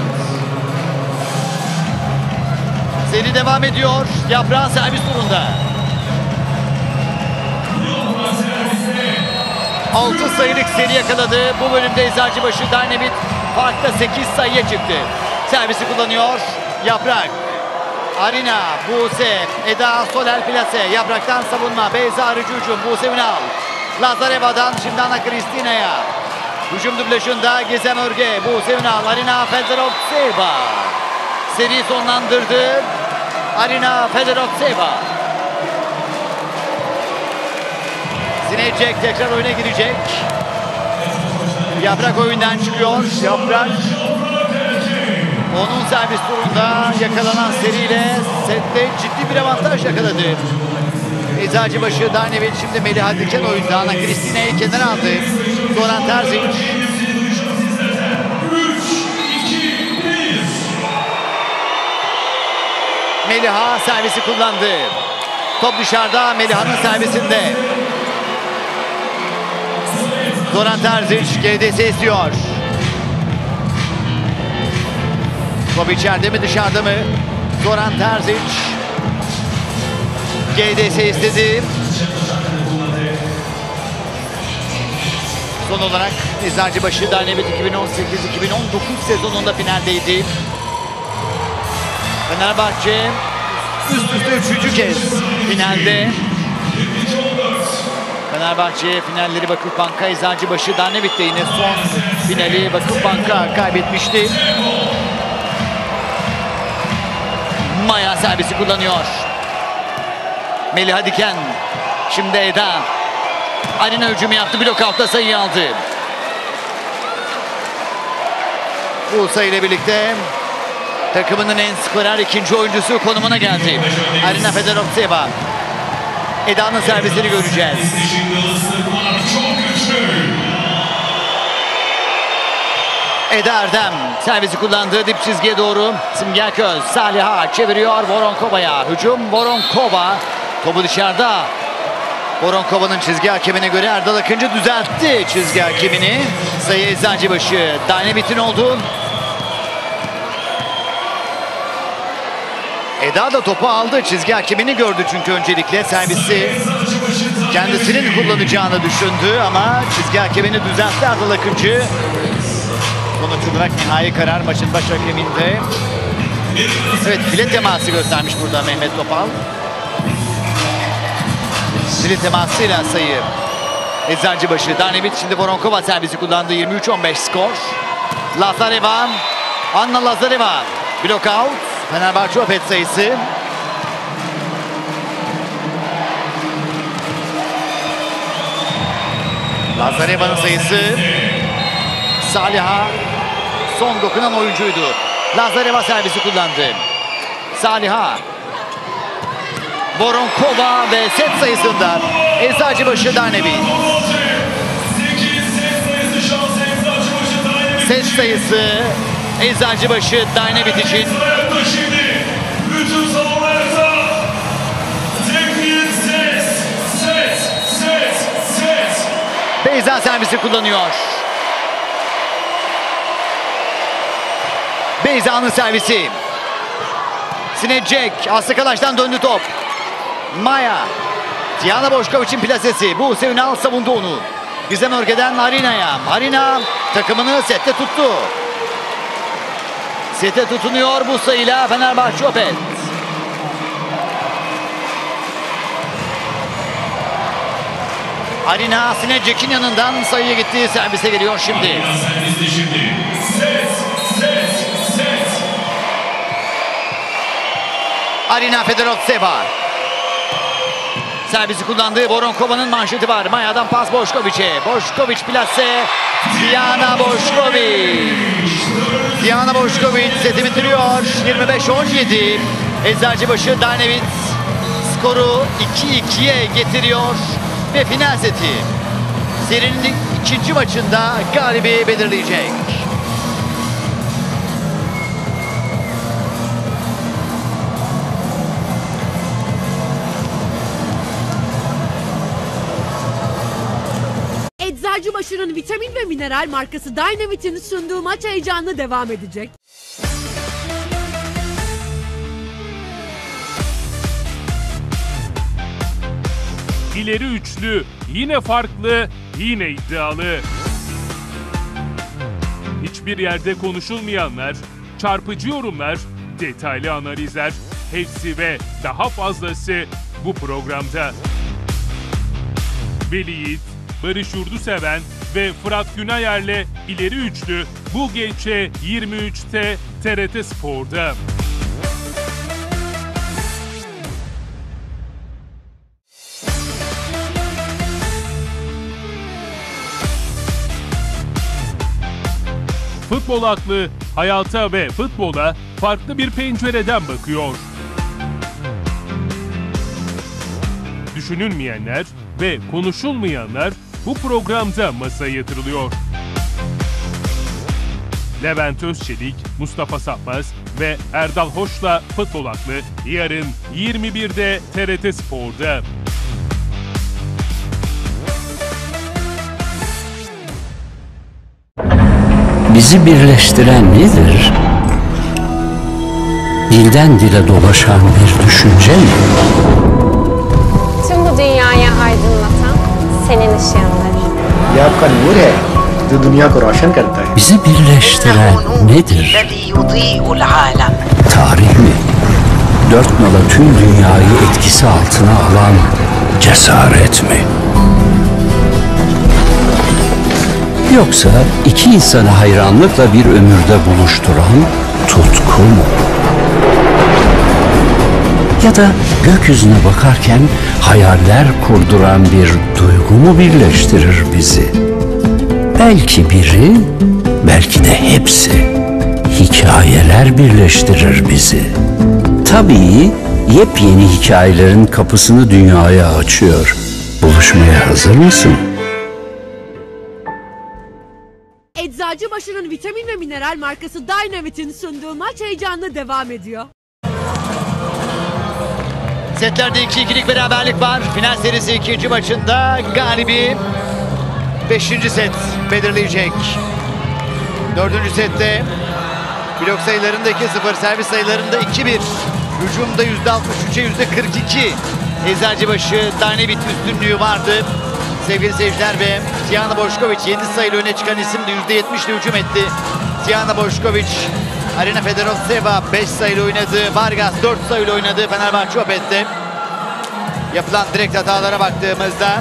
Seri devam ediyor. Yaprak'ın servis turunda. altı sayılık seri yakaladı. Bu bölümde Eczacıbaşı Darnavit farkta sekiz sayıya çıktı. Servisi kullanıyor Yaprak. Arina, Buse, Eda Soler plase. Yaprak'tan savunma. Beyza Arıcı hücum. Buse Ünal. Lazareva'dan şimdi Ana Cristina'ya. Hücum dublajında Gizem Örge. Bu Ünal. Arina Fedorovtseva. Seri sonlandırdı. Arina Fedorovtseva. Sinecek tekrar oyuna girecek. Yaprak oyundan çıkıyor. Yaprak. Onun servis turunda yakalanan seriyle sette ciddi bir avantaj yakaladı. Eczacıbaşı Dajnovic şimdi Meliha Diken oyunda. Ana Cristina'yı kenara aldı. Zoran Terzic. Meliha servisi kullandı. Top dışarıda, Meliha'nın servisinde. Zoran Terzic G D S istiyor. Top içeride mi dışarıda mı? Zoran Terzic G D S istedi. Son olarak Eczacıbaşı Dajnovic iki bin on sekiz iki bin on dokuz sezonunda finaldeydi. Fenerbahçe üst üste üçüncü kez finalde. Fenerbahçe finalleri Vakıfbank'a, Eczacıbaşı Dajnovic'te yine son finali Vakıfbank'a kaybetmişti. Maya servisi kullanıyor. Meliha Diken. Şimdi Eda. Arina hücumu yaptı. Blokout'ta sayıyı aldı. Bu sayıyla birlikte takımının en skorer ikinci oyuncusu konumuna geldi. Arina Fedorovtseva. Eda'nın servisini göreceğiz. Eda Erdem servisi kullandığı dip çizgiye doğru. Simge Aköz, Saliha çeviriyor Voronkova'ya. Hücum Voronkova. Topu dışarıda. Voronkova'nın çizgi hakemine göre Erdal Akıncı düzeltti çizgi hakemini. Sayı Eczacıbaşı Dajnovic'in oldu. Eda da topu aldı. Çizgi hakemini gördü çünkü öncelikle servisi kendisinin kullanacağını düşündü ama çizgi hakemini düzeltti Erdal Akıncı. Sonuç olarak nihai karar maçın baş hakeminde. Evet, file teması göstermiş burada Mehmet Topal. File temasıyla sayı Eczacıbaşı. Dajnovic şimdi Voronkova servisi kullandı. yirmi üç on beş skor. Lazareva. Anna Lazareva. Blokout. Fenerbahçe Opet sayısı. Lazareva'nın sayısı. Saliha son dokunan oyuncuydu. Lazareva servisi kullandı. Saliha. Voronkova ve set sayısında Eczacıbaşı Dajnovic. Set sayısı Eczacıbaşı Dajnovic için. Beyza servisi kullanıyor. Beyza'nın servisi. Sinecek. Aslı Kalaş'tan döndü top. Maya. Diana Boşkovic'in plasesi. Bu Ünal savundu onu. Gizem Örge'den Arina'ya. Arina takımını sette tuttu. Sete tutunuyor bu sayıyla Fenerbahçe Opet. Arina Sinecek'in yanından sayıya gitti. Servise geliyor şimdi. Arina Fedorovtseva. Servisi kullandığı Voronkova'nın manşeti var. Maya'dan pas Boşkovic'e. Boşkovic plase. Diana Boşkovic. Diana Boşkovic seti bitiriyor. yirmi beş on yedi. Eczacıbaşı Dajnovic skoru iki ikiye getiriyor. Ve final seti serinin ikinci maçında galibi belirleyecek. Eczacıbaşı'nın vitamin ve mineral markası Dajnovic'in sunduğu maç heyecanlı devam edecek. İleri üçlü, yine farklı, yine iddialı. Hiçbir yerde konuşulmayanlar, çarpıcı yorumlar, detaylı analizler, hepsi ve daha fazlası bu programda. Veli Yiğit, Barış Yurduseven ve Fırat Günayer'le ileri üçlü bu gece yirmi üçte T R T Spor'da. Futbol aklı hayata ve futbola farklı bir pencereden bakıyor. Düşünülmeyenler ve konuşulmayanlar bu programda masaya yatırılıyor. Levent Özçelik, Mustafa Sapmaz ve Erdal Hoş'la Futbol Aklı yarın yirmi birde T R T Spor'da. Bizi birleştiren nedir? Dilden dile dolaşan bir düşünce mi? Tüm bu dünyayı aydınlatan senin ışığındır. ये आपका नूर है जो दुनिया को रोशन करता है. Bizi birleştiren nedir? Tarih mi? Dört nala tüm dünyayı etkisi altına alan cesaret mi? Yoksa iki insanı hayranlıkla bir ömürde buluşturan tutku mu? Ya da gökyüzüne bakarken hayaller kurduran bir duygu mu birleştirir bizi? Belki biri, belki de hepsi. Hikayeler birleştirir bizi. Tabii yepyeni hikayelerin kapısını dünyaya açıyor. Buluşmaya hazır mısın? Eczacıbaşı'nın vitamin ve mineral markası Dynavit'in sunduğu maç heyecanlı devam ediyor. Setlerde iki ikilik beraberlik var. Final serisi ikinci maçında galibi beşinci set belirleyecek. Dördüncü sette blok sayılarında iki sıfır, servis sayılarında iki bir. Hücumda yüzde altmış üçe yüzde kırk iki. Eczacıbaşı Dynavit üstünlüğü vardı. Sevgili seyirciler ve Tijana Bošković yedi sayılı öne çıkan isimdi. yüzde yetmişle hücum etti. Tijana Bošković, Arina Fedorovtseva beş sayılı oynadı. Vargas dört sayılı oynadı Fenerbahçe Opet'te. Yapılan direkt hatalara baktığımızda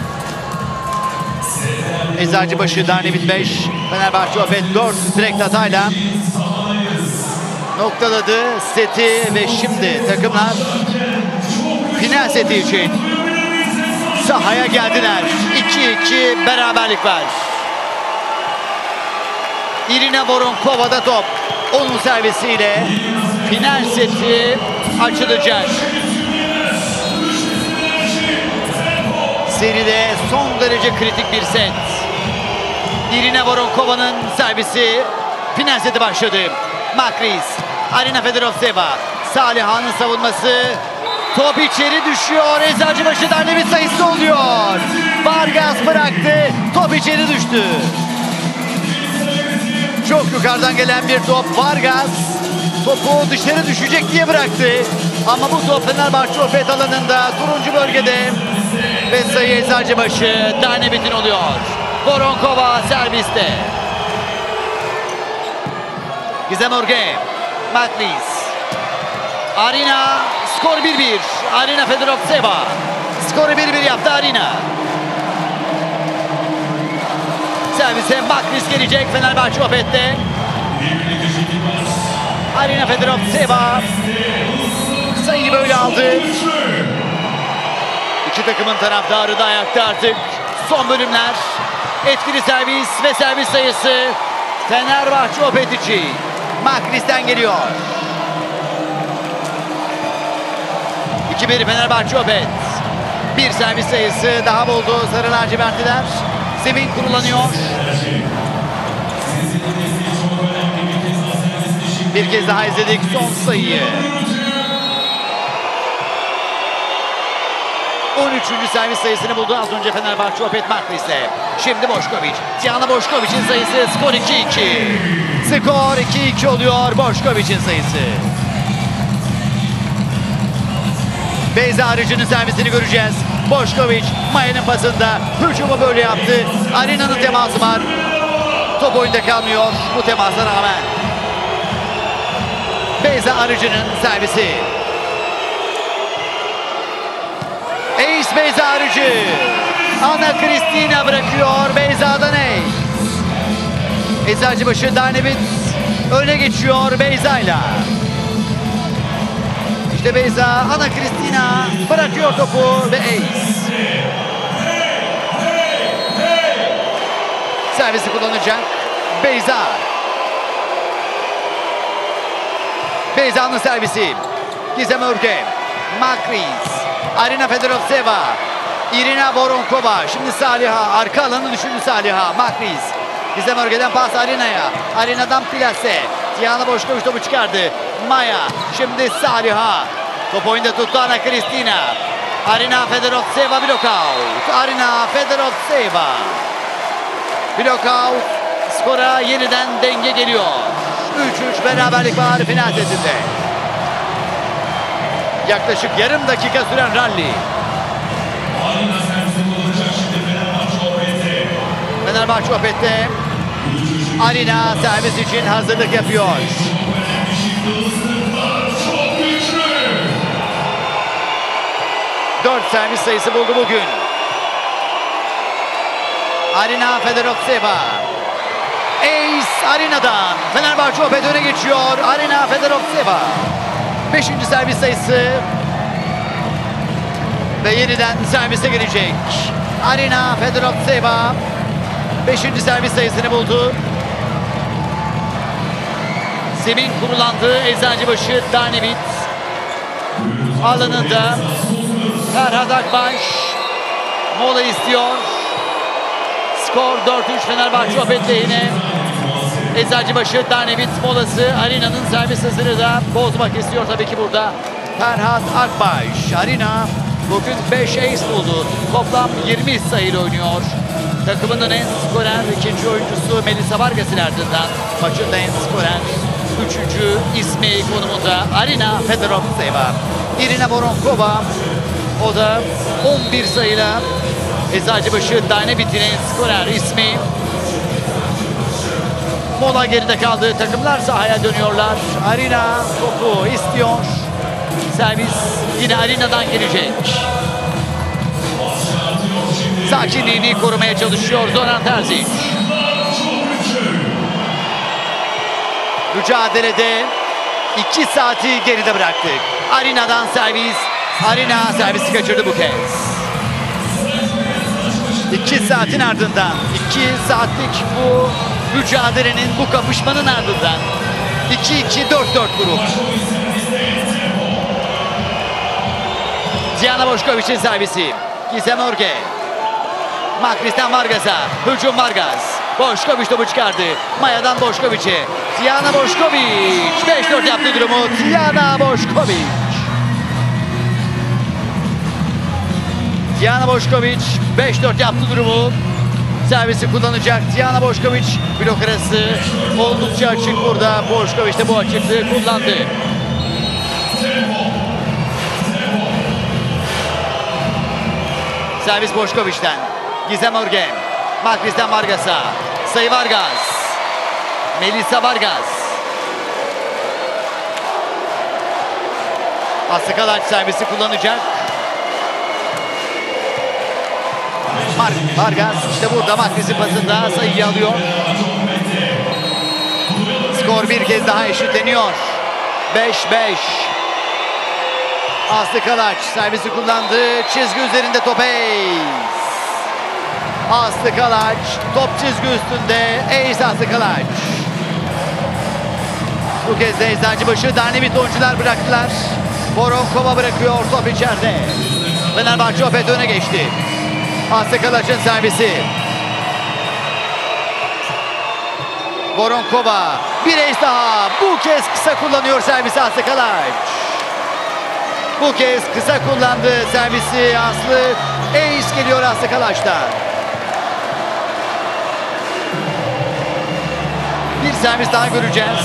Eczacıbaşı Dynavit beş, Fenerbahçe Opet dört direkt hatayla noktaladı seti ve şimdi takımlar final seti için sahaya geldiler. iki iki beraberlik var. Irina Voronkova'da top. Onun servisiyle final seti açılacak. Seride son derece kritik bir set. Irina Voronkova'nın servisi, final seti başladı. Makris, Arina Fedorovtseva, Saliha'nın savunması. Top içeri düşüyor. Eczacıbaşı Dynavit sayısı oluyor. Vargas bıraktı. Top içeri düştü. Çok yukarıdan gelen bir top. Vargas topu dışarı düşecek diye bıraktı. Ama bu top Fenerbahçe Opet alanında, turuncu bölgede. Ve sayı Eczacıbaşı Dynavit'in oluyor. Voronkova serviste. Gizem Orge, Maklis, Arina, skor bir bir. Arina Fedorovtseva. Skoru bir bir yaptı Arina. Servise Maklis gelecek Fenerbahçe Opet'te. Arina Fedorovtseva sayıyı böyle aldı. İki takımın taraftarı da ayakta artık. Son bölümler. Etkili servis ve servis sayısı Fenerbahçe Opet için. Maklis'ten geliyor. iki bir Fenerbahçe Opet. Bir servis sayısı daha buldu Sarı lacivertliler. Zemin kurulanıyor. Bir kez daha izledik son sayıyı. on üçüncü servis sayısını buldu az önce Fenerbahçe Opet Maklis'e. Şimdi Bošković. Tijana Bošković'in sayısı, skor iki iki. Skor iki iki oluyor, Bošković'in sayısı. Beyza Arıcı'nın servisini göreceğiz. Bošković Maya'nın pasında hücumu böyle yaptı. Arina'nın teması var. Top oyunda kalmıyor bu temasa rağmen. Beyza Arıcı'nın servisi. Ace Beyza Arıcı. Ana Cristina bırakıyor. Beyza'dan Ace. Eczacıbaşı Dynavit öne geçiyor Beyza'yla. İşte Beyza, Ana Cristina bırakıyor topu ve Ace. Servisi kullanacak Beyza. Beyza'nın servisi. Gizem Örge. Makris. Arina Fedorovtseva. Irina Voronkova. Şimdi Saliha. Arka alanı düşündü Saliha. Makris. Gizem Örge'den pas Arina'ya. Arina'dan Plase. Diana Boşkoviç topu çıkardı. Maya. Şimdi Saliha. Top oyunda tuttu Ana Cristina. Arina Fedorovtseva blokout. Arina Fedorovtseva. Blokout. Skora yeniden denge geliyor. üç üç beraberlik var final setinde. Yaklaşık yarım dakika süren rally. Fenerbahçe Opet'te Arina servis için hazırlık yapıyor. Dört servis sayısı buldu bugün. Arina Fedorovtseva. Ace Arina'dan. Fenerbahçe Opet öne geçiyor. Arina Fedorovtseva. Beşinci servis sayısı. Ve yeniden servise girecek. Arina Fedorovtseva. Beşinci servis sayısını buldu. Zemin kurulandı. Eczacıbaşı Dynavit alanında. Ferhat Akbaş mola istiyor. Skor dört üç Fenerbahçe Opet lehine. Eczacıbaşı Dynavit molası. Arina'nın servis hızını da bozmak istiyor tabii ki burada Ferhat Akbaş. Arina bugün beş ace buldu. Toplam yirmi sayıyla oynuyor. Takımının en skorer ikinci oyuncusu Melisa Vargas'ın ardından maçın en skorer üçüncü ismi konumunda Arina Fedorovtseva. Irina Voronkova o da on bir sayıyla Eczacıbaşı Dynavit'in en skorer ismi. Mola geride kaldı. Takımlar sahaya dönüyorlar. Arina topu istiyor. Servis yine Arina'dan gelecek. Sakinliğini korumaya çalışıyor Zoran Terzic. Mücadelede iki saati geride bıraktık. Arina'dan servis. Arina servisi kaçırdı bu kez. İki saatin ardından, iki saatlik bu mücadelenin, bu kapışmanın ardından iki iki dört dört grup. Diana Boşkoviç'in servisi. Gizem Örge. Makris'ten Vargas'a. Hücum Vargas. Boşkoviç topu çıkardı. Maya'dan Boşkoviç'e. Diana Boşkoviç. beş dört yaptı durumu. Diana Boşkoviç. Diana Boşkoviç beş dört yaptı durumu. Servisi kullanacak Diana Boşkoviç. Blok arası oldukça açık burada. Boşkoviç de bu açıklığı kullandı. Servis Boşkoviç'ten. Gizem Örge. Makris'ten Vargas'a. Sayı Vargas. Melisa Vargas. Aslı Kalaç servisi kullanacak. Vargas işte burada Makris'in pasında sayıyı alıyor. Skor bir kez daha eşitleniyor. beş beş. Aslı Kalaç servisi kullandı. Çizgi üzerinde top Ace. Aslı Kalaç top çizgi üstünde. Ace Aslı Kalaç. Bu kez de Eczacıbaşı Dynavit oyuncular bıraktılar. Voronkova bırakıyor, top içeride. Fenerbahçe Opet öne geçti. Aslı Kalaç'ın servisi. Voronkova bir ace daha. Bu kez kısa kullanıyor servisi Aslı Kalaç. Bu kez kısa kullandı servisi Aslı. Ace geliyor Aslı Kalaç'tan. Bir servis daha göreceğiz.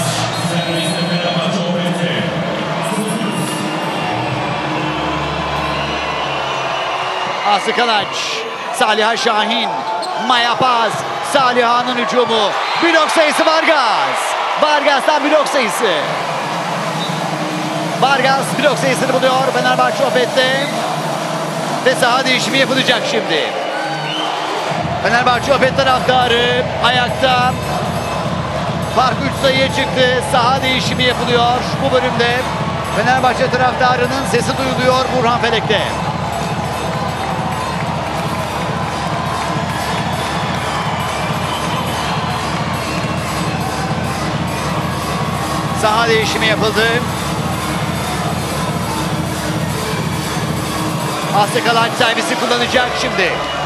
Aslı Kalaç. Saliha Şahin. Maya Paz. Saliha'nın hücumu. Blok sayısı Vargas. Vargas'tan blok sayısı. Vargas blok sayısını buluyor Fenerbahçe Opet'te. Ve saha değişimi yapılacak şimdi. Fenerbahçe Opet taraftarı ayakta. Fark üç sayıya çıktı. Saha değişimi yapılıyor bu bölümde. Fenerbahçe taraftarının sesi duyuluyor Burhan Felek'te. Saha değişimi yapıldı. Aslı Kalaç servisi kullanacak şimdi.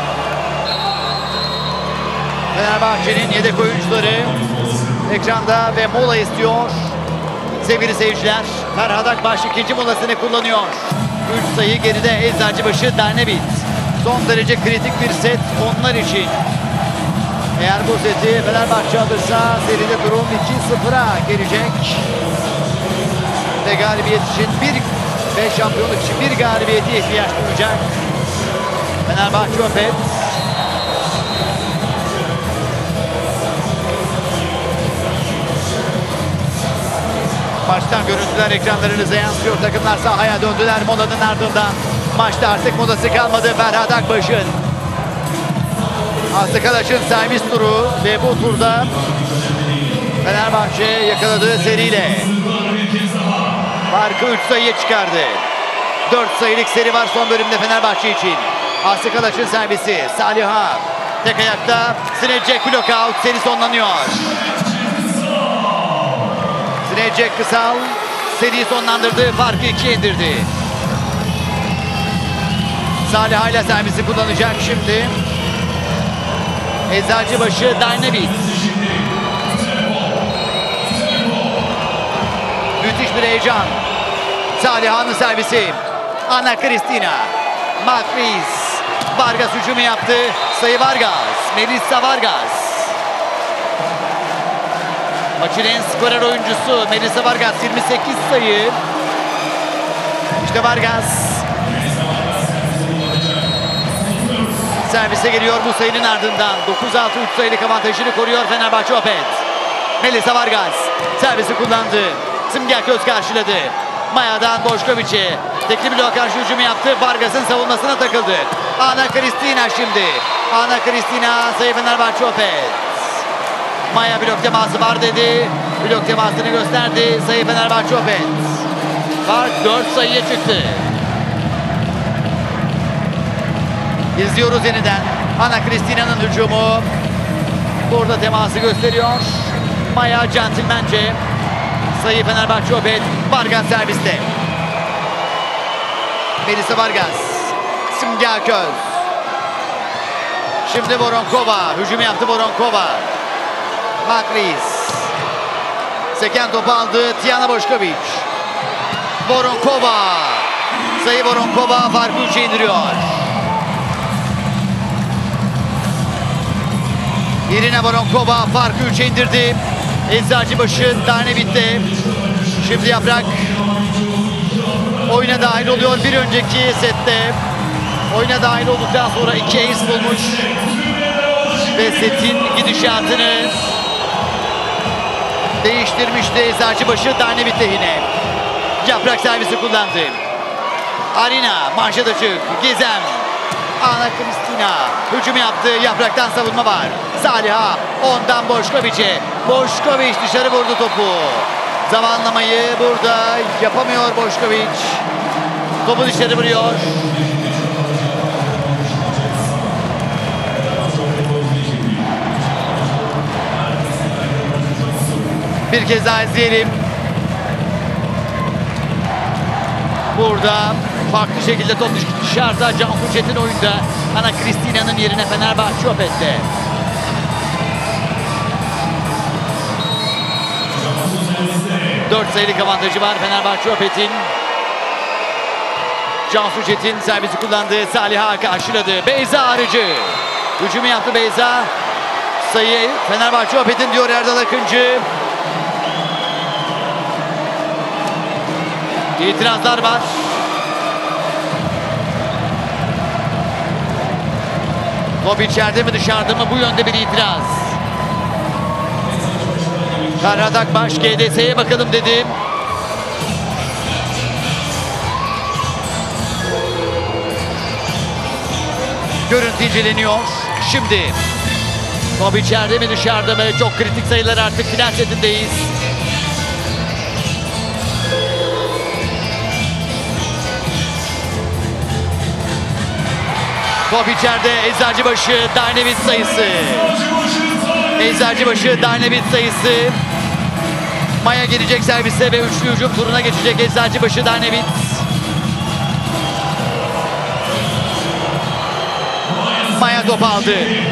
Fenerbahçe'nin yedek oyuncuları ekranda ve mola istiyor. Sevgili seyirciler, Ferhat Akbaş ikinci molasını kullanıyor. üç sayı geride Eczacıbaşı Darnavit. Son derece kritik bir set onlar için. Eğer bu seti Fenerbahçe alırsa seride durum iki sıfıra gelecek. Ve galibiyet için bir ve şampiyonluk için bir galibiyete ihtiyaç duyacak Fenerbahçe Opet. Maçtan görüntüler ekranlarınıza yansıyor. Takımlar sahaya döndüler molanın ardından. Maçta artık molası kalmadı Ferhat Akbaş'ın. Aslı Kalaç'ın servis turu ve bu turda Fenerbahçe yakaladığı seriyle farkı üç sayıya çıkardı. dört sayılık seri var son bölümde Fenerbahçe için. Aslı Kalaç'ın servisi. Saliha tek ayakta. Sinecek blok out. Seri sonlanıyor. Sinecek Kısal seriyi sonlandırdı. Farkı ikiye indirdi. Saliha ile servisi kullanacak şimdi. Eczacıbaşı Darnavit. Müthiş bir heyecan. Saliha'nın servisi. Ana Cristina. Macris. Vargas hücumu yaptı. Sayı Vargas. Melissa Vargas. Maçın en skorer oyuncusu Melissa Vargas. yirmi sekiz sayı. İşte Vargas. Servise geliyor bu sayının ardından. dokuz altı üç sayılık avantajını koruyor Fenerbahçe Opet. Melissa Vargas servisi kullandı. Simge Köz karşıladı. Maya'dan Boşkoviç'e. Tekli bloğa karşı hücumu yaptı. Vargas'ın savunmasına takıldı. Ana Cristina şimdi. Ana Cristina sayı Fenerbahçe Opet. Maya blok teması var dedi. Blok temasını gösterdi. Sayı Fenerbahçe Opet. Fark dört sayıya çıktı. İzliyoruz yeniden. Ana Cristina'nın hücumu. Burada teması gösteriyor. Maya centilmence. Sayı Fenerbahçe Opet. Vargas serviste. Melissa Vargas. Simge Köz. Şimdi Voronkova. Hücum yaptı Voronkova. Macris. Seken topu aldı. Tijana Boşkoviç. Voronkova. Sayı Voronkova farkı üçe indiriyor. Irina Voronkova farkı üçe indirdi. Eczacıbaşı Darnavit'te. Şimdi Yaprak oyuna dahil oluyor. Bir önceki sette oyuna dahil olduktan sonra iki ace bulmuş. Ve setin gidişatını değiştirmişti Eczacıbaşı Darnavit lehine. Yaprak servisi kullandı. Arina manşet açık. Gizem. Ana Cristina hücum yaptı. Yapraktan savunma var. Saliha ondan Boşkoviç'e. Boşkoviç dışarı vurdu topu. Zamanlamayı burada yapamıyor Boşkoviç. Topu dışarı vuruyor. Bir kez daha izleyelim. Burada farklı şekilde top dışarıda. Cansu Çetin oyunda. Ana Cristina'nın yerine Fenerbahçe Opet'te. dört sayılık avantajı var Fenerbahçe Opet'in. Cansu Çetin servisi kullandı. Saliha karşıladı. Beyza Arıcı. Hücumu yaptı Beyza. Sayı Fenerbahçe Opet'in diyor Erdal Akıncı. İtirazlar var. Top içeride mi dışarıda mı? Bu yönde bir itiraz. Ferhat Akbaş G D S'ye bakalım dedi. Görüntü inceleniyor. şimdi. Top içeride mi dışarıda mı? Çok kritik sayılar artık, final setindeyiz. Top içeride, Eczacıbaşı Dynamit sayısı. Eczacıbaşı Dynamit sayısı. Maya gelecek servise ve üçlü hücum turuna geçecek Eczacıbaşı Dynamit. Maya top aldı.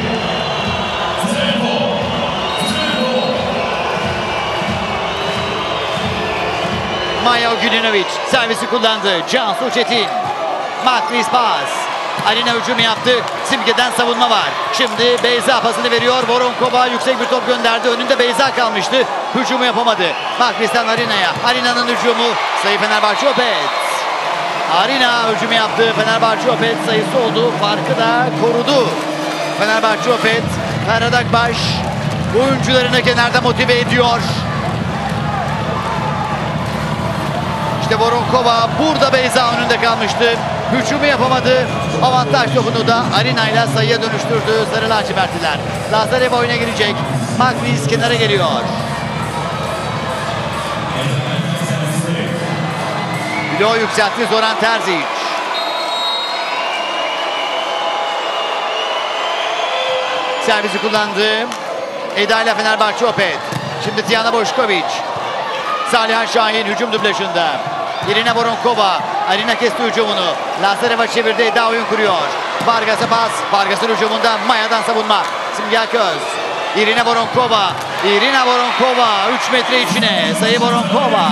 Maya Ogudinovic servisi kullandı. Cansu Çetin. Makris pas. Arina hücumu yaptı. Simge'den savunma var. Şimdi Beyza pasını veriyor. Voronkova yüksek bir top gönderdi. Önünde Beyza kalmıştı. Hücumu yapamadı. Makris'ten Arina'ya. Arina'nın hücumu. Sayı Fenerbahçe Opet. Arina hücumu yaptı. Fenerbahçe Opet sayısı oldu. Farkı da korudu. Fenerbahçe Opet. Ferhat Akbaş oyuncularını kenarda motive ediyor. İşte Voronkova burada Beyza önünde kalmıştı. Hücumu yapamadı. Avantaj topunu da Arina ile sayıya dönüştürdü Sarı lacivertliler. Lazarev oyuna girecek. Makris kenara geliyor. Bloğu yükseltti Zoran Terzic. Servisi kullandı. Eda ile Fenerbahçe Opet. Şimdi Tijana Boşković. Saliha Şahin hücum dublajında. Irina Voronkova. Arina kesti hücumunu. Lazareva çevirdi. Eda oyun kuruyor. Vargas'a pas. Vargas'ın hücumunda Maya'dan savunma. Simge Aköz. Irina Voronkova. Irina Voronkova. üç metre içine. Sayı Voronkova.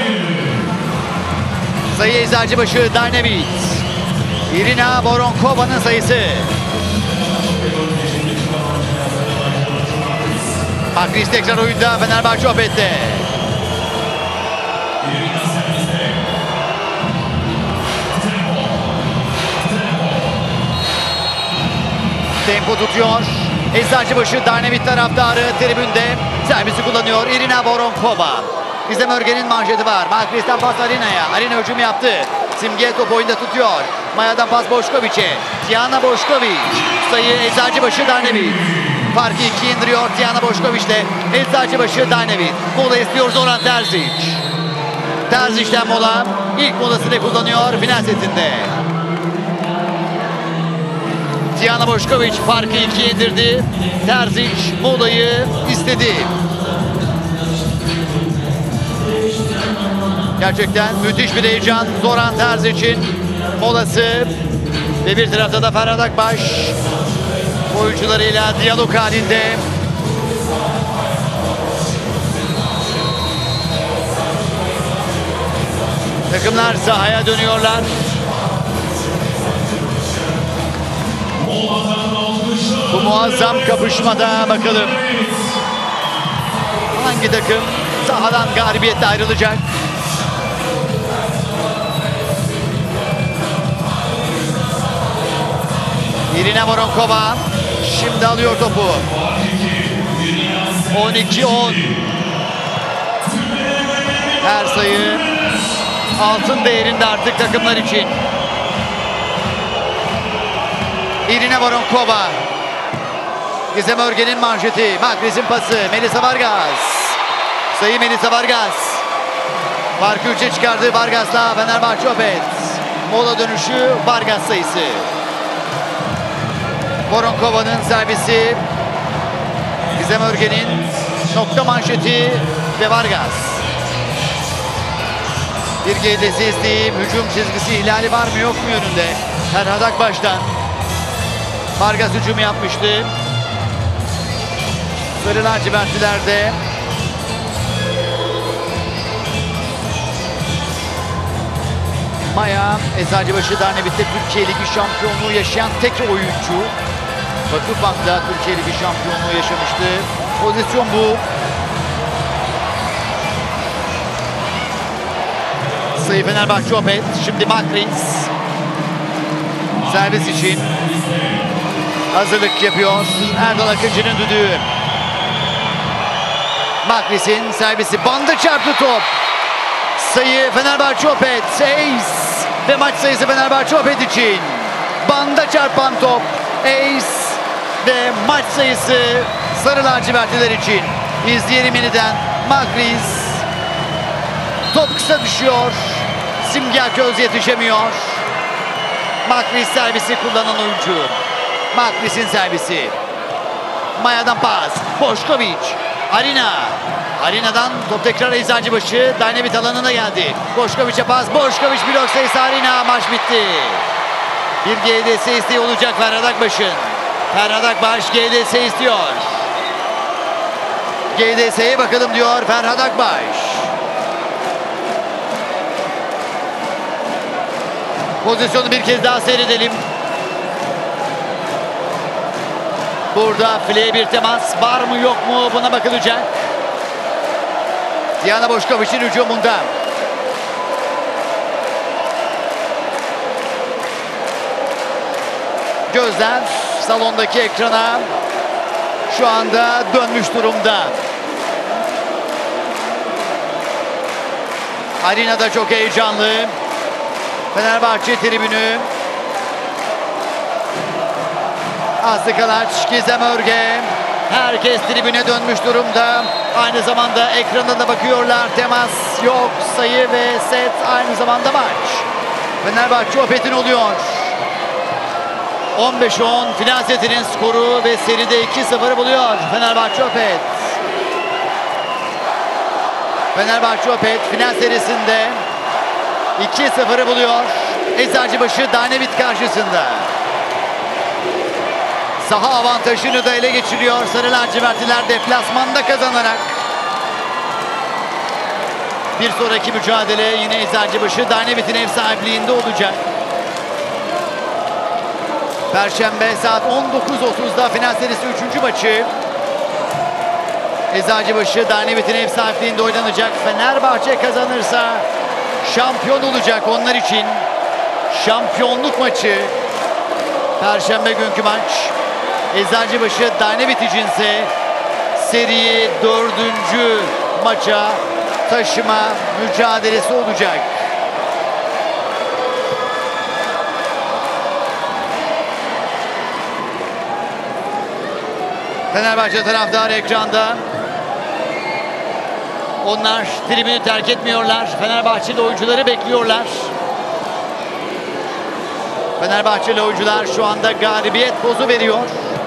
Sayı Eczacıbaşı Dynamit. Irina Voronkova'nın sayısı. Makris tekrar oyunda Fenerbahçe Opet'te. Tempo tutuyor. Eczacıbaşı Dynamit taraftarı tribünde servisi kullanıyor. Irina Voronkova. Gizem Örgen'in manşeti var. Makris'ten pas Arina'ya. Arina hücum yaptı. Simge top oyunda tutuyor. Maya'dan pas Boşković'e. Tijana Boşković. Sayı Eczacıbaşı Dynamit. Farkı ikiye indiriyor Tijana Boşković'le. Eczacıbaşı Dynamit. Mola istiyor Zoran Terzic. Terzic'ten mola. İlk molasını kullanıyor final setinde. Tijana Boşković farkı ikiye indirdi. Terzic molayı istedi. Gerçekten müthiş bir heyecan. Zoran Terzic'in molası. Ve bir tarafta da Ferhat Akbaş oyuncularıyla diyalog halinde. Takımlar sahaya dönüyorlar. Bu muazzam kapışmada bakalım hangi takım sahadan galibiyetle ayrılacak. Irina Voronkova şimdi alıyor topu. on iki on. Her sayı altın değerinde artık takımlar için. Irina Voronkova. Gizem Örgen'in manşeti. Makris'in pası. Melisa Vargas. Sayı Melisa Vargas. Farkı üçe çıkardı Vargas'la Fenerbahçe Opet. Mola dönüşü Vargas sayısı. Voronkova'nın servisi. Gizem Örgen'in nokta manşeti ve Vargas. Bir G D S isteyeyim. Hücum çizgisi ihlali var mı yok mu yönünde? Ferhat Akbaş'tan. Vargas hücumu yapmıştı. Sarı lacivertlilerde. Maya, Eczacıbaşı Dynamit Türkiye Ligi şampiyonluğu yaşayan tek oyuncu. Vakıfbank'ta Türkiye Ligi şampiyonluğu yaşamıştı. Pozisyon bu. Sayı Fenerbahçe Opet. Şimdi Makris. Servis için hazırlık yapıyor. Erdal Akıncı'nın düdüğü. Makris'in servisi. Banda çarptı top. Sayı Fenerbahçe Opet. Ace. Ve maç sayısı Fenerbahçe Opet için. Banda çarpan top. Ace. Ve maç sayısı sarı lacivertliler için. İzleyelim yeniden. Makris. Top kısa düşüyor. Simge Köz yetişemiyor. Makris servisi kullanan oyuncu. Makris'in servisi. Maya'dan pas. Boşkoviç. Arina. Arina'dan top tekrar Eczacıbaşı. Dynamit alanına geldi. Boşkoviç'e pas. Boşkoviç blok sayısı Arina. Maç bitti. Bir G D S isteği olacak Ferhat Akbaş'ın. Ferhat Akbaş G D S istiyor. G D S'ye bakalım diyor Ferhat Akbaş. Pozisyonu bir kez daha seyredelim. Burada fileye bir temas var mı yok mu buna bakılacak. Diana Boşkoviç'in hücumunda. Gözler salondaki ekrana şu anda dönmüş durumda. Arina da çok heyecanlı. Fenerbahçe tribünü. Aslı Kalaç, Gizem Örge. Herkes tribüne dönmüş durumda. Aynı zamanda ekrana da bakıyorlar. Temas yok, sayı ve set aynı zamanda maç. Fenerbahçe Opet'in oluyor. on beş on final setinin skoru ve seride iki sıfır buluyor Fenerbahçe Opet. Fenerbahçe Opet final serisinde iki sıfırı buluyor. Eczacıbaşı Dynamit karşısında. Saha avantajını da ele geçiriyor Sarı lacivertliler deplasmanda kazanarak. Bir sonraki mücadele yine Eczacıbaşı Dynamit'in ev sahipliğinde olacak. Perşembe saat on dokuz otuzda final serisi üçüncü maçı Eczacıbaşı Dynamit'in ev sahipliğinde oynanacak. Fenerbahçe kazanırsa şampiyon olacak onlar için. Şampiyonluk maçı. Perşembe günkü maç. Eczacıbaşı Dynamit içinse seriyi dördüncü maça taşıma mücadelesi olacak. Fenerbahçe taraftarı ekranda. Onlar tribünü terk etmiyorlar. Fenerbahçeli oyuncuları bekliyorlar. Fenerbahçeli oyuncular şu anda galibiyet pozu veriyor.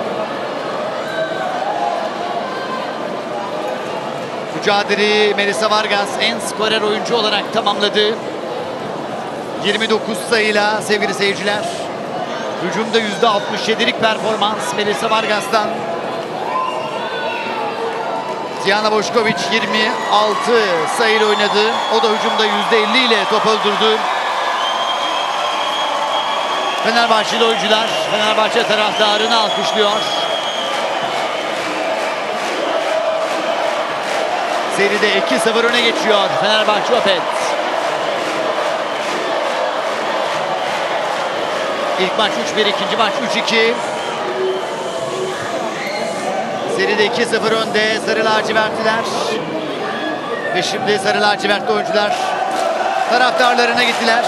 Mücadeleyi Melisa Vargas en skorer oyuncu olarak tamamladı. yirmi dokuz sayıyla sevgili seyirciler. Hücumda yüzde altmış yedilik performans Melisa Vargas'tan. Diana Boşkoviç yirmi altı sayıyla oynadı. O da hücumda yüzde elli ile top öldürdü. Fenerbahçeli oyuncular Fenerbahçe taraftarını alkışlıyor. Seride iki sıfır öne geçiyor Fenerbahçe Opet. İlk maç üç bir, ikinci maç üç iki. Seride iki sıfır önde Sarı lacivertliler. Ve şimdi Sarı lacivertli oyuncular taraftarlarına gittiler.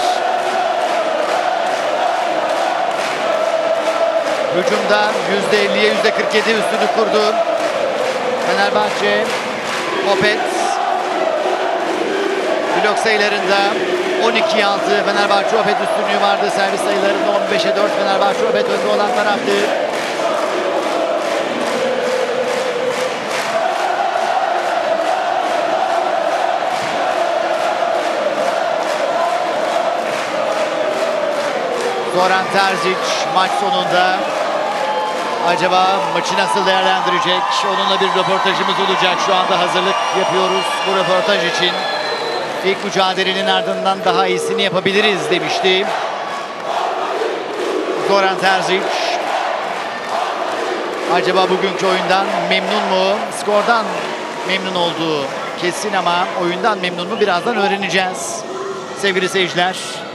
Hücumda yüzde elliye yüzde kırk yedi üstünlük kurdu Fenerbahçe Opet. Blok sayılarında on ikiye altı Fenerbahçe Opet üstünlüğü vardı. Servis sayılarında on beşe dört Fenerbahçe Opet önde olan taraftı. Zoran Terzic maç sonunda acaba maçı nasıl değerlendirecek? Onunla bir röportajımız olacak. Şu anda hazırlık yapıyoruz bu röportaj için. İlk mücadelenin ardından daha iyisini yapabiliriz demişti Zoran Terzic. Acaba bugünkü oyundan memnun mu? Skordan memnun olduğu kesin ama oyundan memnun mu? Birazdan öğreneceğiz sevgili seyirciler.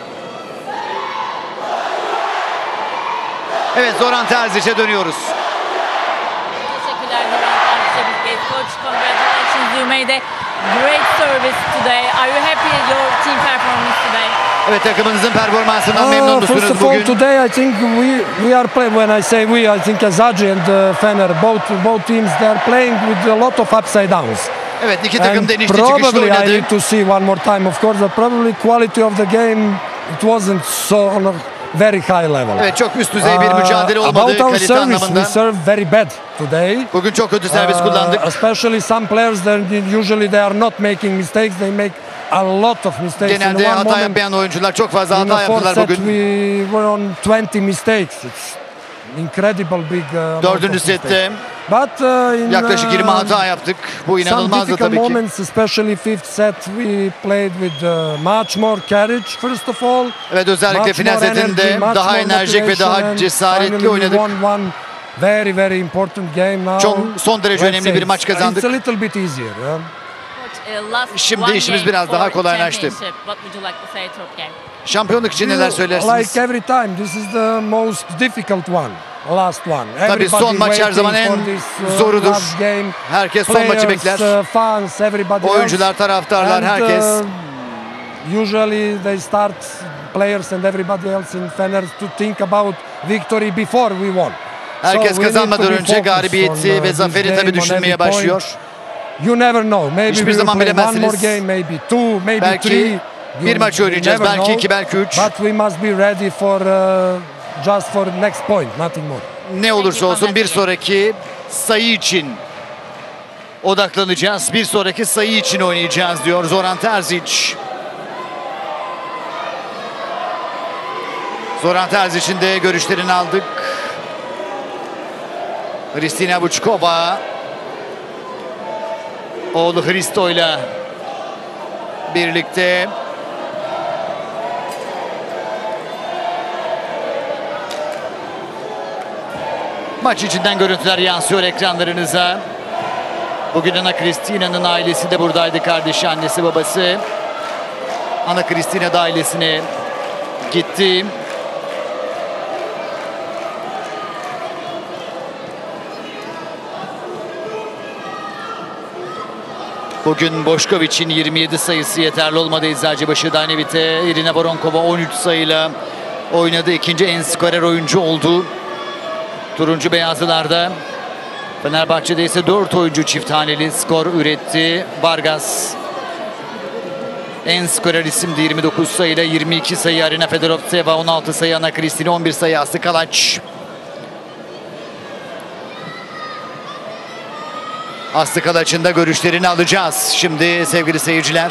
Evet, Zoran Terzic'e dönüyoruz. Teşekkürler Zoran Terzic. Coach, congratulations. You made a great service today. Are you happy with your team performance today? Evet, takımınızın performansından memnun Uh, first musunuz of all, bugün? today I think we we are playing. When I say we, I think Azaji and uh, Fener, both both teams, they are playing with a lot of upside downs. Evet, iki takım And denişli çıkışlı probably I oynadı. need to see one more time, of course, but probably quality of the game, it wasn't so on a very high level. Evet, çok üst düzey bir Uh, mücadele olmadı about our kalite service, anlamında. we serve very bad today. Bugün çok kötü servis Uh, kullandık. Especially some players, that usually they are not making mistakes, they make a lot of mistakes. In Genelde one hata moment, yapmayan oyuncular çok fazla in hata the fourth yaptılar set bugün. we were on twenty mistakes. It's incredible big uh, amount Dördüncü of sette mistakes. But uh, in yaklaşık yirmi uh, hata yaptık. Bu some inanılmazdı difficult tabii ki. moments, especially fifth set, we played with uh, much more courage first of all. Evet, özellikle much final more setinde energy, much daha more enerjik ve motivation, daha and cesaretli finally we oynadık. won one very very important game now. Çok son derece Let's önemli bir say maç it's- kazandık. It's a little bit easier. yeah. Şimdi işimiz biraz daha kolaylaştı. What would you like to say, Turkey? Şampiyonluk için neler söylersiniz? Like every time, this is the most difficult one, last one. Tabii son Everybody maç her zaman en waiting for this, uh, zorudur. last game. Herkes son maçı bekler. Players, uh, fans, everybody Oyuncular, else. taraftarlar, And, herkes. uh, usually they start, players and everybody else in Fener, to think about victory before we won. Herkes So we need kazanmadan to be önce focused galibiyeti on, uh, ve this zaferi game, tabii on düşünmeye every point. başlıyor. You never know. Maybe Hiçbir we will zaman play one more bilemezsiniz. game, maybe two, maybe Belki three. bir You- maç you oynayacağız, never belki know. iki, belki üç. But we must be ready for uh, just for next point, nothing more. Ne olursa olsun bir sonraki sayı için odaklanacağız. Bir sonraki sayı için oynayacağız diyor Zoran Terzic. Zoran Terzic'in de görüşlerini aldık. Hristina Buchkova oğlu Hristo'yla birlikte maç içinden görüntüler yansıyor ekranlarınıza. Bugün Ana Cristina'nın ailesi de buradaydı. Kardeşi, annesi, babası. Ana Cristina da ailesine gitti. Bugün Boşkoviç'in yirmi yedi sayısı yeterli olmadı Eczacıbaşı Dynavit'e. Irina Voronkova on üç sayıyla oynadı. İkinci en skorer oyuncu oldu. Turuncu beyazlılarda. Fenerbahçe'de ise dört oyuncu çift haneli skor üretti. Vargas en skorer isimdi yirmi dokuz sayıyla. Yirmi iki sayı Arina Fedorovtseva, on altı sayı Ana Cristina, on bir sayı Aslı Kalaç. Aslı Kalaç'ın da görüşlerini alacağız şimdi sevgili seyirciler.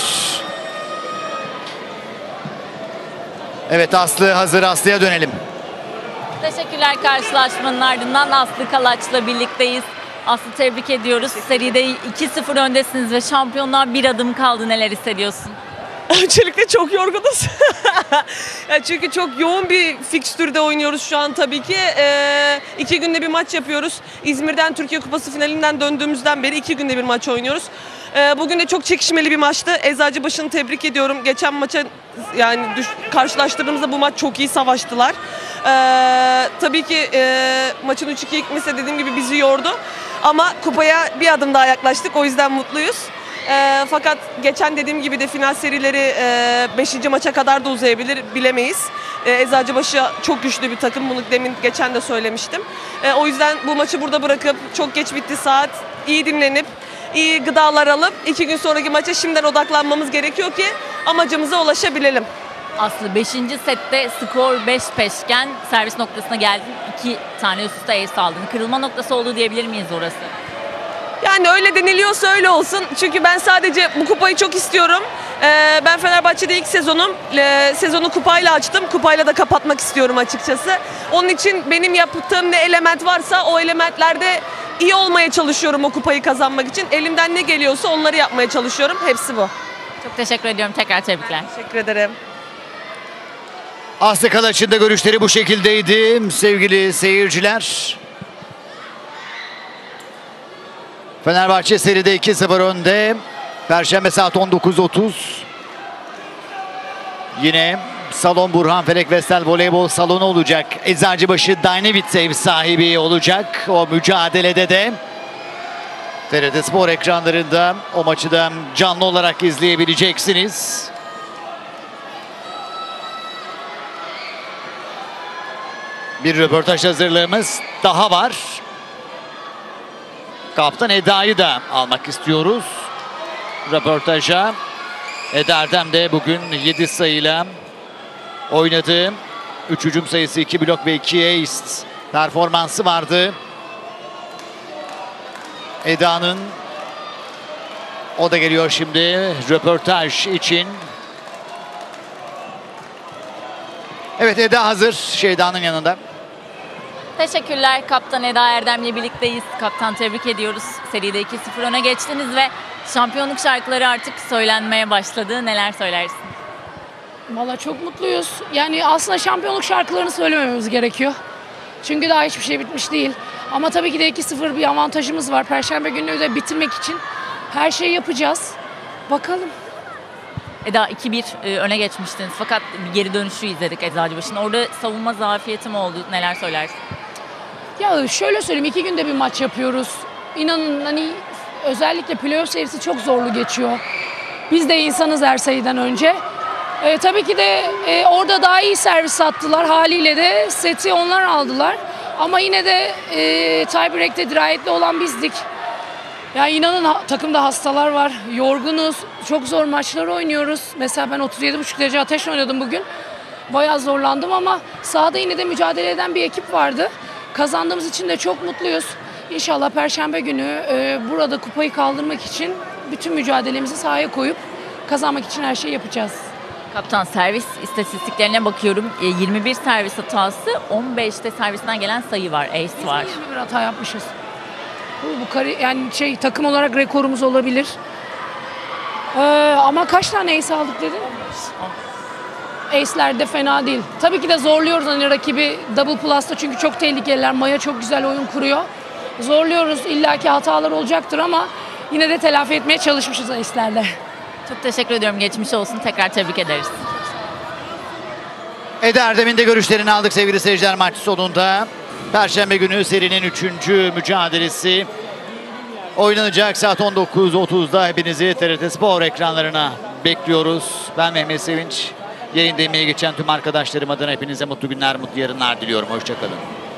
Evet, Aslı hazır, Aslı'ya dönelim. Teşekkürler, karşılaşmanın ardından Aslı Kalaç'la birlikteyiz. Aslı, tebrik ediyoruz. Seride iki sıfır öndesiniz ve şampiyonluğa bir adım kaldı. Neler hissediyorsun? Öncelikle çok yorgunuz. Ya çünkü çok yoğun bir fikstürde oynuyoruz şu an tabii ki. Ee, iki günde bir maç yapıyoruz. İzmir'den Türkiye Kupası finalinden döndüğümüzden beri iki günde bir maç oynuyoruz. Ee, bugün de çok çekişmeli bir maçtı. Eczacıbaşı'nı tebrik ediyorum. Geçen maça yani düş, karşılaştırdığımızda bu maç çok iyi savaştılar. Ee, tabii ki e, maçın üç ikiye gitmesi dediğim gibi bizi yordu. Ama kupaya bir adım daha yaklaştık. O yüzden mutluyuz. E, fakat geçen dediğim gibi de final serileri beşinci maça kadar da uzayabilir, bilemeyiz. E, Eczacıbaşı çok güçlü bir takım, bunu demin geçen de söylemiştim. E, o yüzden bu maçı burada bırakıp çok geç bitti saat, iyi dinlenip iyi gıdalar alıp iki gün sonraki maça şimdiden odaklanmamız gerekiyor ki amacımıza ulaşabilelim. Aslı, beşinci sette skor beş beşken servis noktasına geldin. iki tane üst üste ace aldın. Kırılma noktası oldu diyebilir miyiz orası? Yani öyle deniliyorsa öyle olsun. Çünkü ben sadece bu kupayı çok istiyorum. Ee, ben Fenerbahçe'de ilk sezonum. Ee, sezonu kupayla açtım. Kupayla da kapatmak istiyorum açıkçası. Onun için benim yaptığım ne element varsa o elementlerde iyi olmaya çalışıyorum o kupayı kazanmak için. Elimden ne geliyorsa onları yapmaya çalışıyorum. Hepsi bu. Çok teşekkür ediyorum. Tekrar tebrikler. Teşekkür ederim. Aslı Kalaç'ın da görüşleri bu şekildeydi sevgili seyirciler. Fenerbahçe seride iki sıfır önde. Perşembe saat on dokuz otuz. Yine salon Burhanfelek Vestel Voleybol Salonu olacak. Eczacıbaşı Dynavit ev sahibi olacak. O mücadelede de T R T Spor ekranlarında o maçı da canlı olarak izleyebileceksiniz. Bir röportaj hazırlığımız daha var. Kaptan Eda'yı da almak istiyoruz röportaja. Eda Erdem de bugün yedi sayıyla oynadı. üç hücum sayısı, iki blok ve iki ace performansı vardı. Eda'nın o da geliyor şimdi röportaj için. Evet, Eda hazır Şeyda'nın yanında. Teşekkürler. Kaptan Eda Erdem'le birlikteyiz. Kaptan, tebrik ediyoruz. Seride iki sıfır öne geçtiniz ve şampiyonluk şarkıları artık söylenmeye başladı. Neler söylersin? Valla çok mutluyuz. Yani aslında şampiyonluk şarkılarını söylemememiz gerekiyor. Çünkü daha hiçbir şey bitmiş değil. Ama tabii ki de iki sıfır bir avantajımız var. Perşembe günü de bitirmek için her şeyi yapacağız. Bakalım. Eda, iki bir öne geçmiştiniz fakat bir geri dönüşü izledik Eczacıbaşı'nın. Orada savunma zafiyeti mi oldu? Neler söylersin? Ya şöyle söyleyeyim, iki günde bir maç yapıyoruz. İnanın hani özellikle playoff serisi çok zorlu geçiyor. Biz de insanız her sayıdan önce. E, tabii ki de e, orada daha iyi servis attılar. Haliyle de seti onlar aldılar. Ama yine de e, tiebreak'te dirayetli olan bizdik. Ya inanın ha, takımda hastalar var. Yorgunuz. Çok zor maçlar oynuyoruz. Mesela ben otuz yedi buçuk derece ateş oynadım bugün. Bayağı zorlandım ama sahada yine de mücadele eden bir ekip vardı. Kazandığımız için de çok mutluyuz. İnşallah Perşembe günü e, burada kupayı kaldırmak için bütün mücadelemizi sahaya koyup kazanmak için her şeyi yapacağız. Kaptan, servis istatistiklerine bakıyorum. yirmi bir servis hatası, on beşte servisten gelen sayı var, ace var. Biz yirmi bir hata yapmışız. Bu, bu kari, yani şey takım olarak rekorumuz olabilir. Ee, ama kaç tane ace aldık dedin? Ace'ler de fena değil. Tabii ki de zorluyoruz hani rakibi double plus'ta, çünkü çok tehlikeliler. Maya çok güzel oyun kuruyor. Zorluyoruz. İllaki hatalar olacaktır ama yine de telafi etmeye çalışmışız ace'lerle. Çok teşekkür ediyorum. Geçmiş olsun. Tekrar tebrik ederiz. Eda Erdem'in de görüşlerini aldık sevgili seyirciler maç sonunda. Perşembe günü serinin üçüncü mücadelesi oynanacak. Saat on dokuz otuzda hepinizi T R T Spor ekranlarına bekliyoruz. Ben Mehmet Sevinç. Yayında emeği geçen tüm arkadaşlarım adına hepinize mutlu günler, mutlu yarınlar diliyorum. Hoşçakalın.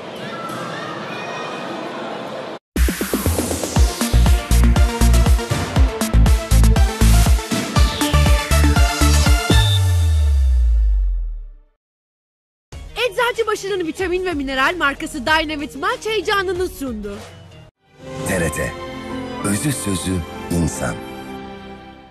Eczacıbaşı'nın vitamin ve mineral markası Dynavit maç heyecanını sundu. T R T. Özü sözü insan.